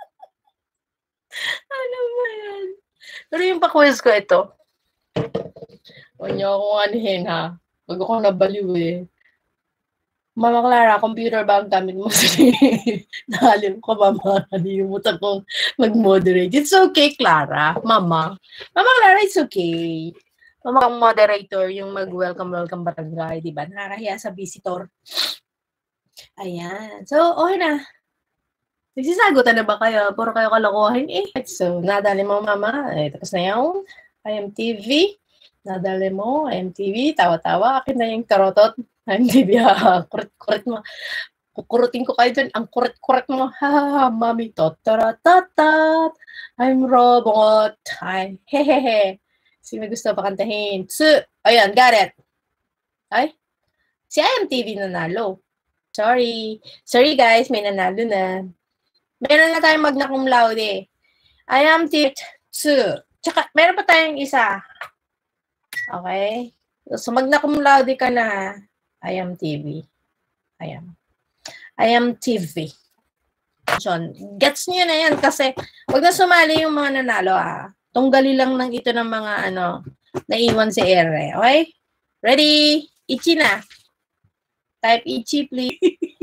Speaker 1: Ano ba yan? Pero yung pa-quiz ko ito. Huwag niyo akong anihin ha. Huwag ako nabaliw eh. Mama Clara, computer ba ang gamit mo? Nahalim ko, Mama. Nalimutan kong mag-moderate. It's okay, Clara. Mama. Mama Clara, it's okay. Mama kang moderator, yung mag-welcome, welcome barangay, di ba? Nakakahiya sa visitor. Ayan. So, okay na. Nagsisagutan na ba kayo? Puro kayo kalokohin eh. So, nadali mo, Mama. Eh, tapos na yung I M T V. Nadali mo, I M T V. Tawa-tawa. Akin na yung Torotot. I M T V, ha. Kurit-kurit mo. Kukurutin ko kayo dyan. Ang kurit-kurit mo. Ha, Mami. Totorototot. I'm robot. Ay, hehehe. Sino gusto pa kantahin? Tsu. Ayan, got it. Ay, si I M T V nanalo. Sorry. Sorry guys, may nanalo na. Meron na tayong magna cum laude. I am T V two. Tsaka, meron pa tayong isa. Okay? So, magna cum laude ka na. I am T V. I am. I am T V. Gets nyo na yan kasi wag na sumali yung mga nanalo ah. Tunggali lang ng ito ng mga ano, naiwan si Ere. Okay? Ready? Ichi na. Type Ichi, please.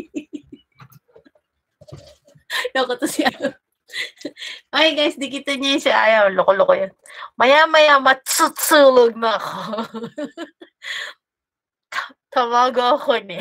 Speaker 1: Loko to si ano. Okay guys, dikitan niya yung si Ayaw. Loko-loko yan. Maya-maya matsutsulog na ako. Tamago ako ni.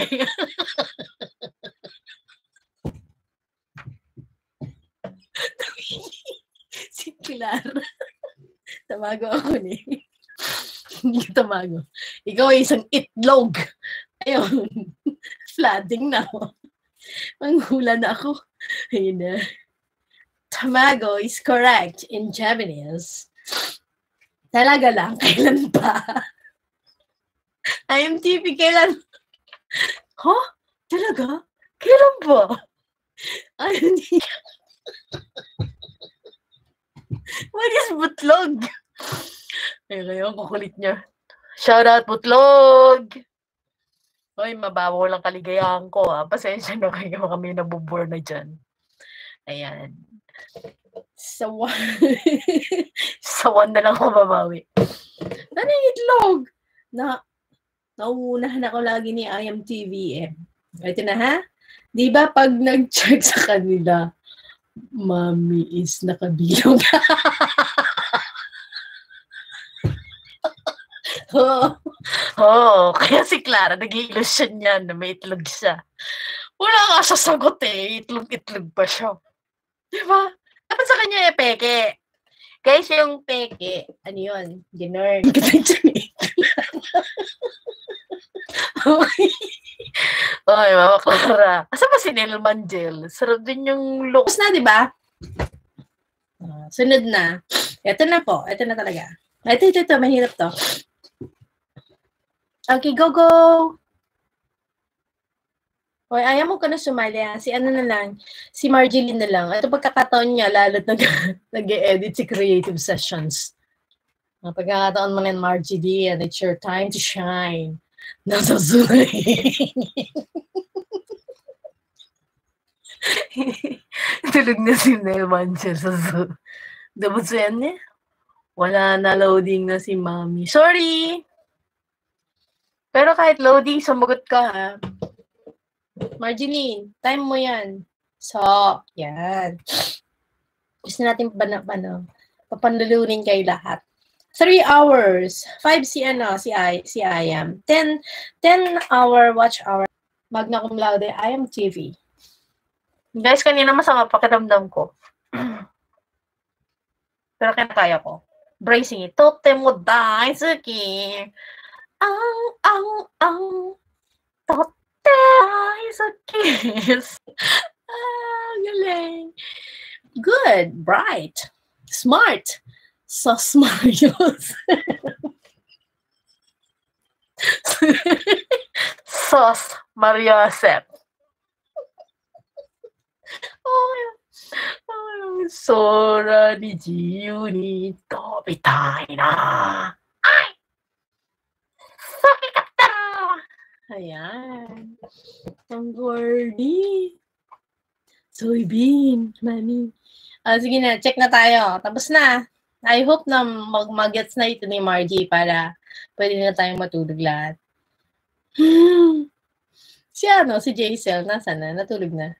Speaker 1: Si Clara. Tamago ako ni. Hindi tamago. Ikaw ay isang itlog. Ayun. Flooding na ako. Manghula na ako. Ayun na. Tamago is correct in Japanese. Talaga lang, kailan pa? I M T V, kailan? Huh? Talaga? Kailan ba? Ayun. What is butlog? Ay, ngayon, kukulit niya. Shout out, butlog! Ay, mababaw lang kaligayahan ko, ha? Pasensya na kayo, kami nabubur na dyan. Ayan. Sawan. Sawan na lang ako mabawi. Ano yung itlog? Na, nauunahan ako lagi ni I M T V M. Ito na, ha? Di ba pag nag-check sa kanila, Mami is nakabilog. Oo.
Speaker 2: Oo, kaya si Clara nag-i-illusion yan na may itlog siya. Wala nga siya sagot eh, itlog-itlog pa siya. Diba? Dapat sa kanya eh, peke. Guys, yung peke, ano yun? Dinner. Okay, Mama Clara. Asa ba si Nel Manjel? Sarap din yung look.
Speaker 1: Tapos na, di ba? Uh, sunod na. Ito na po. Ito na talaga. Ito, ito, ito. Mahirap to. Okay, go, go! Hoy, ayaw mo ka na sumali, ha? Si ano na lang, si Marjeline na lang. Ito pagkakataon niya, lalo't nag-e-edit si Creative Sessions. Ang pagkakataon mo na Marjeline, it's your time to shine. Nasa Zoom.
Speaker 2: Tulog na si Nel Manchel sa Zoom. Dapat sa yan eh. Wala na loading na si Mami. Sorry! Pero kahit loading, sumagot ka ha. Marjeline, time mo yan. So, yan. Gusto natin pa na, ano, papanlulunin kayo lahat. Three hours. Five si ano, si I, si I am. Ten, ten hour watch hour. Magna cum laude, I am T V. Guys, kanina masama pakiramdam ko. Pero kaya ko. Bracing it. Tote mo daisuki. Ang, ang, ang. Tote daisuki. Ah, galing. Good. Bright. Smart. So smart. Sos Mariosep. Oh, oh, Sora ni Jiyu ni tobitai na. Ay! Sakit ka! Ayan. Ang gordy. Soybean, mami. Ah, sige na, check na tayo. Tapos na. I hope na mag-gets na ito ni Margie para pwede na tayong matulog lahat. Si ano, si Jaisel, nasa na? Natulog na.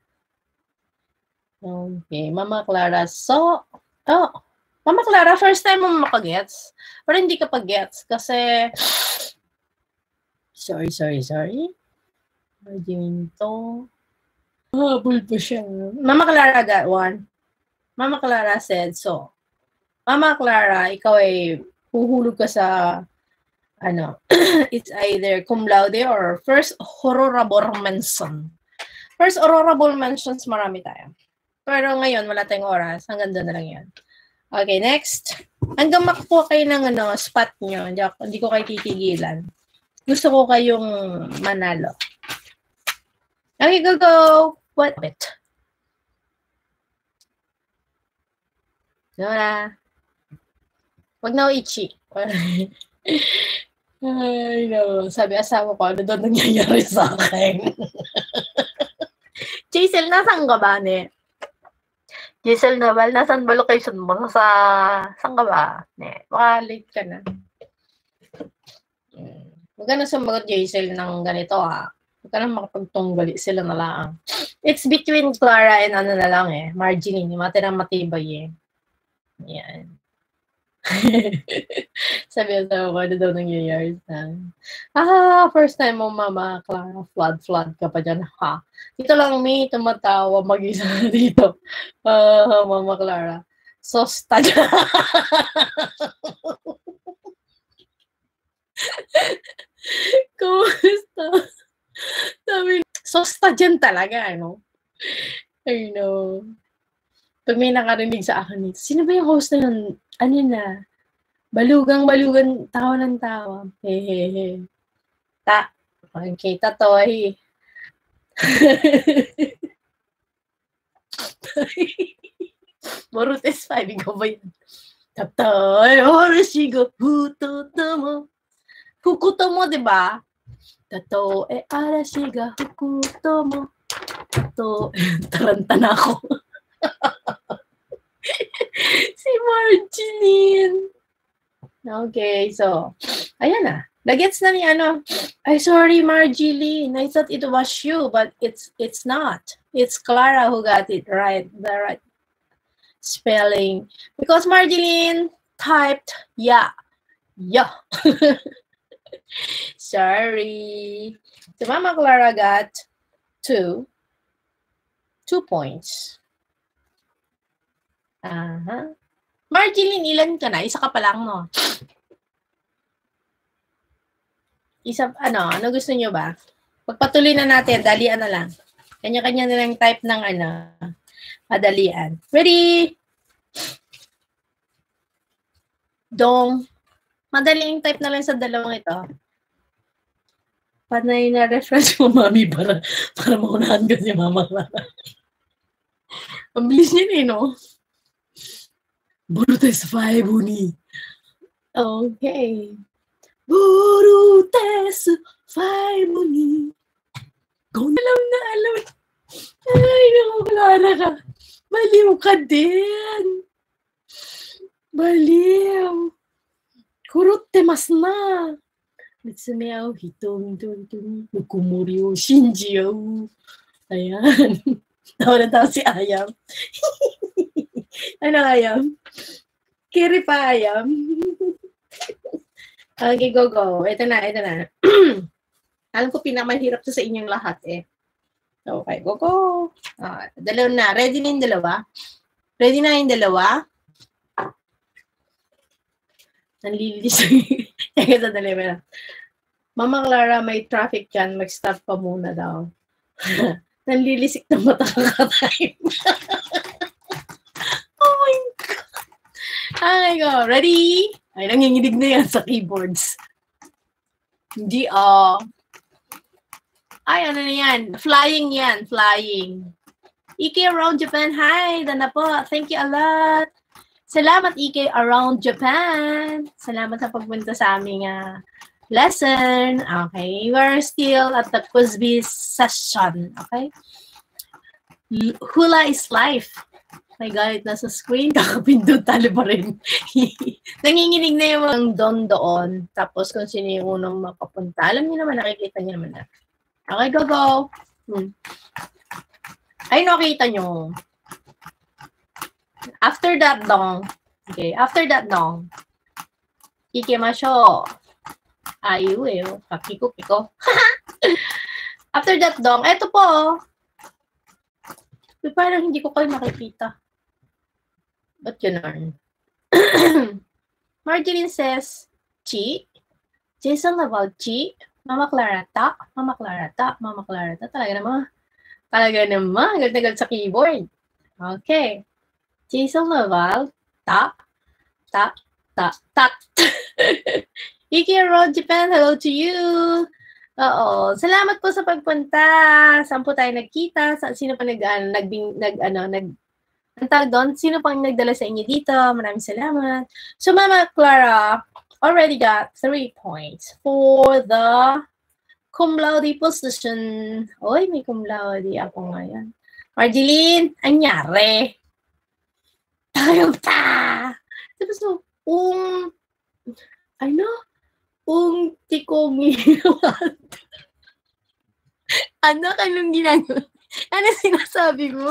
Speaker 2: Okay, Mama Clara. So, oh, Mama Clara, first time mo makagets. Pero hindi ka pa-gets kasi, sorry, sorry, sorry. Margin to. Habol pa siya. Mama Clara got one. Mama Clara said, so, Mama Clara, ikaw ay huhulog ka sa, ano, it's either cum laude or first horrible mention. First horrible mentions, marami tayo. Pero ngayon, wala tayong oras. Hanggang doon na lang yan. Okay, next. Hanggang makakuha kayo ng ano, spot nyo. Hindi, ako, hindi ko kayo titigilan. Gusto ko kayong manalo. Okay, go, go. What? Nora. Wag na ako ichi. Ay, no. Sabi asawa ko, ano doon nangyayari sa akin? Jaisel, nasaan ka ba, ne? Jaisel Naval, nasaan ba location mo? Sa, saan ka ba? Ne, baka late ka na. Huwag ka na sumagot, Jaisel, ng ganito, ha? Huwag ka na makapagtunggali, sila na lang. It's between Clara and ano na lang, eh. Marjeline, yung matirang matibay, eh. Yan. Sabi ko sa ako, ano daw nangyayari sa ah, first time mo, Mama Clara, flood, flood ka pa dyan, ha? Dito lang, may tumatawa mag-isa dito. Uh, Mama Clara. Sosta dyan. Kumusta? Sabi, sosta dyan talaga, ano? I know. Pag may nakarinig sa akin nito, sino ba yung host na yun? Ano na? Balugang-balugan, tawa ng tawa. Hehehe. Ta. Okay, tatoy. Morutes five, ikaw ba yan? Tatoy, horashigo, hutotomo. Hukutomo, diba? Tato, e arashiga, hukutomo. Tato, taranta na ako. Si Marjeline. Okay, so, ayan na. Nagets na ni ano. Ay, sorry, Marjeline. I thought it was you, but it's it's not. It's Clara who got it right, the right spelling. Because Marjeline typed, yeah, yeah.
Speaker 1: Sorry. So, Mama Clara got two. Two points. Uh-huh. Marjeline, ilan ka na? Isa ka pa lang, no? Isa, ano, ano gusto nyo ba? Pagpatuloy na natin, dalian na lang. Kanya-kanya na lang type ng, ano, madalian. Ready? Dong. Madaling type na lang sa dalawang ito. Panay na reference mo, mami, para, para maunahan ka si Mama Clara. Ang bilis niya eh, no? Burutes five, Uni. Okay. Burutes five, Uni. Kung alam na alam. Ay, naku, Clara ka. Baliw ka din. Baliw. Kurutte masu na. Mitsume ao hito, hito, hito, nukumori o shinji o. Ayan. Tawa na tawa si Ayam. Ano Ayam? Kiri pa Ayam. Okay, go, go. Ito na, ito na. Alam ko pinakamahirap to sa inyong lahat eh. Okay, go, go. Ah, dalawa na. Ready na yung dalawa? Ready na yung dalawa? Nanlilis. Teka, sa dalawa. Mama Clara, may traffic dyan. Mag-stop pa muna daw. Nanlilisik na mata kakatime. Oh my God. Okay, go. Ready? Ay, nanginginig na yan sa keyboards. Hindi, oh. Ay, ano na yan? Flying yan. Flying. Ike Around Japan. Hi, Dana po. Thank you a lot. Salamat, Ike Around Japan. Salamat sa pagpunta sa aming uh, lesson. Okay. We're still at the Quiz-Biz session. Okay. Hula is life. May galit na sa screen. Kakapindot talo pa rin. Nanginginig na yung don doon. Tapos kung sino yung unang makapunta. Alam niyo naman, nakikita niyo naman na. Okay, go, go. Hmm. Ay, nakita nyo. After that, dong. Okay, after that, dong. Ikemashou. Ayu, eh. Kakiko-kiko. After that, dong. Eto po. Uy, parang hindi ko kayo nakikita. Ba't yun? Marjeline says, Chi. Jason about Chi. Mama Clara, ta. Mama Clara, ta. Mama Clara, ta. Talaga naman. Talaga naman. Gagal sa keyboard. Okay. Jason Laval, ta. Ta. Ta. Ta. Iki Around Japan, hello to you. Oo. Salamat po sa pagpunta. Saan po tayo nagkita? Sa, sino pa nag, uh, nag, nag, ano, nag, ang tawag doon? Sino pang nagdala sa inyo dito? Maraming salamat. So, Mama Clara, already got three points for the cum laude position. Oy, may cum laude ako ngayon. Marjeline, anyari. Tayo ta! Tapos so, um, ano? Um, tikomi. Anak, anong ginagawa? Ano sinasabi mo?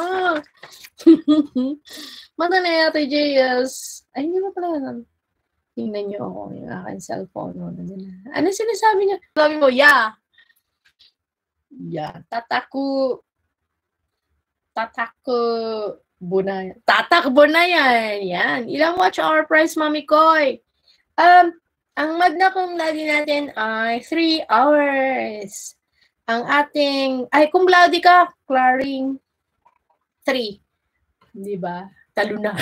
Speaker 1: Mata na yata, J S. Ay, hindi mo pala naman. Tingnan niyo ako yung aking cellphone. Ano sinasabi niya? Sabi mo, yeah. Yeah. Tataku. Tataku. Bunayan. Tatakbo na yan. Yan. Ilang watch hour price, Mami Koy? Um, ang magna cum laude natin ay three hours. Ang ating, ay, cum laude ka, Claring. three. Di ba? Talunan.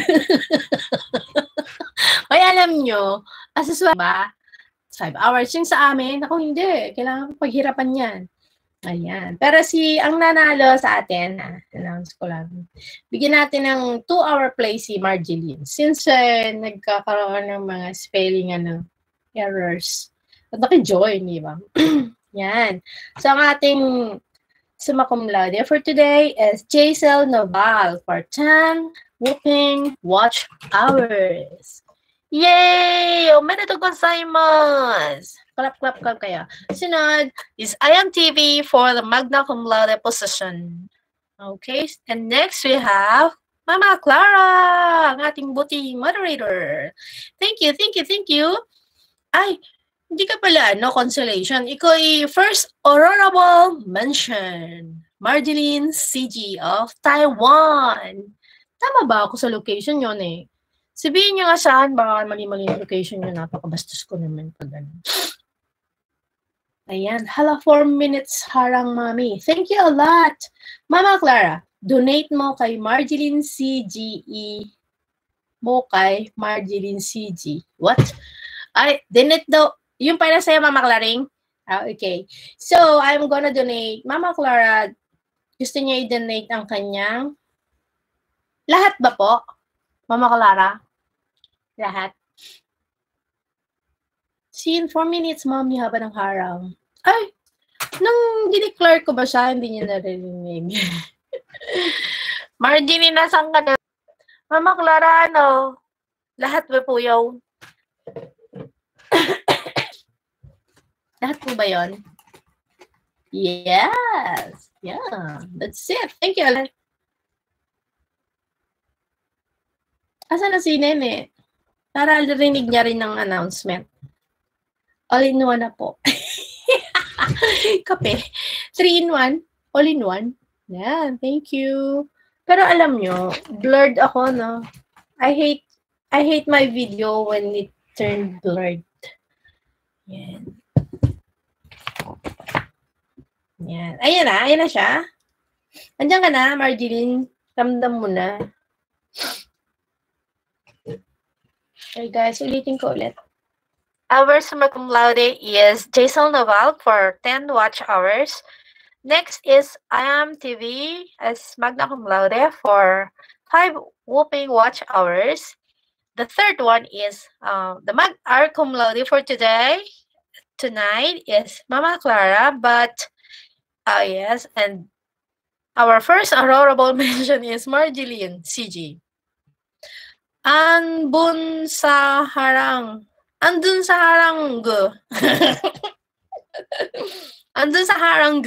Speaker 1: Ay, alam nyo, asaswa ba? five hours yung sa amin. Ako hindi. Kailangan paghirapan yan. Ayan. Pero si, ang nanalo sa atin, ha, announce ko lang, bigyan natin ng two hour play si Marjeline. Since uh, nagkakaroon ng mga spelling ano, errors. At naki-join, di ba? Yan. So, ang ating summa cum laude for today is Jaisel Noval for ten whooping watch hours. Yay! Omedetou gozaimasu! Clap, clap, clap kaya. Sunod is I M T V for the magna cum laude position. Okay, and next we have Mama Clara, ang ating buting moderator. Thank you, thank you, thank you. Ay, Hindi ka pala, no, consolation. Ikaw ay first honorable mention. Marjeline C G of Taiwan. Tama ba ako sa location yun eh? Sabihin niyo nga saan, baka mali-mali yung location yun. Napakabastos ko naman pag ganun. Ayan. Hala, four minutes harang mami. Thank you a lot. Mama Clara, donate mo kay Marjeline C G E mo kay Marjeline C G. What? Ay, donate daw. Yung para sa'yo, Mama Claring? Ah, okay. So, I'm gonna donate. Mama Clara, gusto niya i-donate ang kanyang lahat ba po? Mama Clara? Lahat? See, in four minutes, Mommy, haba ng harang. Ay, nung dineclare ko ba siya, hindi niya narinig. Marjeline, nasan ka na? Mama Clara, ano? Lahat ba po yun? Lahat po ba yun? Yes. Yeah. That's it. Thank you. Asa na si Nene? Para narinig niya rin ng announcement. All in one na po. Kape. Three in one. All in one. Yeah, thank you. Pero alam nyo, blurred ako, no? I hate, I hate my video when it turned blurred. Yan. Yan. Ayan na, ayan na siya. Andiyan ka na, Marjeline. Ramdam mo na. Okay guys, ulitin ko ulit. Our summa cum laude is Jason Noval for ten watch hours. Next is I am T V as magna cum laude for five whooping watch hours. The third one is uh, the mag R cum laude for today. Tonight is Mama Clara, but uh, yes, and our first honorable mention is Marjeline C G. Anbun sa harang. Andun sa harang. Andun sa harang.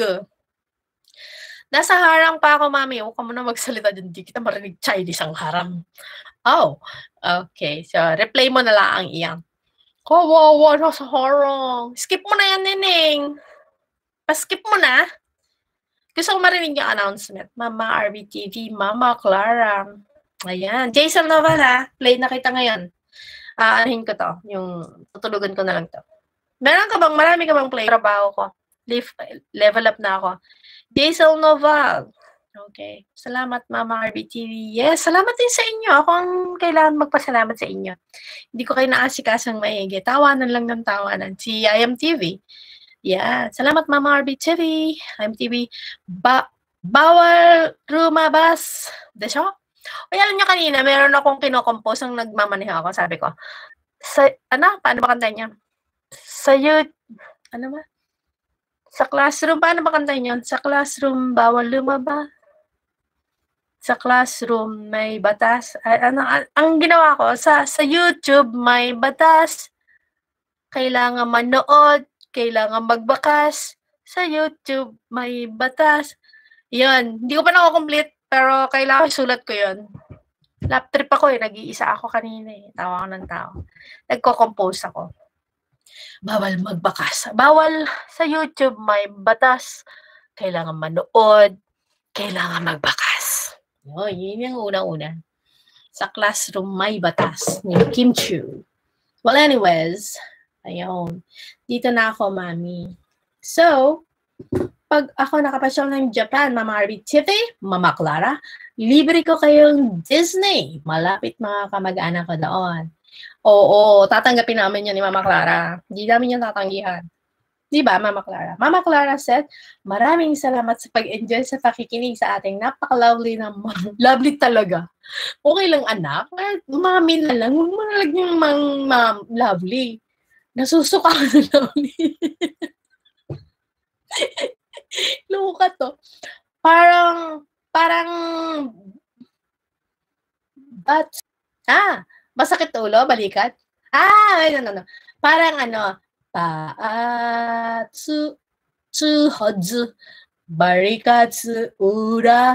Speaker 1: Nasa harang pa ako, Mami. Huwag ka muna magsalita dyan. Di kita marinig Chinese ang harang. Oh, okay. So, replay mo na lang iyan. Kawawa na sa harang. Skip mo na yan, Neneng. Pa-skip mo na. Gusto ko marinig yung announcement. Mama R B T V, Mama Clara. Ayan. Jason Noval, ha? Play na kita ngayon. Aanahin ko to. Yung tutulugan ko na lang to. Meron ka bang, marami ka bang play? Trabaho ko. Leave, level up na ako. Jason Noval. Okay. Salamat, Mama R B T V. Yes, salamat din sa inyo. Ako ang kailangan magpasalamat sa inyo. Hindi ko kayo naasikasang maigi. Tawanan lang ng tawanan. Si I M T V. Yeah. Salamat, Mama R B T V. I M T V. Ba bawal rumabas. Desyo? O alam niyo kanina, meron akong kinokompose ang nagmamaneho ako. Sabi ko, sa, ano, paano ba kantahin niya? Sa YouTube, ano ba? Sa classroom, paano ba kantahin yun? Sa classroom, bawal lumabas. Sa classroom, may batas. Ano, ang ginawa ko, sa, sa YouTube, may batas. Kailangan manood. Kailangan magbakas. Sa YouTube, may batas. Yun. Hindi ko pa nako-complete. Pero kailangan sulat ko yun. Lap trip ako eh. Nag-iisa ako kanina eh. Tawa ko ng tao. Nagko-compose ako. Bawal magbakas. Bawal sa YouTube may batas. Kailangan manood. Kailangan magbakas. Yun, yun yung unang-una. Sa classroom may batas ni Kim Chiu. Well, anyways. Ayun. Dito na ako, Mami. So, pag ako nakapasyal ng Japan, Mama R B T V, Mama Clara, libre ko kayong Disney. Malapit mga kamag-anak ko doon. Oo, tatanggapin namin yan ni Mama Clara. Hindi namin yan tatanggihan. Di ba, Mama Clara? Mama Clara said, maraming salamat sa pag-enjoy sa pakikinig sa ating napaka-lovely naman. Lovely talaga. Okay lang, anak. Mami na lang. Huwag mo na lang yung mang, mang lovely. Nasusuka ka na lovely. Luka to. Parang, parang, but, ah, masakit ulo, balikat? Ah, no, no, no. Parang ano, paatsu, tsu, hodzu, barikatsu, ura.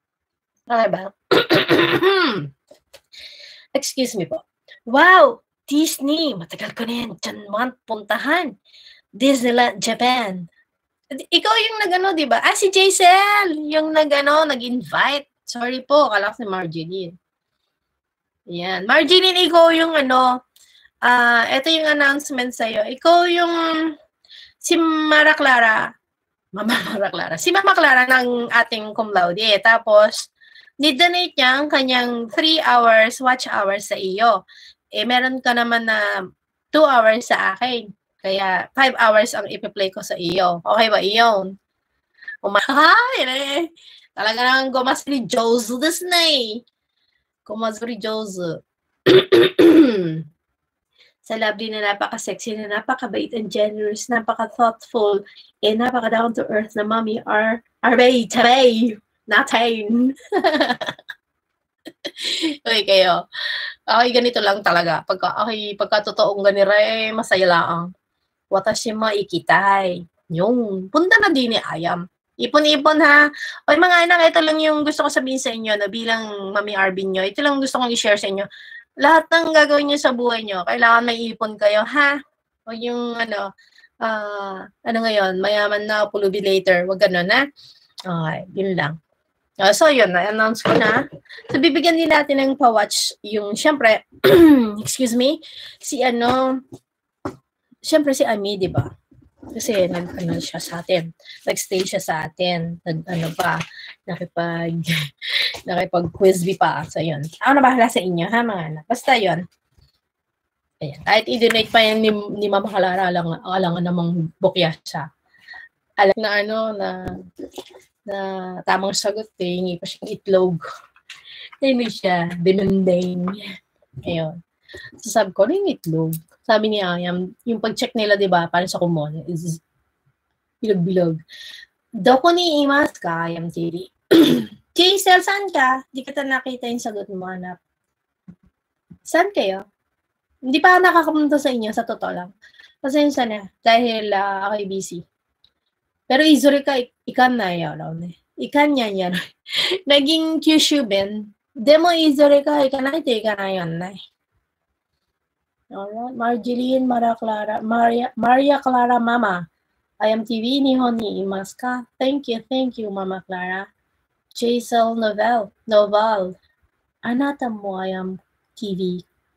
Speaker 1: Okay ba? Excuse me po. Wow! Disney, matagal ko na yan dyan man puntahan. Disneyland, Japan. Ikaw yung nag-ano, di ba? Ah, si Jaisel, yung nag-ano, nag-invite. Sorry po, kala ko si Marjeline. Yan. Marjeline, ikaw yung ano, ah, uh, ito yung announcement sa'yo. Ikaw yung, si Mara Clara, Mama Mara Clara, si Mama Clara ng ating cum laude. Tapos, nid-donate niya ang kanyang three hours watch hours sa iyo. Eh, meron ka naman na two hours sa akin. Kaya, five hours ang ipi-play ko sa iyo. Okay ba iyon? Umahay! Eh. Talaga nang gumasri Jozo this na eh. Gumasri Jozo. Sa lovely na napaka-sexy na napaka-bait and generous, napaka-thoughtful, and napaka-down-to-earth na mommy are, are bay, tabay, natin. Okay kayo. Okay, ganito lang talaga. Pagka, okay, pagka totoong ganira, eh, masaya lang. Watashi mo ikitay. Yung, punta na din ni Ayam. Ipon-ipon ha. O mga anak, ito lang yung gusto ko sabihin sa inyo na bilang Mami Arvin nyo. Ito lang gusto kong i-share sa inyo. Lahat ng gagawin nyo sa buhay nyo, kailangan may ipon kayo, ha? O yung ano, uh, ano ngayon, mayaman na, pulubi later. Wag ganun, ha? Okay, yun lang. Uh, so, yun, na-announce ko na. So, bibigyan din natin ng pa-watch yung, syempre, excuse me, si ano, syempre si Ami, di ba? Kasi nag-ano siya sa atin. Nag-stay siya sa atin. Nag-ano pa, nakipag, nakipag-quiz pa. So, yun. Ako na bahala sa inyo, ha, mga anak. Basta yun. Ayan. Kahit i-donate pa yan ni, ni Mama Clara, alang, alang namang bukya siya. Alam na ano, na, na tamang sagot, eh, hingi pa siyang itlog. Hindi siya, demanding. Ayun. So, sabi ko, yung itlog. Sabi ni Ayam, yung pag-check nila, di ba, para sa kumon, is bilog-bilog. Doko ni Imas ka, Ayam T V. Jaisel, saan ka? Di kita nakita yung sagot mo, anak. Saan kayo? Hindi pa nakakapunta sa inyo, sa totoo lang. Pasensya na, dahil uh, ako'y busy. Pero izuri ka, ikan na yun. Ikan yan yan. Naging Kyushuben. Demo izuri ka, ikan na ito, ikan na yun na. Alright, Marjeline, Maria Clara, Maria, Maria Clara Mama. Ayam T V, Nihon ni Imas ka. Thank you, thank you, Mama Clara. Jaisel Novel, Noval. Anata mo Ayam T V.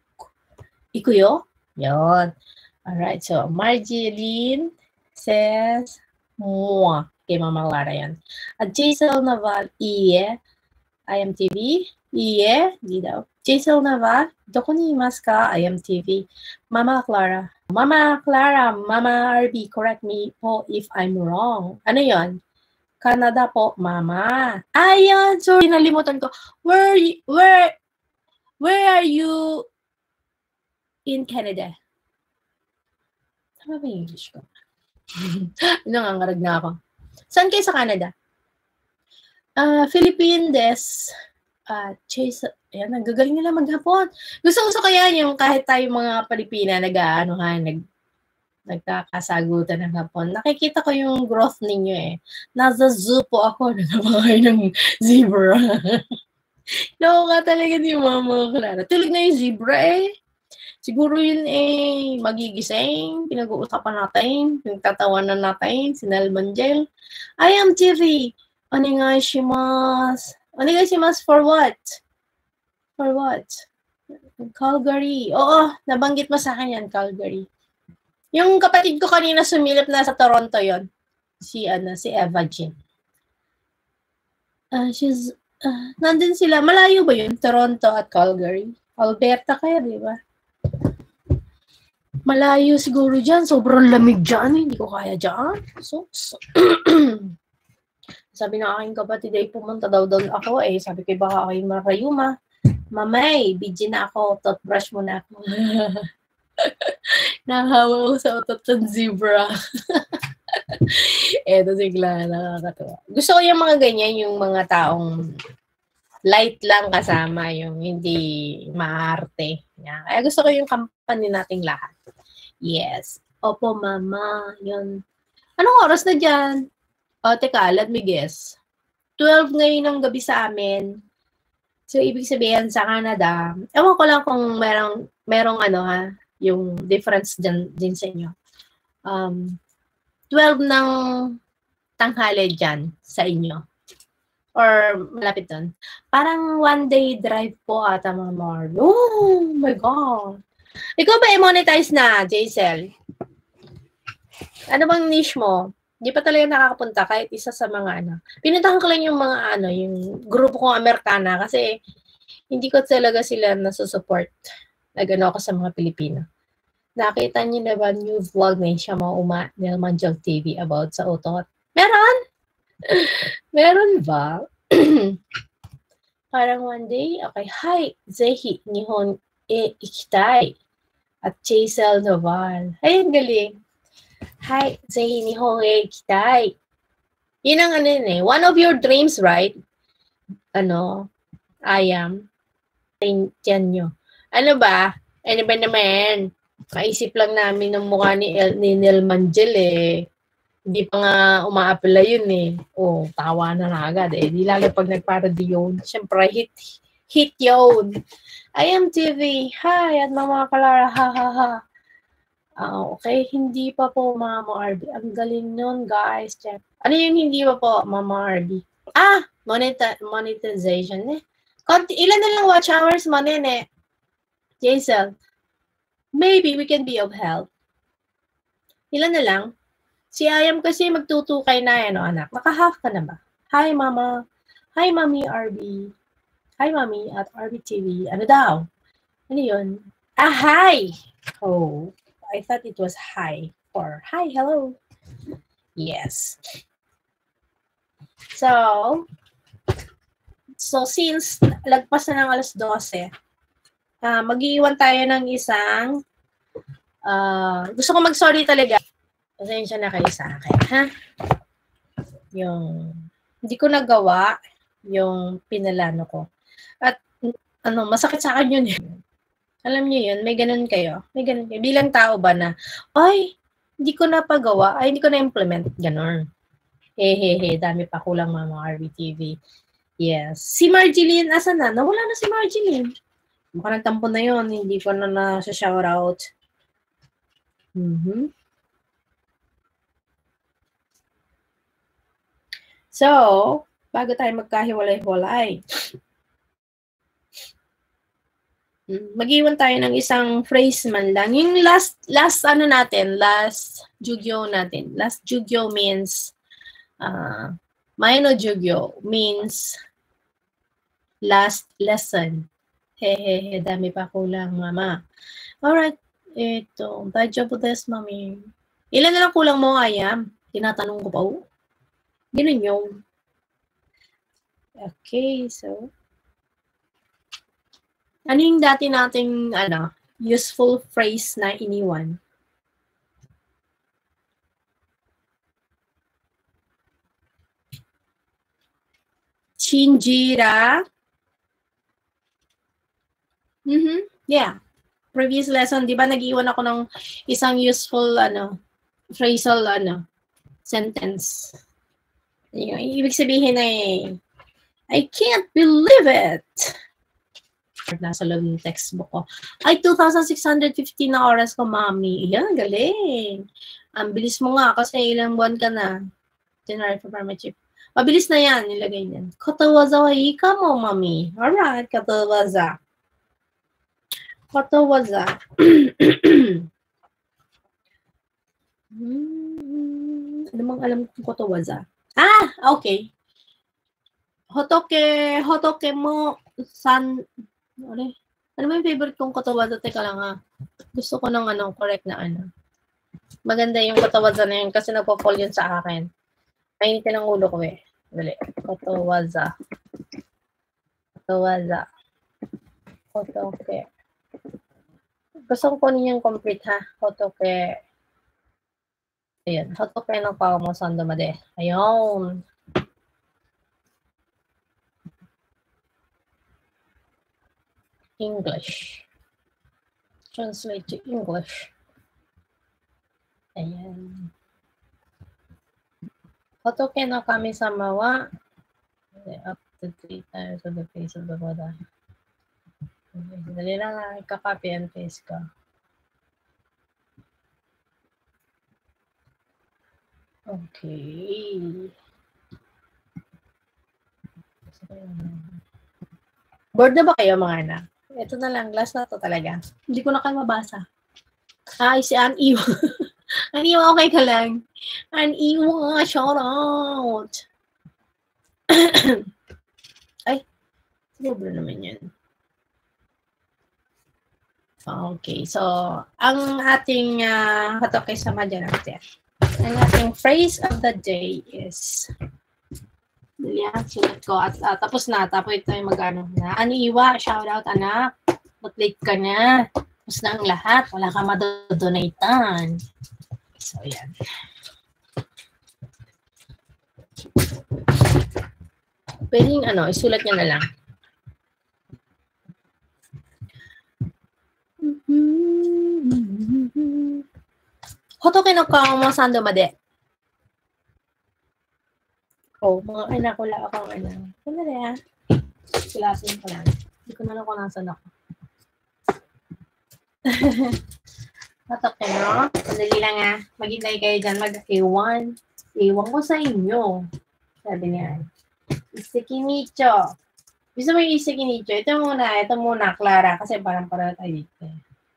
Speaker 1: Ikuyo? Yon. Alright, so Marjeline says, Mua. Kay Mama Clara yan. At Jaisel Noval, iye. Ayam T V, iye. Di daw. Jaisel Naval, doko ni imasu ka? Ayam T V. Mama Clara. Mama Clara, Mama R B, correct me po if I'm wrong. Ano yon? Canada po, Mama. Ayan, sorry, nalimutan ko. Where, where, where are you in Canada? Tama ba yung English ko? Nangangarag na ako. Saan kayo sa Canada? Uh, Philippines. Uh, Chase, ayan, nagagaling nila maghapon. Gusto-gusto kaya yung kahit tayo mga Pilipina nag-ano ha, nag, nagkakasagutan ng hapon. Nakikita ko yung growth ninyo eh. Nasa zoo po ako, nagkabakay ng zebra. Loko ka talaga ni Mama Clara. Tulog na yung zebra eh. Siguro yun eh, magigising, pinag-uusapan natin, pinagtatawanan natin, sinalmanjel. I am T V. Onegaishimasu. Onegaishimasu for what? For what? Calgary. Oo, nabanggit mo sa akin yan, Calgary. Yung kapatid ko kanina sumilip na sa Toronto yon. Si, ano, si Eva Jean. Uh, she's, uh, nandun sila. Malayo ba yun? Toronto at Calgary? Alberta kaya, di ba? Malayo siguro dyan. Sobrang lamig dyan. Hindi ko kaya dyan. So, so. Sabi ng aking kapatid ay pumunta daw doon ako eh. Sabi ko baka ako yung marayuma. Mamay, busy na ako. Toothbrush mo na ako. Nahawa ko sa utot ng zebra. Eto sigla, nakakatawa. Gusto ko yung mga ganyan, yung mga taong light lang kasama, yung hindi maarte. Yan. Kaya gusto ko yung company nating lahat. Yes. Opo, mama. Yun. Anong oras na dyan? O, teka, let me guess. twelve ngayon ng gabi sa amin. So, ibig sabihin sa Canada, ewan ko lang kung merong, merong ano ha,
Speaker 2: yung difference din, din sa inyo. Um, twelve ng tanghali dyan sa inyo. Or malapit doon. Parang one day drive po ata mga Mar. Oh my God. Ikaw ba i-monetize na, Jaisel? Ano bang niche mo? Hindi pa talaga nakakapunta kahit isa sa mga ano. Pinuntahan ko lang yung mga ano, yung grupo kong Amerikana kasi hindi ko talaga sila nasusupport. Nagano ako sa mga Pilipino. Nakita niyo na ba new vlog ni siya mga uma Nel Manjol T V about sa utot? Meron? Meron ba? Parang one day, okay, hi, Zehi, Nihon e ikitai. At Jaisel Noval. Ay, ang galing. Hi, Zehi, Nihon e ikitai. Yun ang ano yun eh. One of your dreams, right? Ano? I am. Yan nyo. Ano ba? Ano ba naman? Maisip lang namin ng mukha ni, El, ni Nel Manjel eh. Hindi pa nga uma-apply yun eh. Oh, tawa na na agad eh. Di lalo pag nagparody yun. Siyempre, hit, hit yun. I am T V. Hi, at mga Clara. Ha, ha, ha. Uh, okay, hindi pa po, Mama R B. Ang galing nun, guys. Check. Ano yung hindi pa po, Mama R B? Ah, moneta monetization eh. Konti, ilan na lang watch hours mo, nene? Jaisel, maybe we can be of help. Ilan na lang? Si Ayam kasi magtutukay na, ano, anak. Naka-half ka na ba? Hi, Mama. Hi, Mommy R B. Hi, Mommy at R B T V. Ano daw? Ano yun? Ah, hi! Oh, I thought it was hi. Or, hi, hello. Yes. So, so since lagpas na ng alas dose, uh, mag-iwan tayo ng isang, uh, gusto ko mag-sorry talaga. Pasensya na kayo sa akin, ha? Yung, hindi ko nagawa yung pinalano ko. At, ano, masakit sa akin yun. Alam niyo yun, may ganun kayo. May ganun kayo. Bilang tao ba na, ay, hindi ko napagawa, ay, hindi ko na-implement. Ganun. Hehehe, dami pa kulang mga R B T V. Yes. Si Marjeline, asan na? Nawala na si Marjeline. Mukhang nagtampo na yun. Hindi ko na na-shoutout. Mm-hmm. So, bago tayo magkahiwalay-hiwalay, mag-iwan tayo ng isang phrase man lang. Yung last, last ano natin, last jugyo natin. Last jugyo means, uh, Maino jugyo means last lesson. Hehehe, dami pa kulang, mama. Alright, ito, dajobu desu, mami. Ilan na lang kulang mo, Ayam? Tinatanong ko pa, oh. Ganun yung. Okay, so. Ano yung dati nating, ano, useful phrase na iniwan? Shinjira. Mm-hmm. Yeah. Previous lesson, di ba nag-iwan ako ng isang useful, ano, phrasal, ano, sentence. Yung ibig sabihin ay, I can't believe it. Nasa loob ng textbook ko. Ay, two thousand six hundred fifty na oras ko, mami. Iyan, galing. Ang bilis mo nga kasi ilang buwan ka na. January, February, March. Mabilis na yan, nilagay niyan. Katawaza wa ika mo, mami. Alright, katawaza. Katawaza. hmm, ano mang alam kong katawaza? Ah, okay. Hotoke, hotoke mo, san, ano, ano ba yung favorite kong katawaza? Teka lang ha. Gusto ko ng ano, correct na ano. Maganda yung katawaza na yun kasi nagpo-fall yun sa akin. Mainitin ang ulo ko eh. Dali. Katawaza. Katawaza. Hotoke. Gusto ko kunin yung complete ha. Hotoke. Ayan. Hotoke ng pao mo sando made. Ayun. English. Translate to English. Ayan. Hotoke no kami-sama wa up to three times of the face of the Buddha. Dali lang, kakopy and paste ko.
Speaker 1: Okay. Bored na ba kayo, mga anak? Ito na lang, last na to talaga. Hindi ko na kayo mabasa. Ay, si Ann Iwa. Ann Iwa, okay ka lang? Ann Iwa, shout out. Ay, sobra naman yan. Okay, so, ang ating uh, katoke sa madya natin. Ang ating phrase of the day is, yan, sulat ko. At uh, tapos na, tapos ito yung mag-ano na. Ann Iwa, shout out anak. But late ka na. Tapos na ang lahat. Wala ka madodonatan. So, yan. Pwedeng ano, isulat nyo na lang. Hotoke no kao mo sando made. Oh, mga anak, wala akong anak. Ano na yan? Sulatin ko lang. Hindi ko na lang kung nasan ako. Hotoke no? Madali lang ah. Maghintay kayo dyan. Mag-iwan. Iwan ko sa inyo. Sabi niya. Iseki-nicho. Gusto mo yung iseki-nicho? Ito muna. Ito muna, Clara. Kasi parang para tayo dito.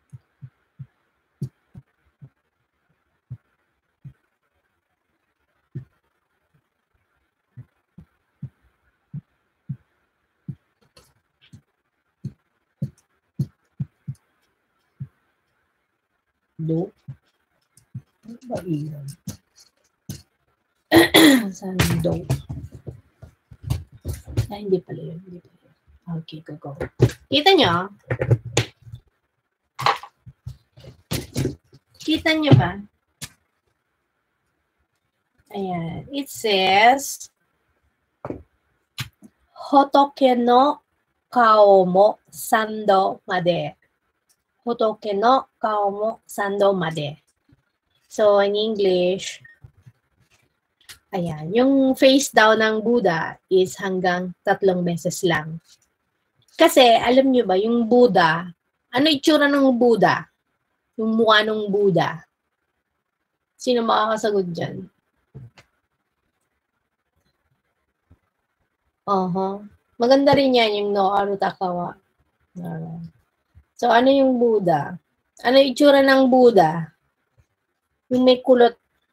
Speaker 1: Do. Ano ba iyon? Saan do? Ay, hindi pala yun. Hindi pala yun. Okay, go, go. Kita nyo? Kita nyo ba? Ayan. It says, Hotoke no kao mo sando made. Hotoke no kao mo sando made. So, in English, ayan, yung face down ng Buddha is hanggang tatlong beses lang. Kasi, alam nyo ba, yung Buddha, ano itsura ng Buddha? Yung mukha ng Buddha. Sino makakasagot dyan? Uh-huh. Maganda rin yan, yung no arutakawa. Uh, so, ano yung Buddha? Ano itsura ng Buddha? Yung may kulot.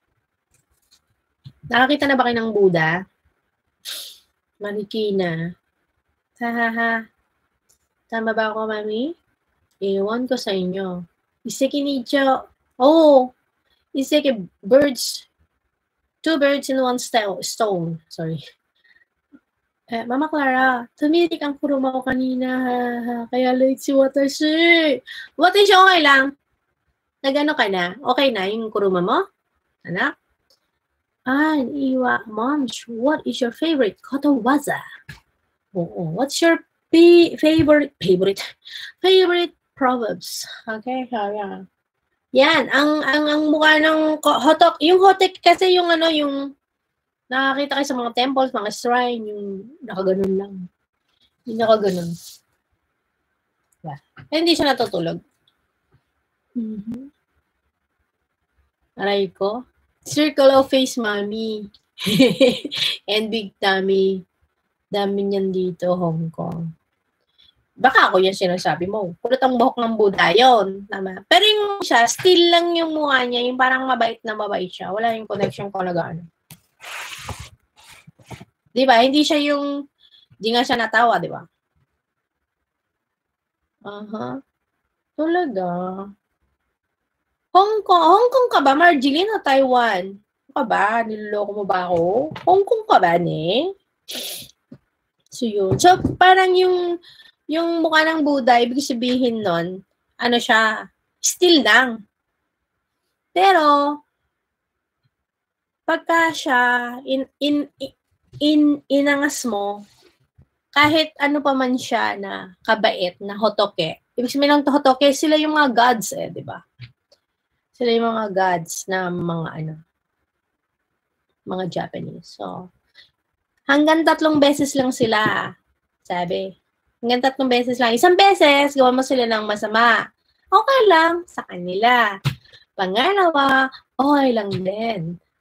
Speaker 1: Nakakita na ba kayo ng Buddha? Marikina. Hahaha. Tama ba ako, mami? Ewan ko sa inyo. Iseki nicho. Oh! Iseki birds. Two birds in one stone. Sorry. Eh, Mama Clara, tumitik ang kuruma ko kanina. Kaya late si Watashi. Watashi, okay lang. Nagano ka na? Okay na yung kuruma mo? Anak? Ah, Iwa, Mom, what is your favorite kotowaza? Oo. What's your p- favorite, favorite, favorite proverbs? Okay, so yeah. Yan, ang, ang, ang mukha ng hotok, yung hotek kasi yung ano, yung nakakita kayo sa mga temples, mga shrine, yung nakaganon lang. Yung nakaganon. Yeah. Eh, hindi siya natutulog. Mm-hmm. Aray ko. Circle of face, mommy. And big tummy. Dami niyan dito, Hong Kong. Baka ako yan sinasabi mo. Kulot ang buhok ng Buddha yun. Tama. Pero yung siya, still lang yung mukha niya, yung parang mabait na mabait siya. Wala yung connection ko na gaano. Di ba? Hindi siya yung, di nga siya natawa, di ba? Aha. Uh-huh. Talaga. Hong Kong, Hong Kong ka ba, Marjeline, o Taiwan? Ka ba? Niloloko mo ba ako? Hong Kong ka ba, ne? So, yun. So, parang yung, yung mukha ng Buddha, ibig sabihin nun, ano siya, still lang. Pero, pagka siya, in, in, in, inangas mo, kahit ano pa man siya na kabait, na hotoke, ibig sabihin ng hotoke, sila yung mga gods eh, di ba? Sila yung mga gods na mga ano, mga Japanese. So, hanggang tatlong beses lang sila, sabi. Hanggang tatlong beses lang. Isang beses, gawa mo sila ng masama. Okay lang sa kanila. Pangalawa, okay lang din.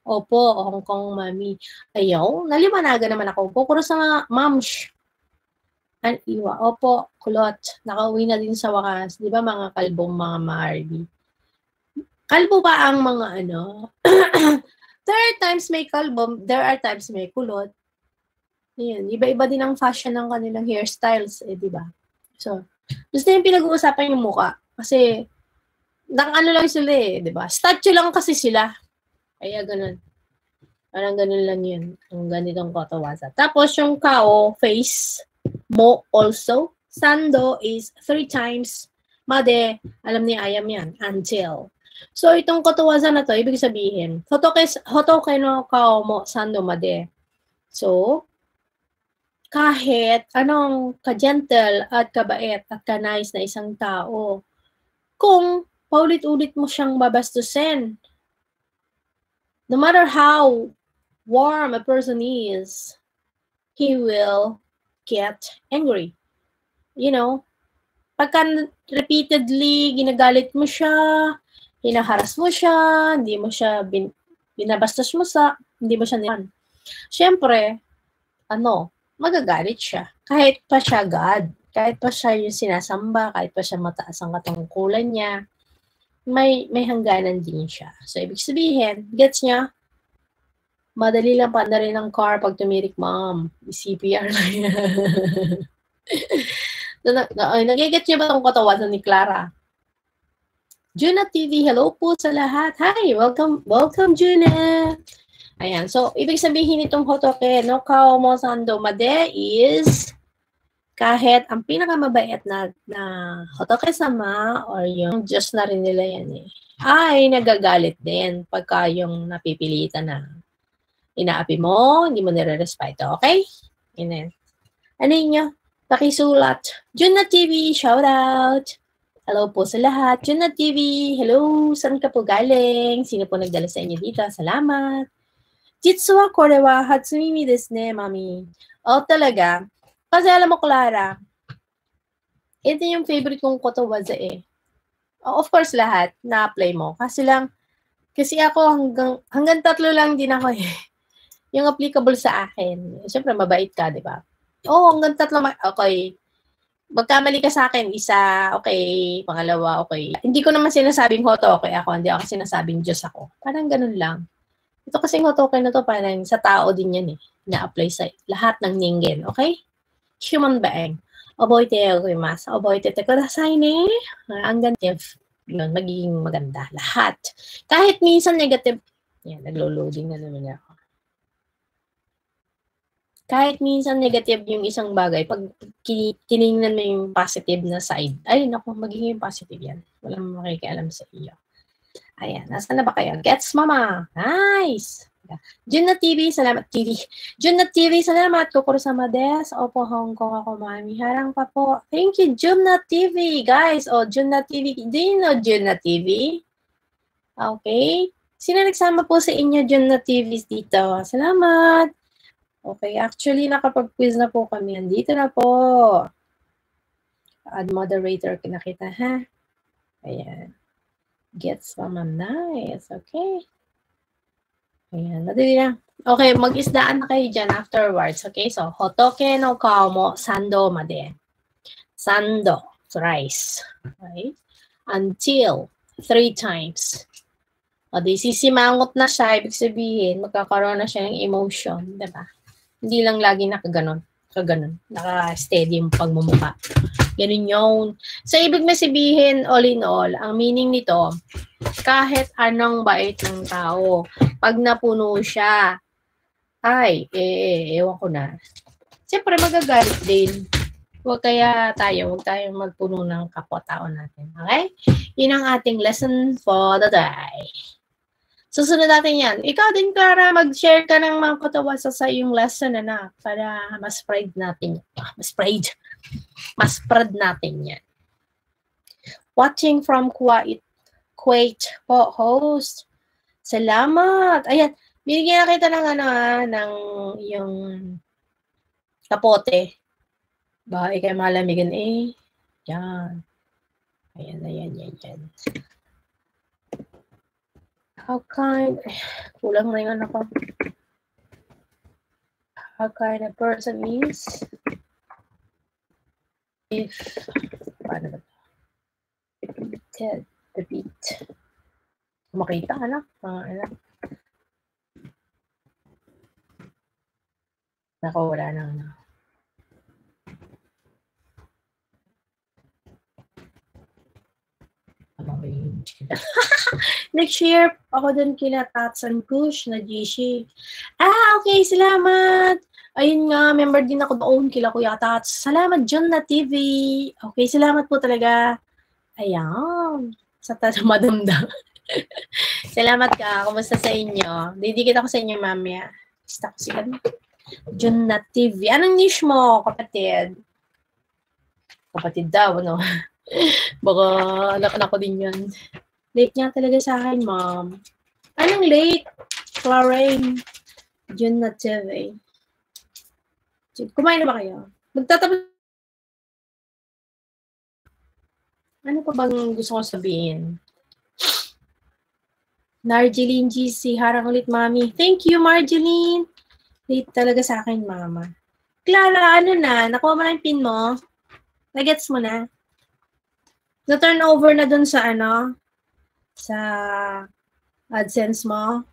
Speaker 2: Opo, Hong Kong mami. Ayaw, naliwanagan naman ako. Kukuro sa mga moms. An iwa. Opo, kulot. Nakauwi na din sa wakas. Di ba mga kalbong mga Marby? Kalbo ba ang mga ano? There are times may kalbo, there are times may kulot. Ayan, iba-iba din ang fashion ng kanilang hairstyles, eh, di ba? So, gusto yung pinag-uusapan yung muka. Kasi, nang ano lang sila eh, di ba? Statue lang kasi sila. Kaya ganun. Parang ganun lang yun. Ang ganitong kotowaza. Tapos, yung kao, face, mo also. Sando is three times. Made, alam ni Ayam yan. Until. So, itong kotowaza na to, ibig sabihin, hotoke, hotoke no kao mo, sando made. So, kahit anong ka-gentle at kabait at ka-nice na isang tao, kung paulit-ulit mo siyang babastusin, no matter how warm a person is, he will get angry. You know, pagka repeatedly ginagalit mo siya, hinaharas mo siya, hindi mo siya bin, binabastos mo sa, hindi mo siya niyan. Siyempre, ano, magagalit siya. Kahit pa siya God, kahit pa siya yung sinasamba, kahit pa siya mataas ang katungkulan niya, may may hangganan din siya. So, ibig sabihin, gets niya, madali lang pa na rin ang car pag tumirik, ma'am. C P R lang yan. Nagigets niya ba itong katawasan ni Clara? Juna T V, hello po sa lahat. Hi, welcome, welcome Juna. Ayan, so, ibig sabihin itong hotoke, no kao mo sando made is kahit ang pinakamabait na, na hotoke sama or yung Diyos na rin nila yan eh, ay nagagalit din pagka yung napipilitan na inaapi mo, hindi mo nire-respeto, okay? Ayan. Ano yun? Pakisulat. Juna T V, shout out. Hello po sa lahat. Juna T V, hello. Saan ka po galing? Sino po nagdala sa inyo dito? Salamat. Jitsuwa korewa hatsumimi desu ne, mami. Oh, talaga. Kasi alam mo, Clara, ito yung favorite kong kotowaza eh. Oh, of course, lahat na-apply mo. Kasi lang, kasi ako hanggang, hanggang tatlo lang din ako eh. Yung applicable sa akin. Siyempre, mabait ka, di ba? Oo, oh, hanggang tatlo. Okay. Magkamali ka sa akin, isa, okay. Pangalawa, okay. Hindi ko naman sinasabing hoto, okay ako. Hindi ako sinasabing Diyos ako. Parang ganun lang. Ito kasing hotoke na to, parang sa tao din yan eh. Na-apply sa lahat ng ningen, okay? Human being. Oboite ogoimasu. Oboite te kudasai ne. Ang negative. Yun, magiging maganda. Lahat. Kahit minsan negative. Yan, naglo-loading na naman ako. Kahit minsan negative yung isang bagay, pag tinignan mo yung positive na side, ay, naku, magiging positive yan. Walang makikialam sa iyo. Ayan, nasa na ba kayo? Gets, mama. Nice. Juna T V, salamat T V. Juna T V, salamat. Kukuro sa Mades. Opo, Hong Kong ako, mami. Harang pa po. Thank you, Juna T V. Guys, oh, Juna T V. Do you know Juna T V? Okay. Sino nagsama po sa inyo, Juna T V dito? Salamat. Okay, actually, nakapag-quiz na po kami. Andito na po. Add moderator, kinakita, ha? Ayan. Gets, mama, nice. Okay. Ayan, madali lang. Okay, mag-isdaan na kayo dyan afterwards. Okay, so, hotoke no kao mo sando made. Sando, thrice. Okay? Until, three times. O, di sisimangot na siya, ibig sabihin, magkakaroon na siya ng emotion, diba? Hindi lang lagi nakaganon, kaganon, naka-steady yung pagmumuka. Ganun yun. So, ibig na sabihin, all in all, ang meaning nito, kahit anong bait ng tao, pag napuno siya, ay, eh, ewan ko na. Siyempre, magagalit din. Huwag kaya tayo, huwag tayong magpuno ng kapwa-tao natin. Okay? Yun ang ating lesson for the day. Susunod natin yan. Ikaw din, Clara, mag-share ka ng mga katawasan sa iyong lesson, anak, para mas spread natin. Mas spread. Mas spread natin yan. Watching from Kuwait. Kuwait po, host. Salamat. Ayan, binigyan na kita ng ano, ng yung kapote. Ba, ikay malamigan eh. Yan. Ayan, ayan, yan, yan.
Speaker 1: How kind, kulang na yung anak ko. How kind a person is if, paano ba? Ted, the beat. Makita, anak. Mga anak. Nako, wala na, anak. Nag-share ako dun kila Tats and Kush na G C. Ah, okay, salamat. Ayun nga, member din ako doon kila Kuya Tats. Salamat, John na T V. Okay, salamat po talaga. Ayan. Sa tayo madamdam. Salamat ka. Kumusta sa inyo? Didikit ako sa inyo, mamaya. Basta ko sila. John na T V. Anong niche mo, kapatid? Kapatid daw, ano? Baka anak-anak ko din yan. Late nga talaga sa akin, ma'am. Anong late? Florine. June na T V. Kumain na ba kayo? Magtatapos. Ano pa bang gusto ko sabihin? Marjeline G C. Harang ulit, mami. Thank you, Marjeline. Late talaga sa akin, mama. Clara, ano na? Nakuha mo na yung pin mo? Nagets mo na? Na-turn over na dun sa ano? Sa AdSense mo?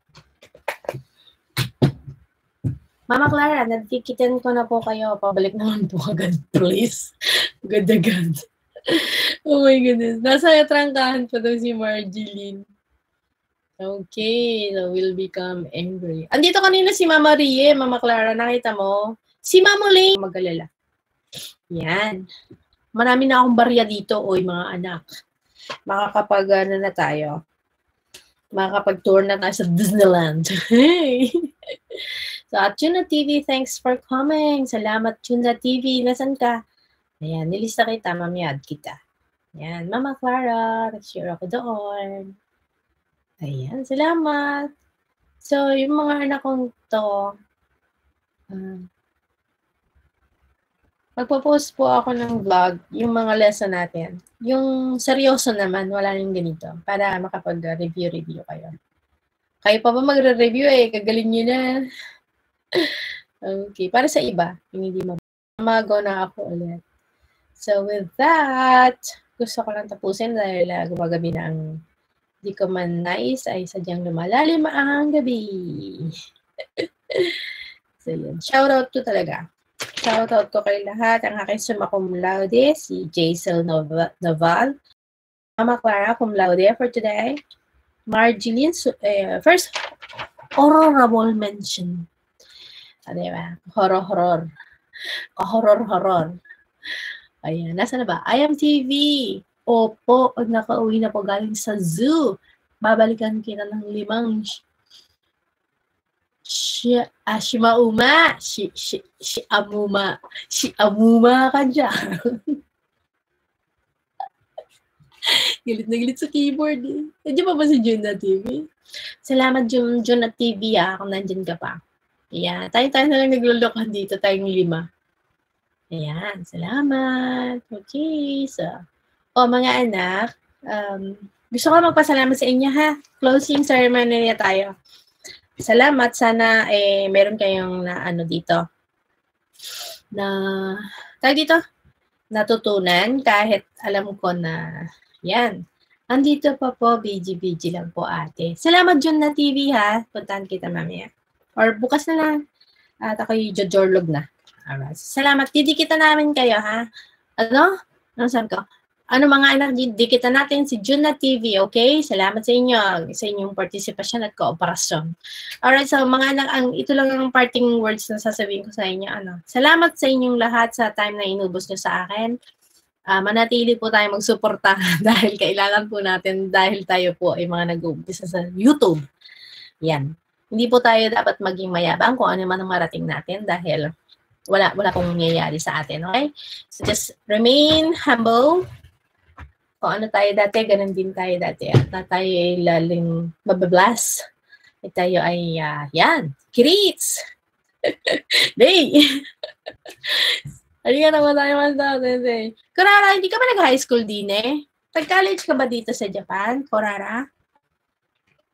Speaker 1: Mama Clara, nagkikitin ko na po kayo. Pabalik naman po agad, please. Agad-agad. Oh my goodness. Nasa trangkahan pa daw si Marjeline. Okay, so we'll become angry. Andito kanina si Mama Rie, Mama Clara, nakita mo? Si Mama Lane, mag-alala. Yan. Marami na akong barya dito, oy mga anak. Makakapag, ano na tayo. Makakapag-tour na tayo sa Disneyland. Hey! So, at Tuna T V, thanks for coming. Salamat, Tuna T V. Nasaan ka? Ayan, nilista kita, mamiyad kita. Ayan, Mama Clara, nag-share ako doon. Ayan, salamat. So, yung mga anak kong to, uh, magpo-post po ako ng vlog, yung mga lesson natin. Yung seryoso naman, wala nang ganito, para makapag-review-review kayo. Kayo pa ba magre-review eh, kagaling nyo na. Okay, para sa iba, yung hindi mag- Mag-go na ako ulit. So, with that, gusto ko lang tapusin dahil uh, gumagabi na ang di ko man nais ay sadyang lumalalim ang gabi. So, yun. Shoutout ko talaga. Shoutout ko kay lahat. Ang aking summa cum laude, si Jaisel Noval. Mama Clara cum laude for today. Marjeline, uh, first, horrible mention. Ah, diba? Horror-horror. Horror-horror. Ayan. Nasa na ba? I am T V. Opo, pag nakauwi na po galing sa zoo, babalikan kita ng limang shi, ah, shimauma, shi, shi, shi amuma, shi amuma ka dyan. Gilit na gilit sa keyboard eh. Nandiyan pa ba si June na T V? Salamat June, June na T V ah, kung nandyan ka pa. Ayan, tayo-tayo na lang naglulukan dito, tayong lima. Ayan, salamat. Okay, so, o, mga anak, um, gusto ko magpasalamat sa inyo, ha? Closing ceremony na tayo. Salamat. Sana, eh, meron kayong na, ano dito, na, tayo dito, natutunan, kahit alam ko na, yan. Andito pa po, B G B G lang po, ate. Salamat, Jun na T V, ha? Puntahan kita mamaya. Or bukas na lang. At ako'y jojorlog na. Alright. Salamat. Didikita namin kayo, ha? Ano? Ano sabi ko? Ano mga anak, dikita natin si June na T V, okay? Salamat sa inyo, sa inyong partisipasyon at kooperasyon. Alright, so mga anak, ang, ito lang ang parting words na sasabihin ko sa inyo. Ano? Salamat sa inyong lahat sa time na inubos nyo sa akin. Uh, manatili po tayo magsuporta dahil kailangan po natin, dahil tayo po ay mga nag-uumpisa sa YouTube. Yan. Hindi po tayo dapat maging mayabang kung ano man ang marating natin dahil wala, wala pong nangyayari sa atin, okay? So just remain humble. Kung ano tayo dati, ganun din tayo dati. At na tayo ay laling mabablas. At tayo ay, uh, yan, kirits! Day! Halika naman tayo man sa atin. Kurara, hindi ka ba nag-high school din eh? Nag-college ka ba dito sa Japan, Kurara?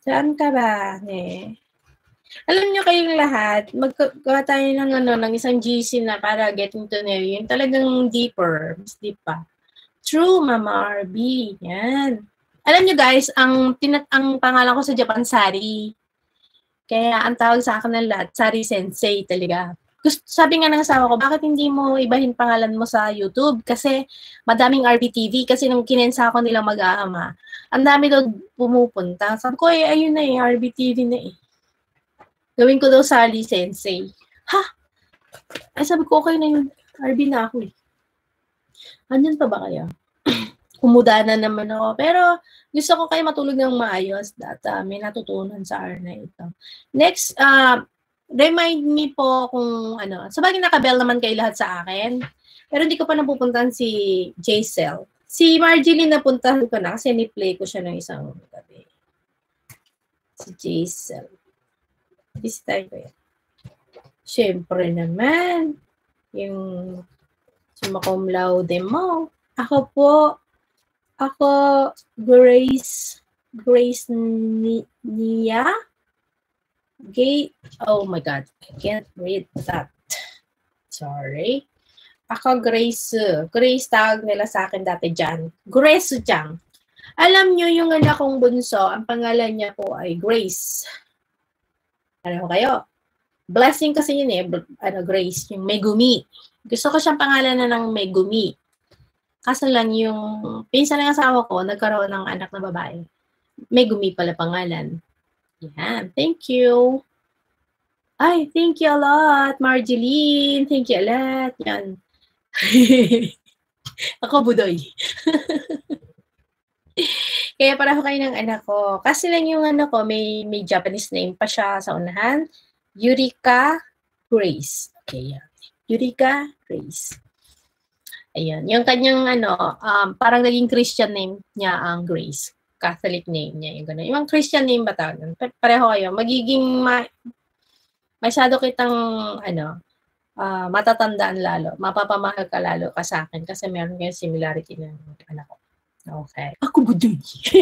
Speaker 1: Saan ka ba? Eh. Alam niyo kayong lahat, magkagawa tayo ng, ano, ng isang G C na para getting to know you. Yung talagang deeper. Mas deep pa. True, Mama R B. Yan. Alam niyo guys, ang, tinat ang pangalan ko sa Japan, Sari. Kaya ang tawag sa akin ng lahat, Sari Sensei talaga. Gusto, sabi nga ng asawa ko, bakit hindi mo ibahin pangalan mo sa YouTube? Kasi madaming R B T V. Kasi nung kinensa ko nilang mag-aama, ang dami daw pumupunta. Sabi ko, eh, ayun na eh, R B T V na eh. Gawin ko daw Sari Sensei. Ha? Ay, sabi ko, okay na yun. R B na ako eh. Andyan pa ba kaya? Kumuda na naman ako. Pero gusto ko kayo matulog ng maayos at uh, may natutunan sa araw na ito. Next, uh, remind me po kung ano. Sabagay nakabell naman kayo lahat sa akin. Pero hindi ko pa napupuntahan si J-Cell. Si Marjeline napuntahan ko na kasi ni-play ko siya ng isang gabi. Si J-Cell. Bisitahin ko yan. Siyempre naman. Yung summa cum laude mo. Ako po, ako, Grace, Grace ni, Nia? Gay, oh my God, I can't read that. Sorry. Ako, Grace. Grace, tawag nila sa akin dati dyan. Grace dyan. Alam nyo, yung anak kong bunso, ang pangalan niya po ay Grace. Ano kayo? Blessing kasi yun eh, ano, Grace, yung Megumi. Gusto ko siyang pangalan na ng Megumi. Kaso lang yung pinsan ng asawa ko, nagkaroon ng anak na babae. Megumi pala pangalan. Yan. Thank you. Ay, thank you a lot, Marjeline. Thank you a lot. Yan. Ako, budoy. Kaya pareho kayo ng anak ko. Kasi lang yung anak ko, may, may Japanese name pa siya sa unahan. Yurika Grace. Okay, yan. Yurika Grace. Ayun. Yung kanyang, ano, um, parang naging Christian name niya ang Grace. Catholic name niya. Yung gano'n. Yung Christian name ba tawag? Pareho kayo. Magiging, ma masyado kitang, ano, uh, matatandaan lalo. Mapapamahal ka lalo ka sa akin kasi meron kayong similarity ng anak ko. Okay. Ako budoy.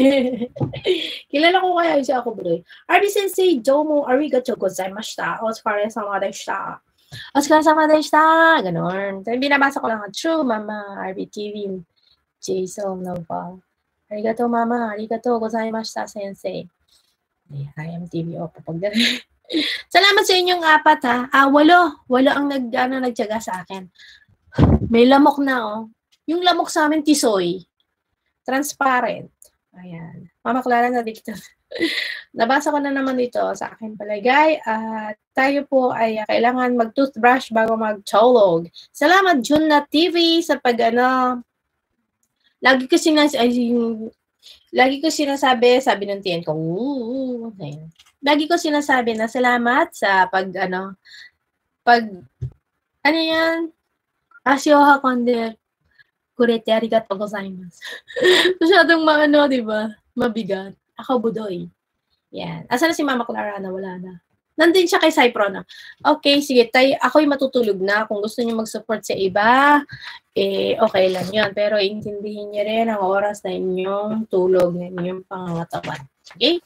Speaker 1: Kilala ko kaya siya ako budoy. R B Sensei, Domo, arigatou gozaimashita. Otsukare sama deshita. Otsukare sama deshita. Ganon. So, binabasa ko lang. True, Mama, R B T V. Jason, no pa. Arigatou, Mama. Arigatou gozaimashita, Sensei. I M T V. O, kapag salamat sa inyong apat, ha. Ah, walo. Walo ang nag, ano, nagtiyaga sa akin. May lamok na, oh. Yung lamok sa amin, tisoy. Transparent. Ayan. Mama Clara na dito. Nabasa ko na naman dito sa akin palagay. At uh, tayo po ay uh, kailangan mag-toothbrush bago mag-tulog. Salamat, Junna T V, sa pag, ano, lagi ko sinasabi, lagi ko sinasabi, sabi ng tiyan ko, ooh, ayan. Lagi ko sinasabi na salamat sa pag, ano, pag, ano yan, asyoha konde, kurete, arigatou gozaimasu. Masyadong maano, di ba? Mabigat. Ako, budoy. Yan. Asa na si Mama Clara na? Wala na. Nandun siya kay Cypro na. Okay, sige. Tay, ako'y matutulog na. Kung gusto niyo mag-support sa iba, eh, okay lang yun. Pero intindihin niyo rin ang oras na inyong tulog, na inyong pangangatawan. Okay?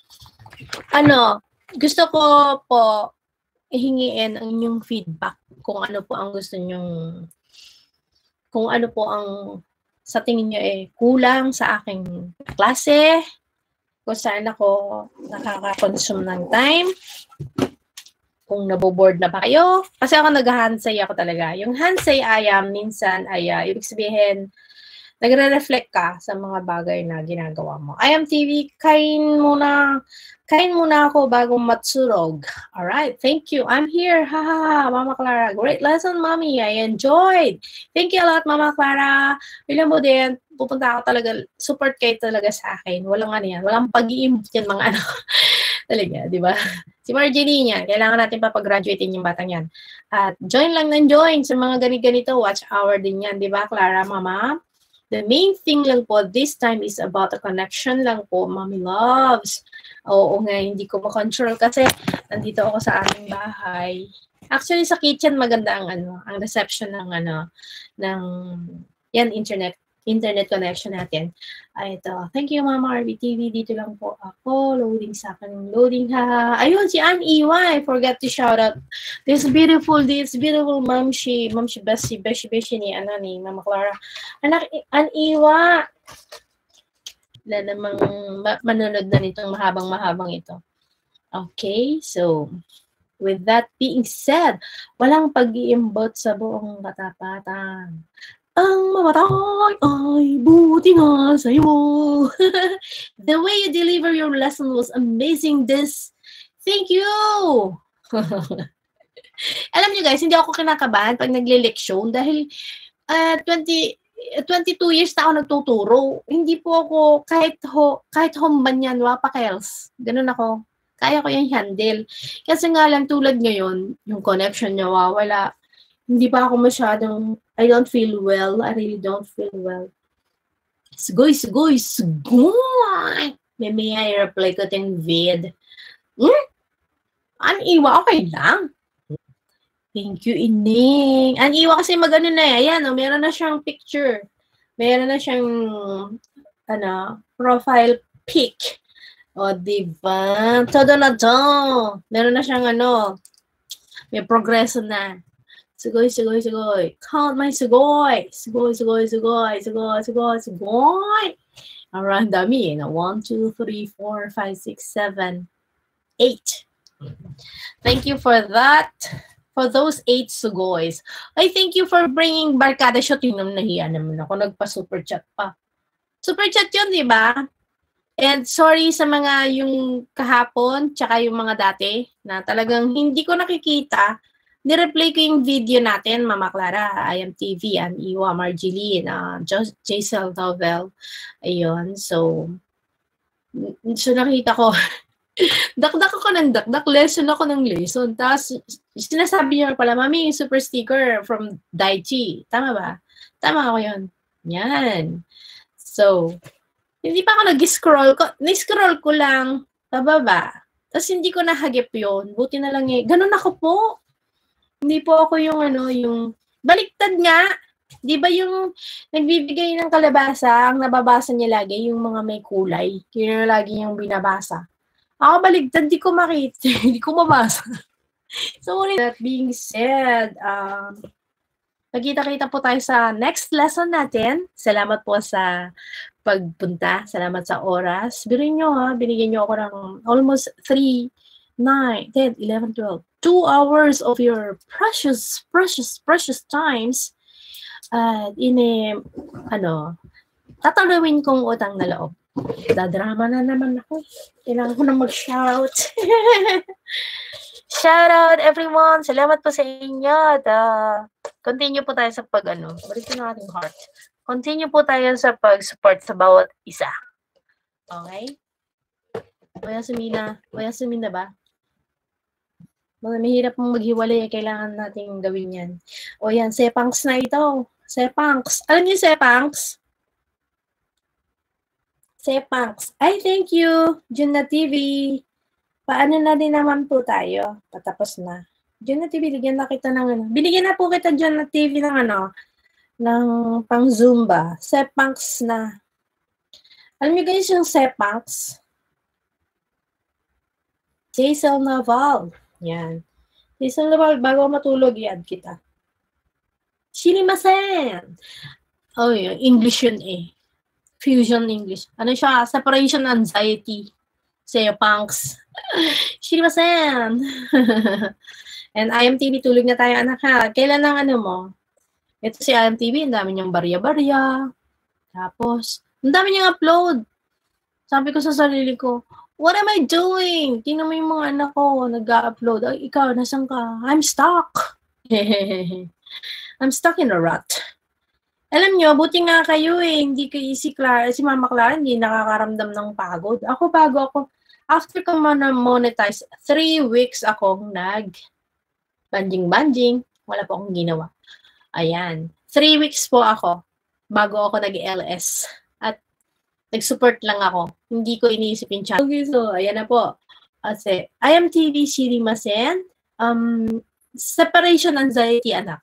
Speaker 1: Ano, gusto ko po ihingiin ang inyong feedback kung ano po ang gusto nyong kung ano po ang sa tingin nyo eh kulang sa aking klase, kung saan ako nakaka-consume ng time, kung naboboard na ba kayo. Kasi ako nag-handsay ako talaga. Yung handsay ay um, minsan ay uh, ibig sabihin nagre-reflect ka sa mga bagay na ginagawa mo. I M T V, kain muna, kain muna ako bago matsurog. Alright, thank you. I'm here. Ha ha ha, Mama Clara. Great lesson, Mommy. I enjoyed. Thank you a lot, Mama Clara. Bilang mo din, pupunta ako talaga, support kayo talaga sa akin. Walang ano yan, walang pag-iimbit yan mga ano. Talaga, di ba? Si Marjeline yan, kailangan natin papag-graduatein yung batang yan. At join lang ng join sa mga ganito-ganito. Watch hour din yan, di ba, Clara, Mama? The main thing lang po this time is about the connection lang po, Mommy loves. Oo nga, hindi ko ma-control kasi nandito ako sa aming bahay. Actually, sa kitchen maganda ang ano, ang reception ng ano, ng yan internet, internet connection natin. Ay, ito. Thank you, Mama R B T V. Dito lang po ako. Loading sa akin. Loading, ha. Ayun, si Ann Iwa. I forgot to shout out. This beautiful, this beautiful Ma'am Shi, Ma'am Shi, Beshi, Beshi, Beshi ni, ano, ni Mama Clara. Anak, Ann Iwa. Wala namang ma- manunod na nitong mahabang-mahabang ito. Okay, so, with that being said, walang pag-iimbot sa buong katapatan. Ang mamatay ay buti nga sa'yo. The way you deliver your lesson was amazing. This, thank you. Alam niyo guys, hindi ako kinakabahan pag nagle-leksyon dahil uh, twenty, twenty-two years na ako nagtuturo. Hindi po ako, kahit ho, kahit homban yan, wapakels. Ganun ako. Kaya ko yung handle. Kasi nga lang tulad ngayon, yung connection niya wawala. Hindi pa ako masyadong, I don't feel well. I really don't feel well. Sugoy, sugoy, sugoy! May may i-reply ko ting vid. Hmm? An-iwa, okay lang. Thank you, Ining. An-iwa kasi mag-ano na eh. Ayan, oh, meron na siyang picture. Meron na siyang, ano, profile pic. O, diba? Todo na to. Meron na siyang ano, may progreso na. Sugoy, sugoy, sugoy. Count my sugoy. Sugoy, sugoy, sugoy, sugoy, sugoy, sugoy. Around dami, no? One, two, three, four, five, six, seven, eight. Thank you for that. For those eight sugoys. I thank you for bringing Barkada Shot. Yung nahiya naman ako. Nagpa-super chat pa. Super chat yun, di ba? And sorry sa mga yung kahapon, tsaka yung mga dati, na talagang hindi ko nakikita. Nireplay ko yung video natin, Mama Clara, I M T V, Ann Iwa, Marjeline, uh, Jaisel Tavel. Ayun, so, so nakita ko, dakdak ako ng dakdak, lesson ako ng lesson. Tapos, sinasabi niya pala, Mami, yung super sticker from Daichi. Tama ba? Tama ako yun. Yan. So, hindi pa ako nag-scroll ko. Ni-scroll ko lang pababa. Tapos hindi ko nahagip yun. Buti na lang eh. Ganun ako po. Hindi po ako yung ano, yung baliktad nga. Di ba yung nagbibigay ng kalabasa, ang nababasa niya lagi, yung mga may kulay. Yun lagi yung binabasa. Ako baliktad, di ko makita. Hindi ko mabasa. So, that being said, um, nagkita-kita po tayo sa next lesson natin. Salamat po sa pagpunta. Salamat sa oras. Biruin nyo ha, binigyan nyo ako ng almost three, nine, ten, eleven, twelve. Two hours of your precious, precious, precious times. At uh, ini, ano, tatalawin kong utang na loob. Dadrama na naman ako. Kailangan ko na mag-shout. Shout out everyone. Salamat po sa inyo. At, uh, continue po tayo sa pag, ano, balik ko na ating heart. Continue po tayo sa pag-support sa bawat isa. Okay? Kuya Sumina. Kuya Sumina ba? Mga mahirap mong maghiwalay, kailangan natin gawin yan. O yan, Sepangs na ito. Sepangs. Alam niyo Sepangs? Sepangs. Ay, thank you. Junna T V. Paano na din naman po tayo? Patapos na. Junna T V, bigyan na kita ng ano. Binigyan na po kita Junna T V ng ano, ng pang Zumba. Sepangs na. Alam niyo guys yung Sepangs? Jaisel Naval. Yan. Jaisel Naval, bago matulog, yan kita. Shinimasen. Oh, yun. English yun eh. Fusion English. Ano siya? Separation anxiety. Sepangs. Shinimasen. And I M T V, tulog na tayo anak ha. Kailan ang ano mo? Ito si I M T V, ang dami niyang barya-barya. Tapos, ang dami niyang upload. Sabi ko sa sarili ko, what am I doing? Tingnan mo yung mga anak ko, nag-upload. Ay, ikaw, nasan ka? I'm stuck. I'm stuck in a rut. Alam niyo, buti nga kayo eh. Hindi kayo si, Clara, si Mama Clara, hindi nakakaramdam ng pagod. Ako, bago ako, after ko monetize, three weeks akong nag-banjing-banjing. Wala po akong ginawa. Ayan. Three weeks po ako bago ako nag-L S. At nag-support lang ako. Hindi ko iniisip yung channel. Okay, so, ayan na po. Kasi, I M T V Shirimasen, um, separation anxiety, anak.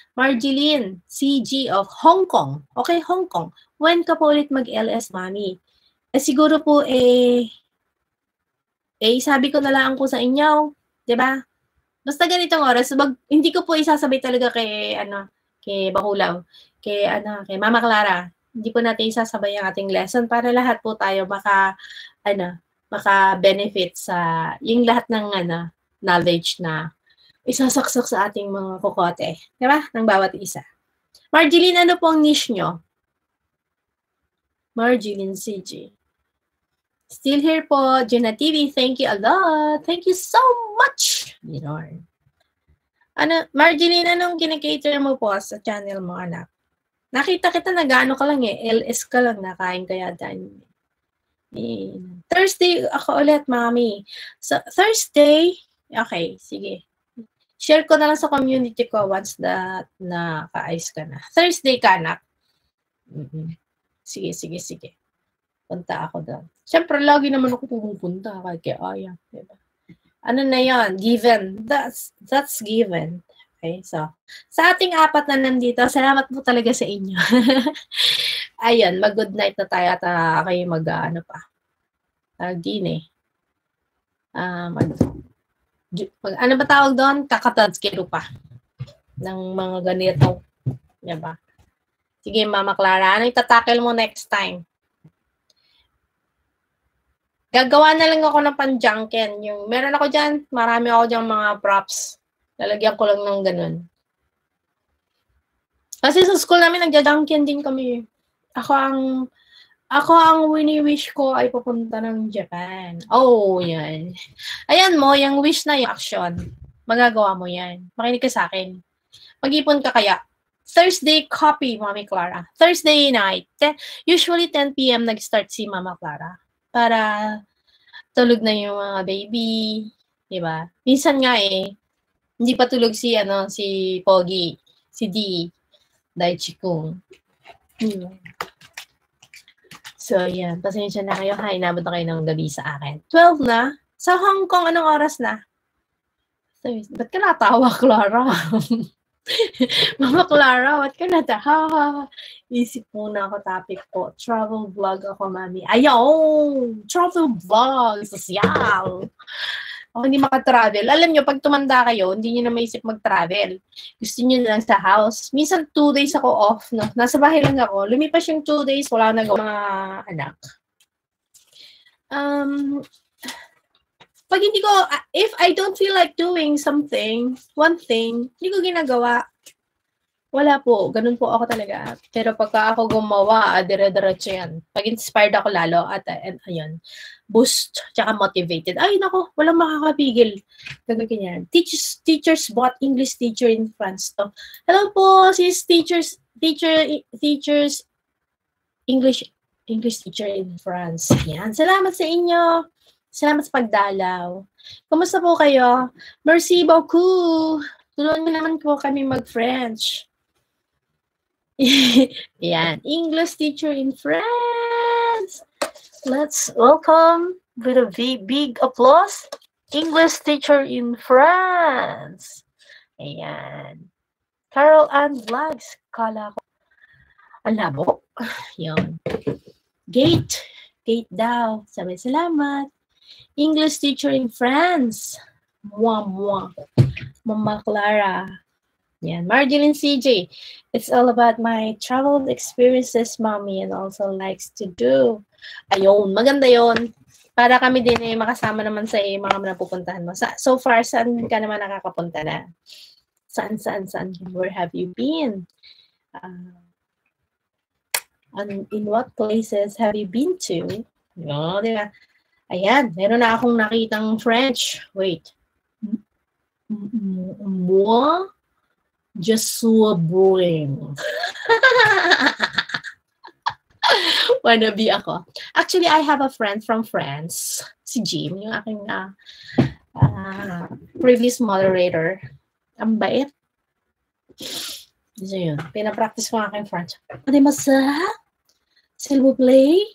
Speaker 1: Marjeline, C G of Hong Kong. Okay, Hong Kong. When ka po ulit mag-L S, mami? Eh, siguro po, eh, eh, sabi ko na lang po sa inyo, di ba? Basta ganitong oras, mag, hindi ko po isasabay talaga kay, ano, kay Bakulaw, kay, ano, kay Mama Clara. Hindi po natin isasabay ang ating lesson para lahat po tayo maka, ano, maka-benefit sa, yung lahat ng, ano, knowledge na isasaksak sa ating mga kokote. Di ba? Ng bawat isa. Marjeline, ano po ang niche nyo? Marjeline C G. Still here po, Gina T V. Thank you a lot. Thank you so much. Lord. Ano, Marjeline, anong kinikater mo po sa channel mo, anak? Nakita kita nag-ano ka lang eh. L S ka lang, nakain ka yata. Eh, Thursday ako ulit, mami. So, Thursday, okay, sige. Share ko na lang sa community ko once that naka-ice ka na. Thursday ka, anak. Mm-hmm. Sige, sige, sige. Punta ako doon. Siyempre, lagi naman ako pumunta kahit kay Aya. Diba? Ano na yon? Given. That's, that's given. Okay, so, sa ating apat na nandito, salamat po talaga sa inyo. Ayun, mag-good night na tayo at uh, kayo mag, uh, ano pa, uh, din eh. Uh, mag, mag, ano ba tawag doon? Kakatadskero pa. Ng mga ganito. Diba? Sige, Mama Clara, ano itatakil mo next time? Gagawa na lang ako ng pan-junken. Yung, meron ako dyan, marami ako dyan mga props. Lalagyan ko lang ng ganun. Kasi sa school namin, nagja-junken din kami. Ako ang, ako ang wini-wish ko ay pupunta ng Japan. Oh, yan. Ayan mo, yung wish na yung action. Magagawa mo yan. Makinig ka sa akin. Mag-ipon ka kaya. Thursday copy, Mami Clara. Thursday night. Usually ten p m nag-start si Mama Clara. Para tulog na yung mga baby, di ba? Minsan nga eh, hindi pa tulog si ano si Pogi, si D, Dai Chikung. Hmm. So, yan. Pasensya na kayo. Ha, inabot na kayo ng gabi sa akin. twelve na? Sa Hong Kong, anong oras na? Ba't ka natawa, Clara? Mama Clara, ba't ka natawa? Isip muna ako topic po. Travel vlog ako, mami. Ayaw! Travel vlog! Sosyal! Ako hindi makatravel. Alam nyo, pag tumanda kayo, hindi nyo na maisip mag-travel. Gusto nyo na lang sa house. Minsan, two days ako off. No? Nasa bahay lang ako. Lumipas yung two days, wala na mga anak. Um, pag hindi ko, if I don't feel like doing something, one thing, hindi ko ginagawa. Wala po. Ganun po ako talaga. Pero pagka ako gumawa, dire-diretso yan. Pag inspired ako lalo, at uh, ayun, boost, tsaka motivated. Ay, nako, walang makakapigil. Ganyan. Teachers, teachers bought English teacher in France. So, hello po, sis teachers, teacher, teachers, English, English teacher in France. Yan. Salamat sa inyo. Salamat sa pagdalaw. Kumusta po kayo? Merci beaucoup. Tulungan mo naman po kami mag-French. Yan. English teacher in France. Let's welcome with a big, big applause. English teacher in France. Ayan. Carol Ann Vlogs. Kala ko. Ang labo. Yan. Gate. Gate daw. Sabi, salamat. English teacher in France. Mwah, mwah. Mama Clara. Yan. Marjeline C J. It's all about my travel experiences, mommy, and also likes to do. Ayun. Maganda yon. Para kami din eh, makasama naman sa eh, mga napupuntahan mo. Sa, so far, saan ka naman nakakapunta na? Saan, saan, saan? Where have you been? Uh, and in what places have you been to? No, di ba? Ayan, meron na akong nakitang French. Wait. Moi, je suis boring. Wannabe ako. Actually, I have a friend from France. Si Jim, yung aking uh, uh, previous moderator. Ang bait. So yun, pinapractice ko ang aking French. Mademoiselle, s'il vous plaît.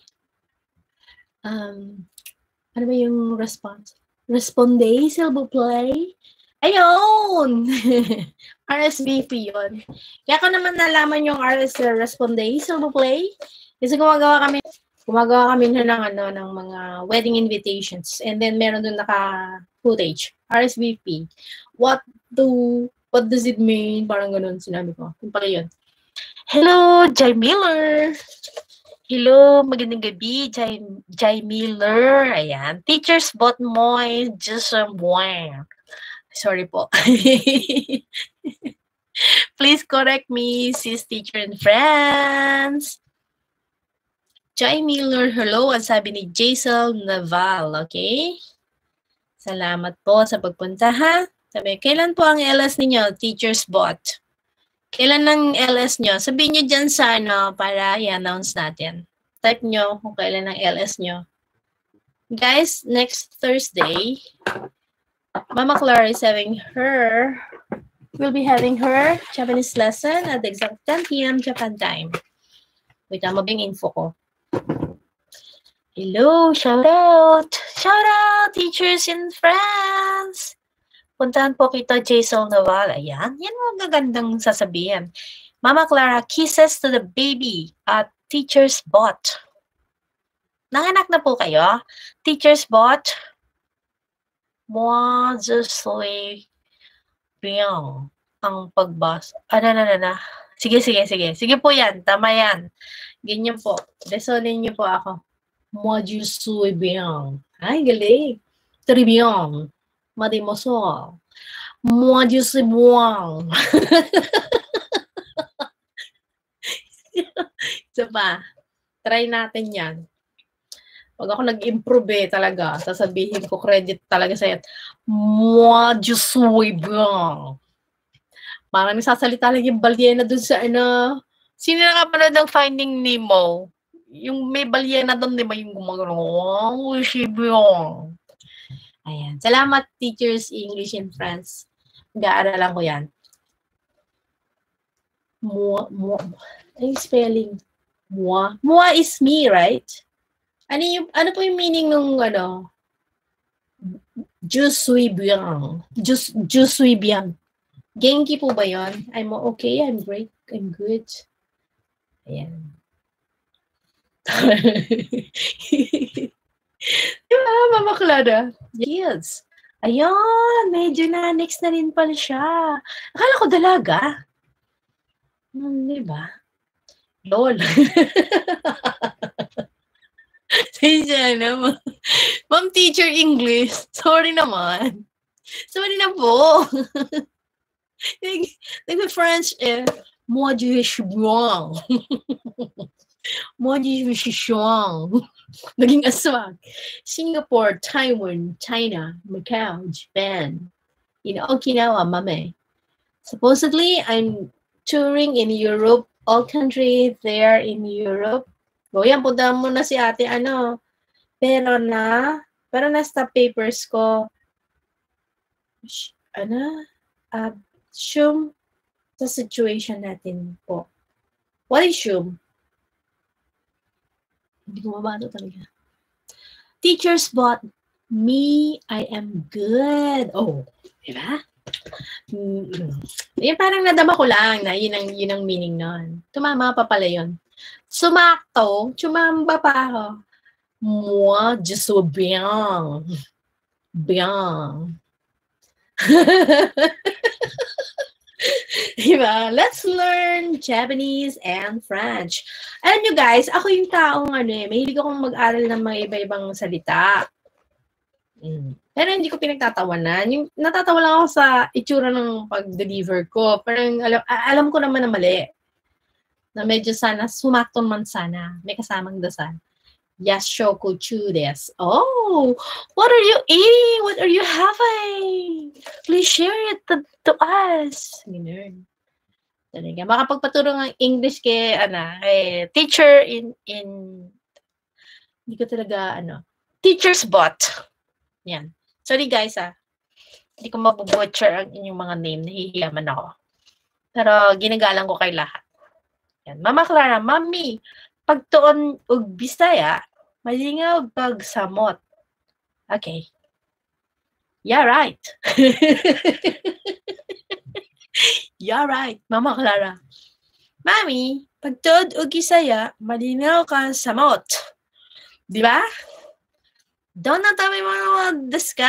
Speaker 1: Um, ano ba yung response? Respondez, s'il vous plaît.
Speaker 2: Ayun! R S V P yun. Kaya ko naman nalaman yung R S Responde sa play. Kasi gumagawa kami, gumagawa kami na ng, ano, ng mga wedding invitations. And then meron doon naka-footage. R S V P. What do, what does it mean? Parang ganun sinabi ko. Yung pala yun. Hello, Jai Miller! Hello, magandang gabi, Jai, Jai Miller. Ayan. Teachers bot mo, just a boy. Sorry po. Please correct me, sis teacher and friends. Jai Miller, hello. Ang sabi ni Jaisal Naval, okay? Salamat po sa pagpunta, ha? Sabi, kailan po ang L S ninyo, Teachers Bot? Kailan ang L S nyo? Sabihin nyo dyan sa ano, para i-announce natin. Type nyo kung kailan ang L S nyo. Guys, next Thursday, Mama Clara is having her, will be having her Japanese lesson at the exact ten p m Japan time. Wait, tama ba yung info ko? Hello, shout out! Shout out, teachers and friends! Puntahan po kita, Jaisal Naval. Ayan, yan ang magagandang sasabihin. Mama Clara, kisses to the baby at Teacher's Bot. Nanganak na po kayo? Teacher's Bot? Moi, je suis bien. Ang pagbas. Ano na na na. Sige, sige, sige. Sige po yan. Tama yan. Ganyan po. Desolin niyo po ako. Moi, je suis bien. Ay, galing. Très bien. Mademoiselle. Moi, je suis bien. Isa pa. Try natin yan. Pag ako nag-improve eh, talaga, sasabihin ko credit talaga sa'yo. Moi, je suis bien. Parang nasasalita lang yung balyena dun sa ano. Sino na nga pala ng Finding Nemo? Yung may balyena dun, di ba yung gumagano? Moi, je suis bien. Ayan. Salamat, teachers, English and France. Mag-aaralan ko yan. Moi, moi. Ay, spelling. Moi. Moi is me, right? Ano yung, ano po yung meaning ng, ano? Je suis bien. Je, je suis bien. Genki po ba yun? I'm okay, I'm great, I'm good. Ayan. Diba, Mama Clara? Yes. Ayun, medyo na next na rin pala siya. Akala ko dalaga. Hmm, diba? Lol. Siya naman. Ma'am teacher English, sorry naman. Sorry na po. Nag-French eh. Moi je suis bien. Moi je suis bien. Naging aswag. Singapore, Taiwan, China, Macau, Japan. In Okinawa, mame. Supposedly, I'm touring in Europe, all countries there in Europe. O yan, punta mo na si ate, ano, pero na, pero na stop papers ko, ano, uh, assume sa situation natin po. What is assume? Hindi ko mabato talaga. Teachers bought me, I am good. Oh, diba? Mm-hmm. Yan, parang nadama ko lang na yun ang, yun ang meaning nun. Tumama pa pala yun. Sumakto, chumamba pa ako. Moi, je suis bien. Bien. Diba? Let's learn Japanese and French. Alam nyo guys, ako yung taong ano eh, mahilig akong mag-aral ng mga iba-ibang salita. Mm. Pero hindi ko pinagtatawanan. Yung natatawa lang ako sa itsura ng pag-deliver ko. Pero alam, alam ko naman na mali. Na medyo sana, sumakton man sana. May kasamang dasal. Yashoku chu desu. Oh, what are you eating? What are you having? Please share it to, to us. Ganun. Talaga. Makapagpaturo ng English kay, ano, kay teacher in, in, hindi ko talaga, ano, teacher's bot. Yan. Sorry guys, ah. Hindi ko mabubutcher ang inyong mga name. Nahihiyaman ako. Pero ginagalang ko kay lahat. Yan. Mama Clara, Mami, pagtuon og Bisaya, malingaw pag samot. Okay.
Speaker 1: Yeah, right. Yeah, right. Mama Clara. Mami, pagtod o gisaya, malinaw ka sa mot. Di ba? Doon na tayo mga deska.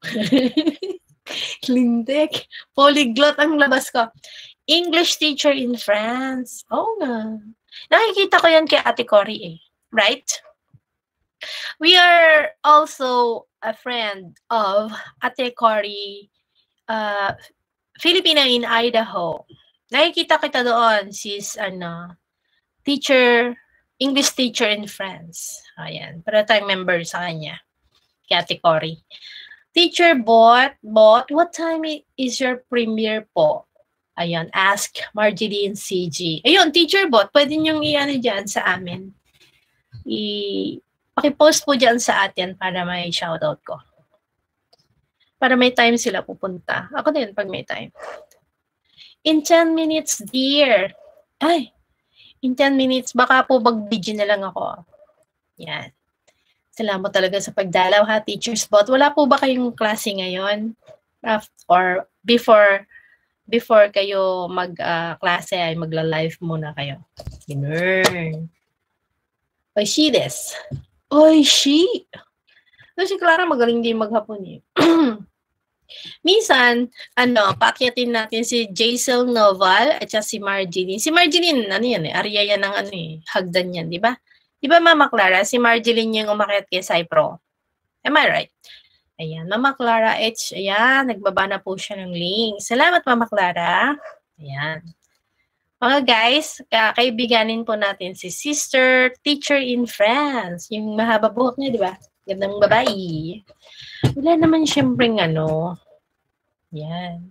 Speaker 1: Lintik. Polyglot ang labas ko. English teacher in France. Oo nga. Nakikita ko yan kay Ate Cory eh. Right? We are also a friend of Ate Cory, uh, Filipina in Idaho. Nakikita kita doon. She's ano, teacher, English teacher in France. Ayan. Para tayong member sa kanya. Kay Ate Cory. Teacher Bot, Bot, what time is your premiere po? Ayan, ask Marjeline C G. Ayun, Teacher Bot, pwede niyong i-ano dyan sa amin. I, pakipost po dyan sa atin para may shoutout ko. Para may time sila pupunta. Ako din pag may time. In ten minutes, dear. Ay, in ten minutes, baka po mag-video na lang ako. Yan. Salamat talaga sa pagdalaw ha, Teachers Bot. Wala po ba kayong klase ngayon? Or before before kayo mag-klase uh, ay magla-live muna kayo. Ganun. Oy, she this. Oy, she. So, si Clara magaling din maghapon eh. Minsan, ano, paakyatin natin si Jaisel Noval at si Marjeline. Si Marjeline, ano yan eh, area yan ng ano eh, hagdan yan, di ba? Di ba, Mama Clara, si Marjeline yung umakyat kay Cypro? Am I right? Ayan, Mama Clara H. Ayan, nagbaba na po siya ng link. Salamat, Mama Clara. Ayan. Mga guys, kakaibiganin po natin si Sister Teacher in France. Yung mahaba buhok niya, di ba? Gandang babae. Wala naman siyempreng ano. Ayan.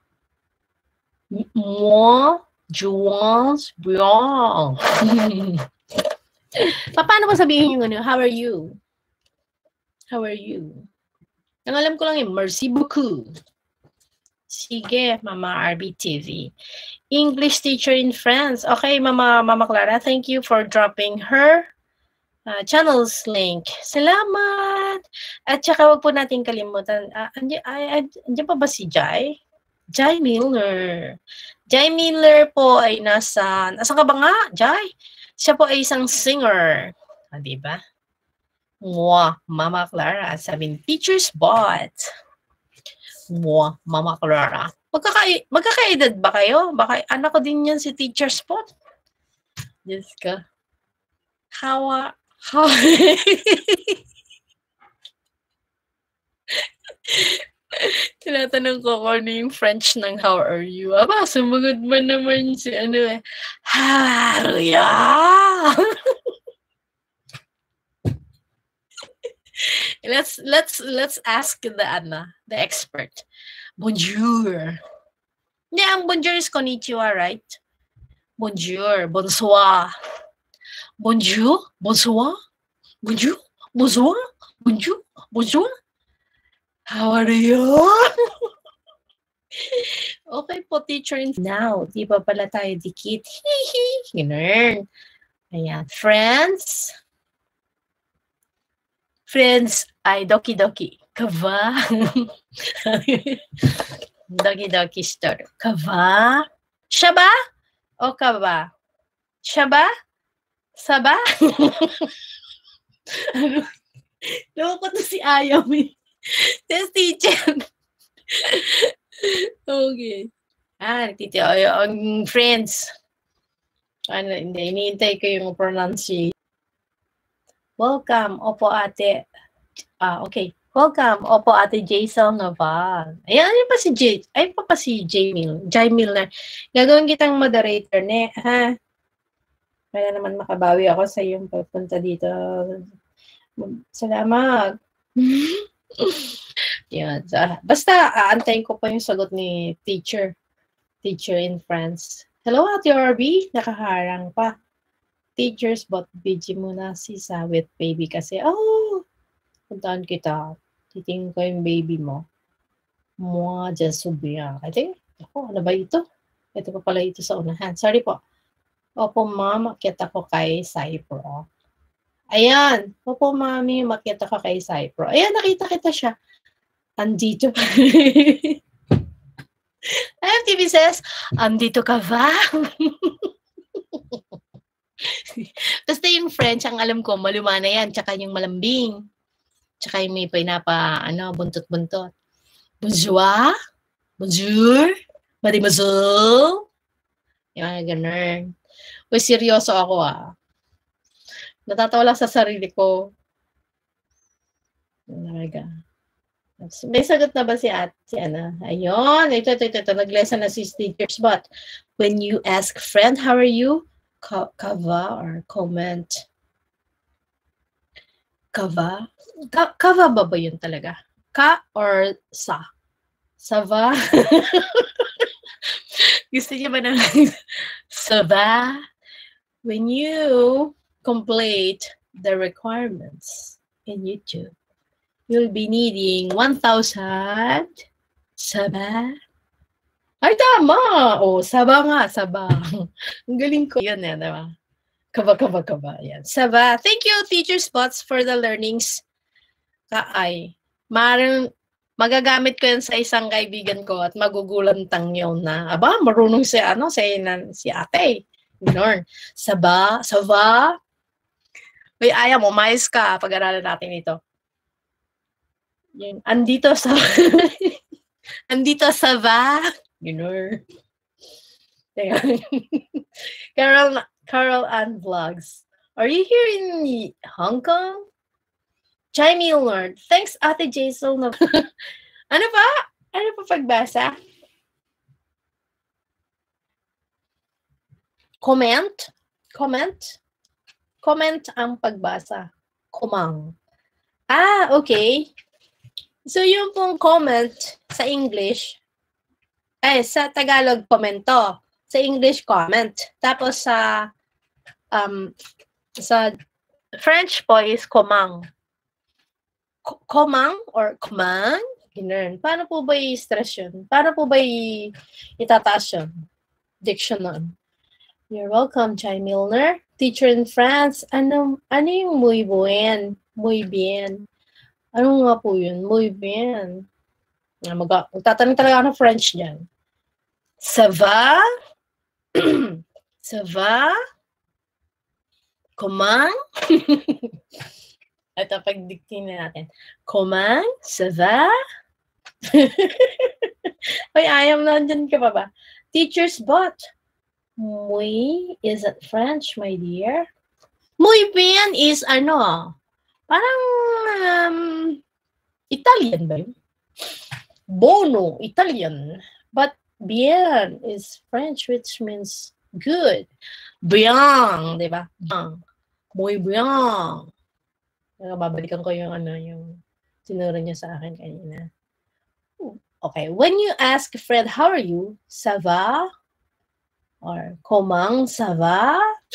Speaker 1: Moi, Juans, Blanc. Paano mo sabihin yung ano? How are you? How are you? Ang alam ko lang yung merci beaucoup. Sige, Mama R B T V. English teacher in France. Okay, Mama Mama Clara, thank you for dropping her uh, channels link. Salamat! At saka wag po natin kalimutan. Uh, andiyan, ay, andiyan pa ba si Jai? Jai Miller. Jai Miller po ay nasa... Nasa ka ba nga, Jai? Siya po ay isang singer. Ah, diba? Mwah, Mama Clara. Sabi ni Teacher's Bot. Mwah, Mama Clara. Magkaka magkakaedad ba kayo? Baka anak ko din yan si Teacher's Bot. Yes ka. How, how... Tinatanong ko kung ano yung French ng how are you. Aba, sumugod man naman si ano eh. How are you? let's let's let's ask the Anna, the expert. Bonjour. Hindi, ang bonjour is konnichiwa, right? Bonjour, bonsoir. Bonjour, bonsoir. Bonjour, bonsoir. Bonjour, bonjour. How are you? Okay po, teacher. Now, di ba pala tayo dikit? Hihi. Ganun. Ayan. Friends. Friends ay doki-doki. Kava. Doki-doki store. Kava. Siya ba? O kaba? Siya ba? Saba? Ano? Loko to si Ayaw eh. Test teacher. Okay. Ah, nagtitiyo. Ang friends. Ano, hindi. Iniintay ko yung pronunciation. Welcome. Opo, ate. Ah, okay. Welcome. Opo, ate Jaisel Noval. Ayan, ayun pa si J. Ayun pa pa si J. Mil. J. Milner. Gagawin kitang moderator, ne? Ha? Kaya naman makabawi ako sa iyong pagpunta dito. Salamat. Yan. Basta, aantayin ko pa yung sagot ni teacher. Teacher in France. Hello, Ate R B. Nakaharang pa. Teachers, but busy muna si Sawit baby kasi, oh, puntaan kita. Titingin ko yung baby mo. Mua, just subiya. I think, ako, ano ba ito? Ito pa pala ito sa unahan. Sorry po. Opo, ma'am, makita ko kay Cypro. Ayan. Opo, mami, makita ka kay Cypro. Ayan, nakita kita siya.
Speaker 2: andito pa. M T V says, andito ka ba? Basta yung French, ang alam ko, malumana yan, tsaka yung malambing. Tsaka yung may pinapa, ano, buntot-buntot. Bonjour? Bonjour? Mademoiselle? Yung mga ganun. Uy, seryoso ako ah. Natatawa lang sa sarili ko. Talaga. May sagot na ba si at si Ana? Ayun. Ito, ito, ito. ito. Nag-lesson na si teachers. But when you ask friend, how are you? Ka kava or comment? Kava? Ka kava ba ba yun talaga? Ka or sa? Sava? Gusto niya ba na Sava? When you complete the requirements in YouTube, you'll be needing one thousand Saba. Ay, tama! O, oh, Saba nga, Saba. Ang galing ko. Yun eh, diba? Kaba, kaba, kaba. Yan. Saba. Thank you, Teacher Spots, for the learnings. Kaay. Marang magagamit ko yan sa isang kaibigan ko at magugulantang yun na, aba, marunong si, ano, si, si ate. Ignore. Saba, Saba. Uy, ayaw mo, mais ka. Pag-aralan natin ito. Yan. Andito sa... Andito sa va. You know. Carol, Carol Ann Vlogs. Are you here in Hong Kong? Chimey Lord. Thanks, Ate Jaisal. Ano pa? Ano pa pagbasa? Comment? Comment? Comment ang pagbasa. Kumang. Ah, okay. So, yung pong comment sa English, eh, sa Tagalog, komento. Sa English, comment. Tapos sa, um, sa French po is komang. Komang or komang? Ganun. Paano po ba i-stress yun? Paano po ba i- itataas yun? Diction nun. You're welcome, Chai Milner. Teacher in France. Ano, ano yung muy bien? Muy bien. Ano nga po yun? Muy bien. Mag- magtatanong talaga ako ng French dyan. Ça va? Ça va? Comment? Ito, pagdiktin na natin. Comment? Ça va? Ay, ayaw na dyan ka pa ba? Teacher's bot. Muy, is it French, my dear? Muy bien is ano? Parang um, Italian ba yun? Bono, Italian. But bien is French, which means good. Bien, di ba? Bien. Muy bien. Babalikan ko yung ano, yung sinuro niya sa akin kanina. Okay, when you ask a friend, how are you? Ça va? Or comment ça va?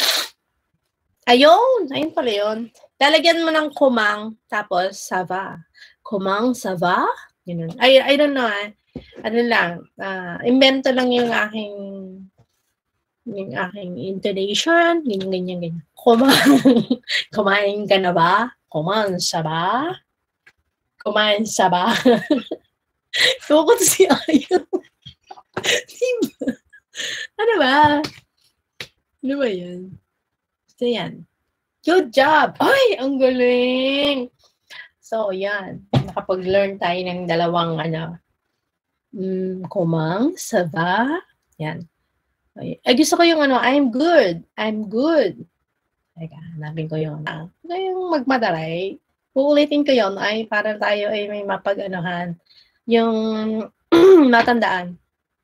Speaker 2: Ayun, ayun pala yun. Talagyan mo ng kumang, tapos ça va. Kumang ça va? Yun. I, I don't know. Eh. Ano lang, uh, invento lang yung aking yung aking intonation, ganyan, ganyan, ganyan. Kumang, kumain ka na ba? Kumang ça va? Kumain sa ba? Tukot si Ayaw. Diba? Ano ba? Ano ba yan? So, yan. Good job! Ay, ang galing! So, yan. Nakapag-learn tayo ng dalawang, ano, mm, kumang, saba. Yan. Ay, ay, gusto ko yung, ano, I'm good. I'm good. Teka, hanapin ko yung, ah, yung magmadaray. Uulitin ko yun, ay, para tayo ay may mapag-anohan. Yung, matandaan.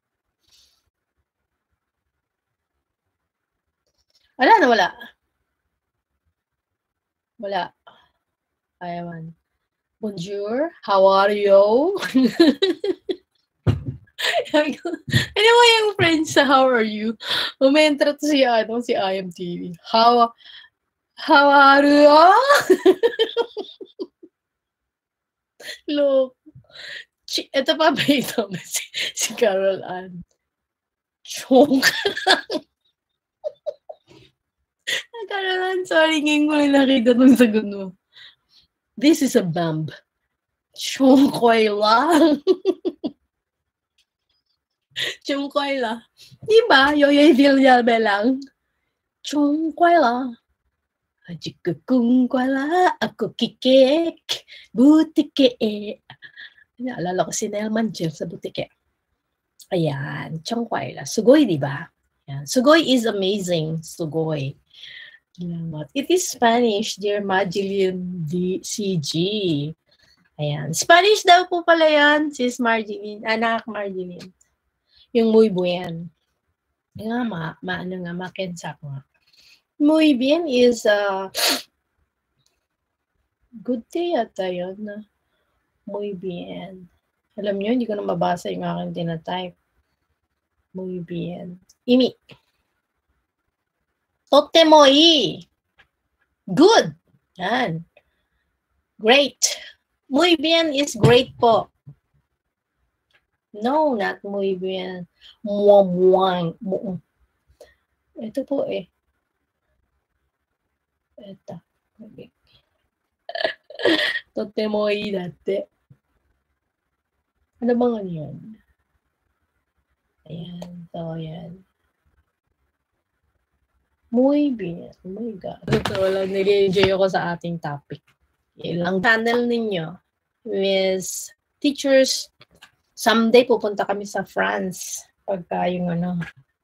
Speaker 2: Wala na, wala. Wala. Ayawan. Bonjour, how are you? Ano mo yung French sa how are you? Umentra to si, ano, si I M T V. How, how are you? Look. Ito pa ba ito? Si, si Carol Ann. Chong. Carol Ann, sorry, ngayon ko lang nakita nung sagot mo. This is a bump. Chungkoy lang. Chungkoy lang. Diba? Yoyoy Villabe lang. Chungkoy lang. Hajiko kung kwala, ako kikik, butike. Naalala ko si Nelman Jill sa butike. Ayan, chungkoy lang. Sugoy, diba? Ayan. Sugoy is amazing. Sugoy. It is Spanish, dear Marjeline D. C G. Ayan. Spanish daw po pala yan, sis Marjeline. Anak Marjeline. Yung muy bien. Nga, ma, ma, ano nga, makensak nga. Muy bien is uh, good day ata yun. Muy bien. Alam nyo, hindi ko na mabasa yung aking tinatype. Muy bien. Imi. Totemoi. Good. Yan. Great. Muy bien is great po. No, not muy bien. Muamuang. Ito po eh. Ito. Okay. Totemoi dati. Ano bang ano yun? Ayan. So, ayan. Muy bien. Oh my God. Ito lang, nili-enjoy ako sa ating topic. Ilang channel ninyo is teachers. Someday pupunta kami sa France. Pagka yung ano.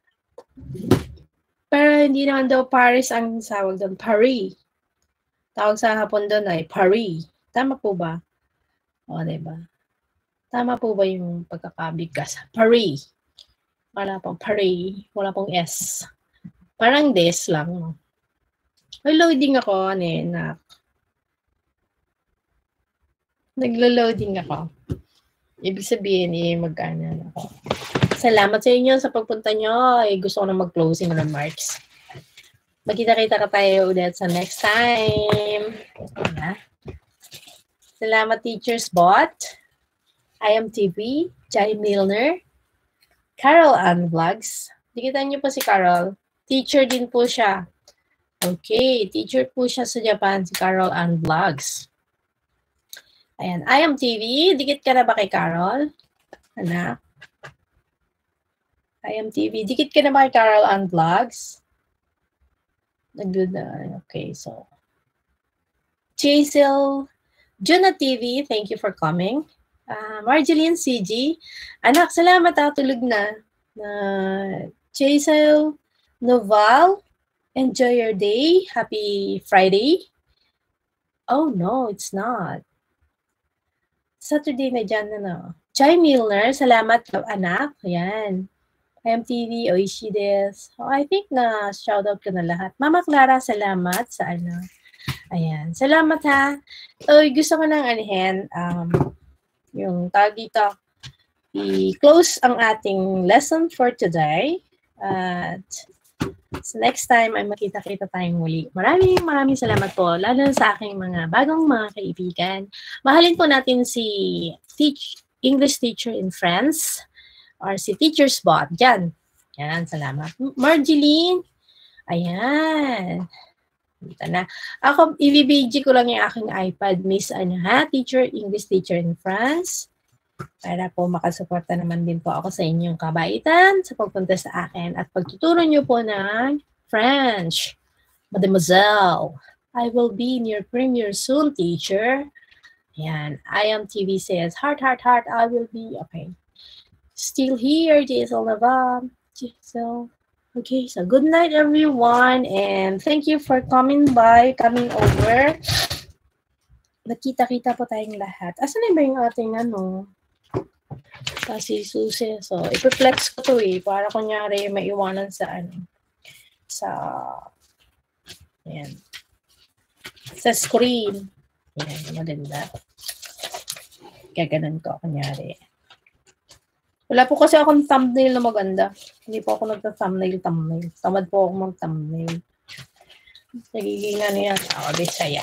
Speaker 2: Pero hindi naman daw Paris ang sawag doon. Paris. Tawag sa hapon doon ay Paris. Tama po ba? O, diba? Tama po ba yung pagkakabigkas? Paris. Wala pong Paris. Wala pong S. Parang des lang. No? May loading ako, anak. Naglo-loading ako. Ibig sabihin, eh, mag-ano ako. Salamat sa inyo sa pagpunta nyo. Eh, gusto ko na mag-closing remarks. Magkita-kita ka tayo ulit sa next time. Yeah. Salamat, Teachers Bot, I M T V, Jai Milner, Carol Ann Vlogs. Dikitan niyo po si Carol. Teacher din po siya. Okay, teacher po siya sa Japan, si Carol Ann Vlogs. Ayan, I M T V. Dikit ka na ba kay Carol? Anak? I M T V. Dikit ka na ba kay Carol Ann Vlogs? Okay, so. Jaisel, Juna T V, thank you for coming. Uh, Marjeline C G, anak, salamat ha, tulog na. Uh, Jaisel, Noval, enjoy your day. Happy Friday. Oh no, it's not. Saturday na dyan na no. Jai Milner, salamat anak. Ayan. I M T V, Oishi des. Oh, I think na shoutout ko na lahat. Mama Clara, salamat sa ano. Ayan. Salamat ha. So, gusto ko nang anihin, um, yung tawag dito, i-close ang ating lesson for today. At so next time ay makita-kita tayong muli. Maraming maraming salamat po, lalo sa aking mga bagong mga kaibigan. Mahalin po natin si teach, English teacher in France or si Teacher's Bot. Diyan. Yan, salamat. Marjeline. Ayan. Dito na. Ako, i-V G ko lang yung aking iPad, Miss ano ha, teacher, English teacher in France. Para po makasuporta naman din po ako sa inyong kabaitan sa pagpunta sa akin at pagtuturo nyo po ng French. Mademoiselle, I will be in your premiere soon, teacher. Ayan. I M T V says, heart, heart, heart, I will be. Okay. Still here, Jaisel Navam. Jaisel. Okay, so good night, everyone. And thank you for coming by, coming over. Nakita-kita po tayong lahat. Asan na ba yung ating ano? Kasi susi. So, ipiflex ko to eh. Para kunyari maiwanan sa ano. Sa, ayan. Sa screen. Ayan, maganda. Gaganan ko, kunyari. Wala po kasi akong thumbnail na maganda. Hindi po ako nagta-thumbnail, thumbnail. Tamad po ako mag-thumbnail. Nagiging ano yan. Ako, Bisaya.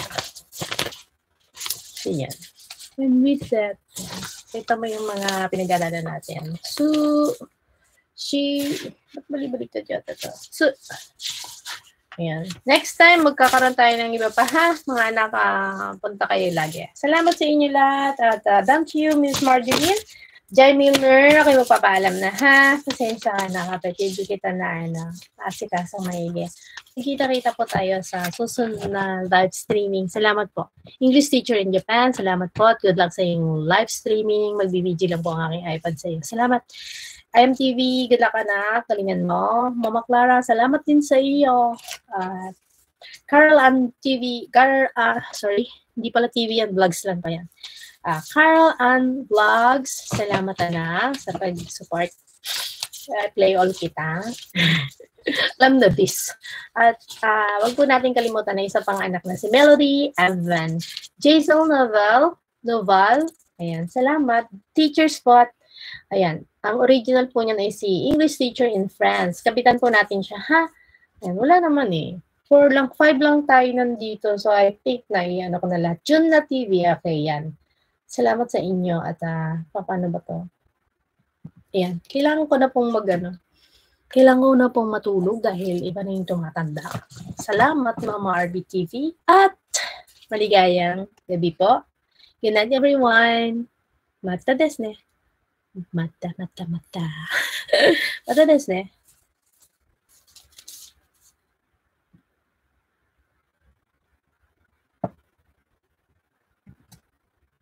Speaker 2: So, yan. And with that, ito mo yung mga pinag-aralan natin. So, she, ba't balik-balik na dyan ito? So,
Speaker 1: Ayan. Next time, magkakaroon tayo ng iba pa, ha? Mga anak, uh, punta kayo lagi. Salamat sa inyo lahat. At uh, thank you, Miss Marjorie. Jai Milner, ako magpapaalam na, ha? Pasensya ka na kapag hindi kita na, ano, asikasang maigi. Kita-kita po tayo sa susunod na live streaming. Salamat po. English teacher in Japan, salamat po. At good luck sa iyong live streaming. Magbibideo lang po ang aking iPad sa iyo. Salamat. I M T V, good luck anak, galingan mo. Mama Clara, salamat din sa iyo. Uh, Carol Ann T V, Carol, uh, sorry, hindi pala T V yan, vlogs lang pa yan. Uh, Carol Ann Vlogs, salamat anak sa pag-support. Uh, play all kita. Alam na this. At uh, wag po natin kalimutan na isa pang anak na si Melody, Evan, Jaisal Novel, Noval, ayan, salamat. Teacher Spot, ayan. Ang original po niyan ay si English Teacher in France. Kapitan po natin siya, ha? Ayan, wala naman eh. Four lang, five lang tayo nandito. So, I think na iyan ako na lahat. June na T V, okay, yan. Salamat sa inyo. At, uh, paano ba to? Ayan, kailangan ko na pong mag, ano, kailangan ko na pong matulog dahil iba na yung tumatanda. Salamat, Mama R B T V. At, maligayang gabi po. Good night, everyone. Mata desne. Mata, mata, mata. Mata desne.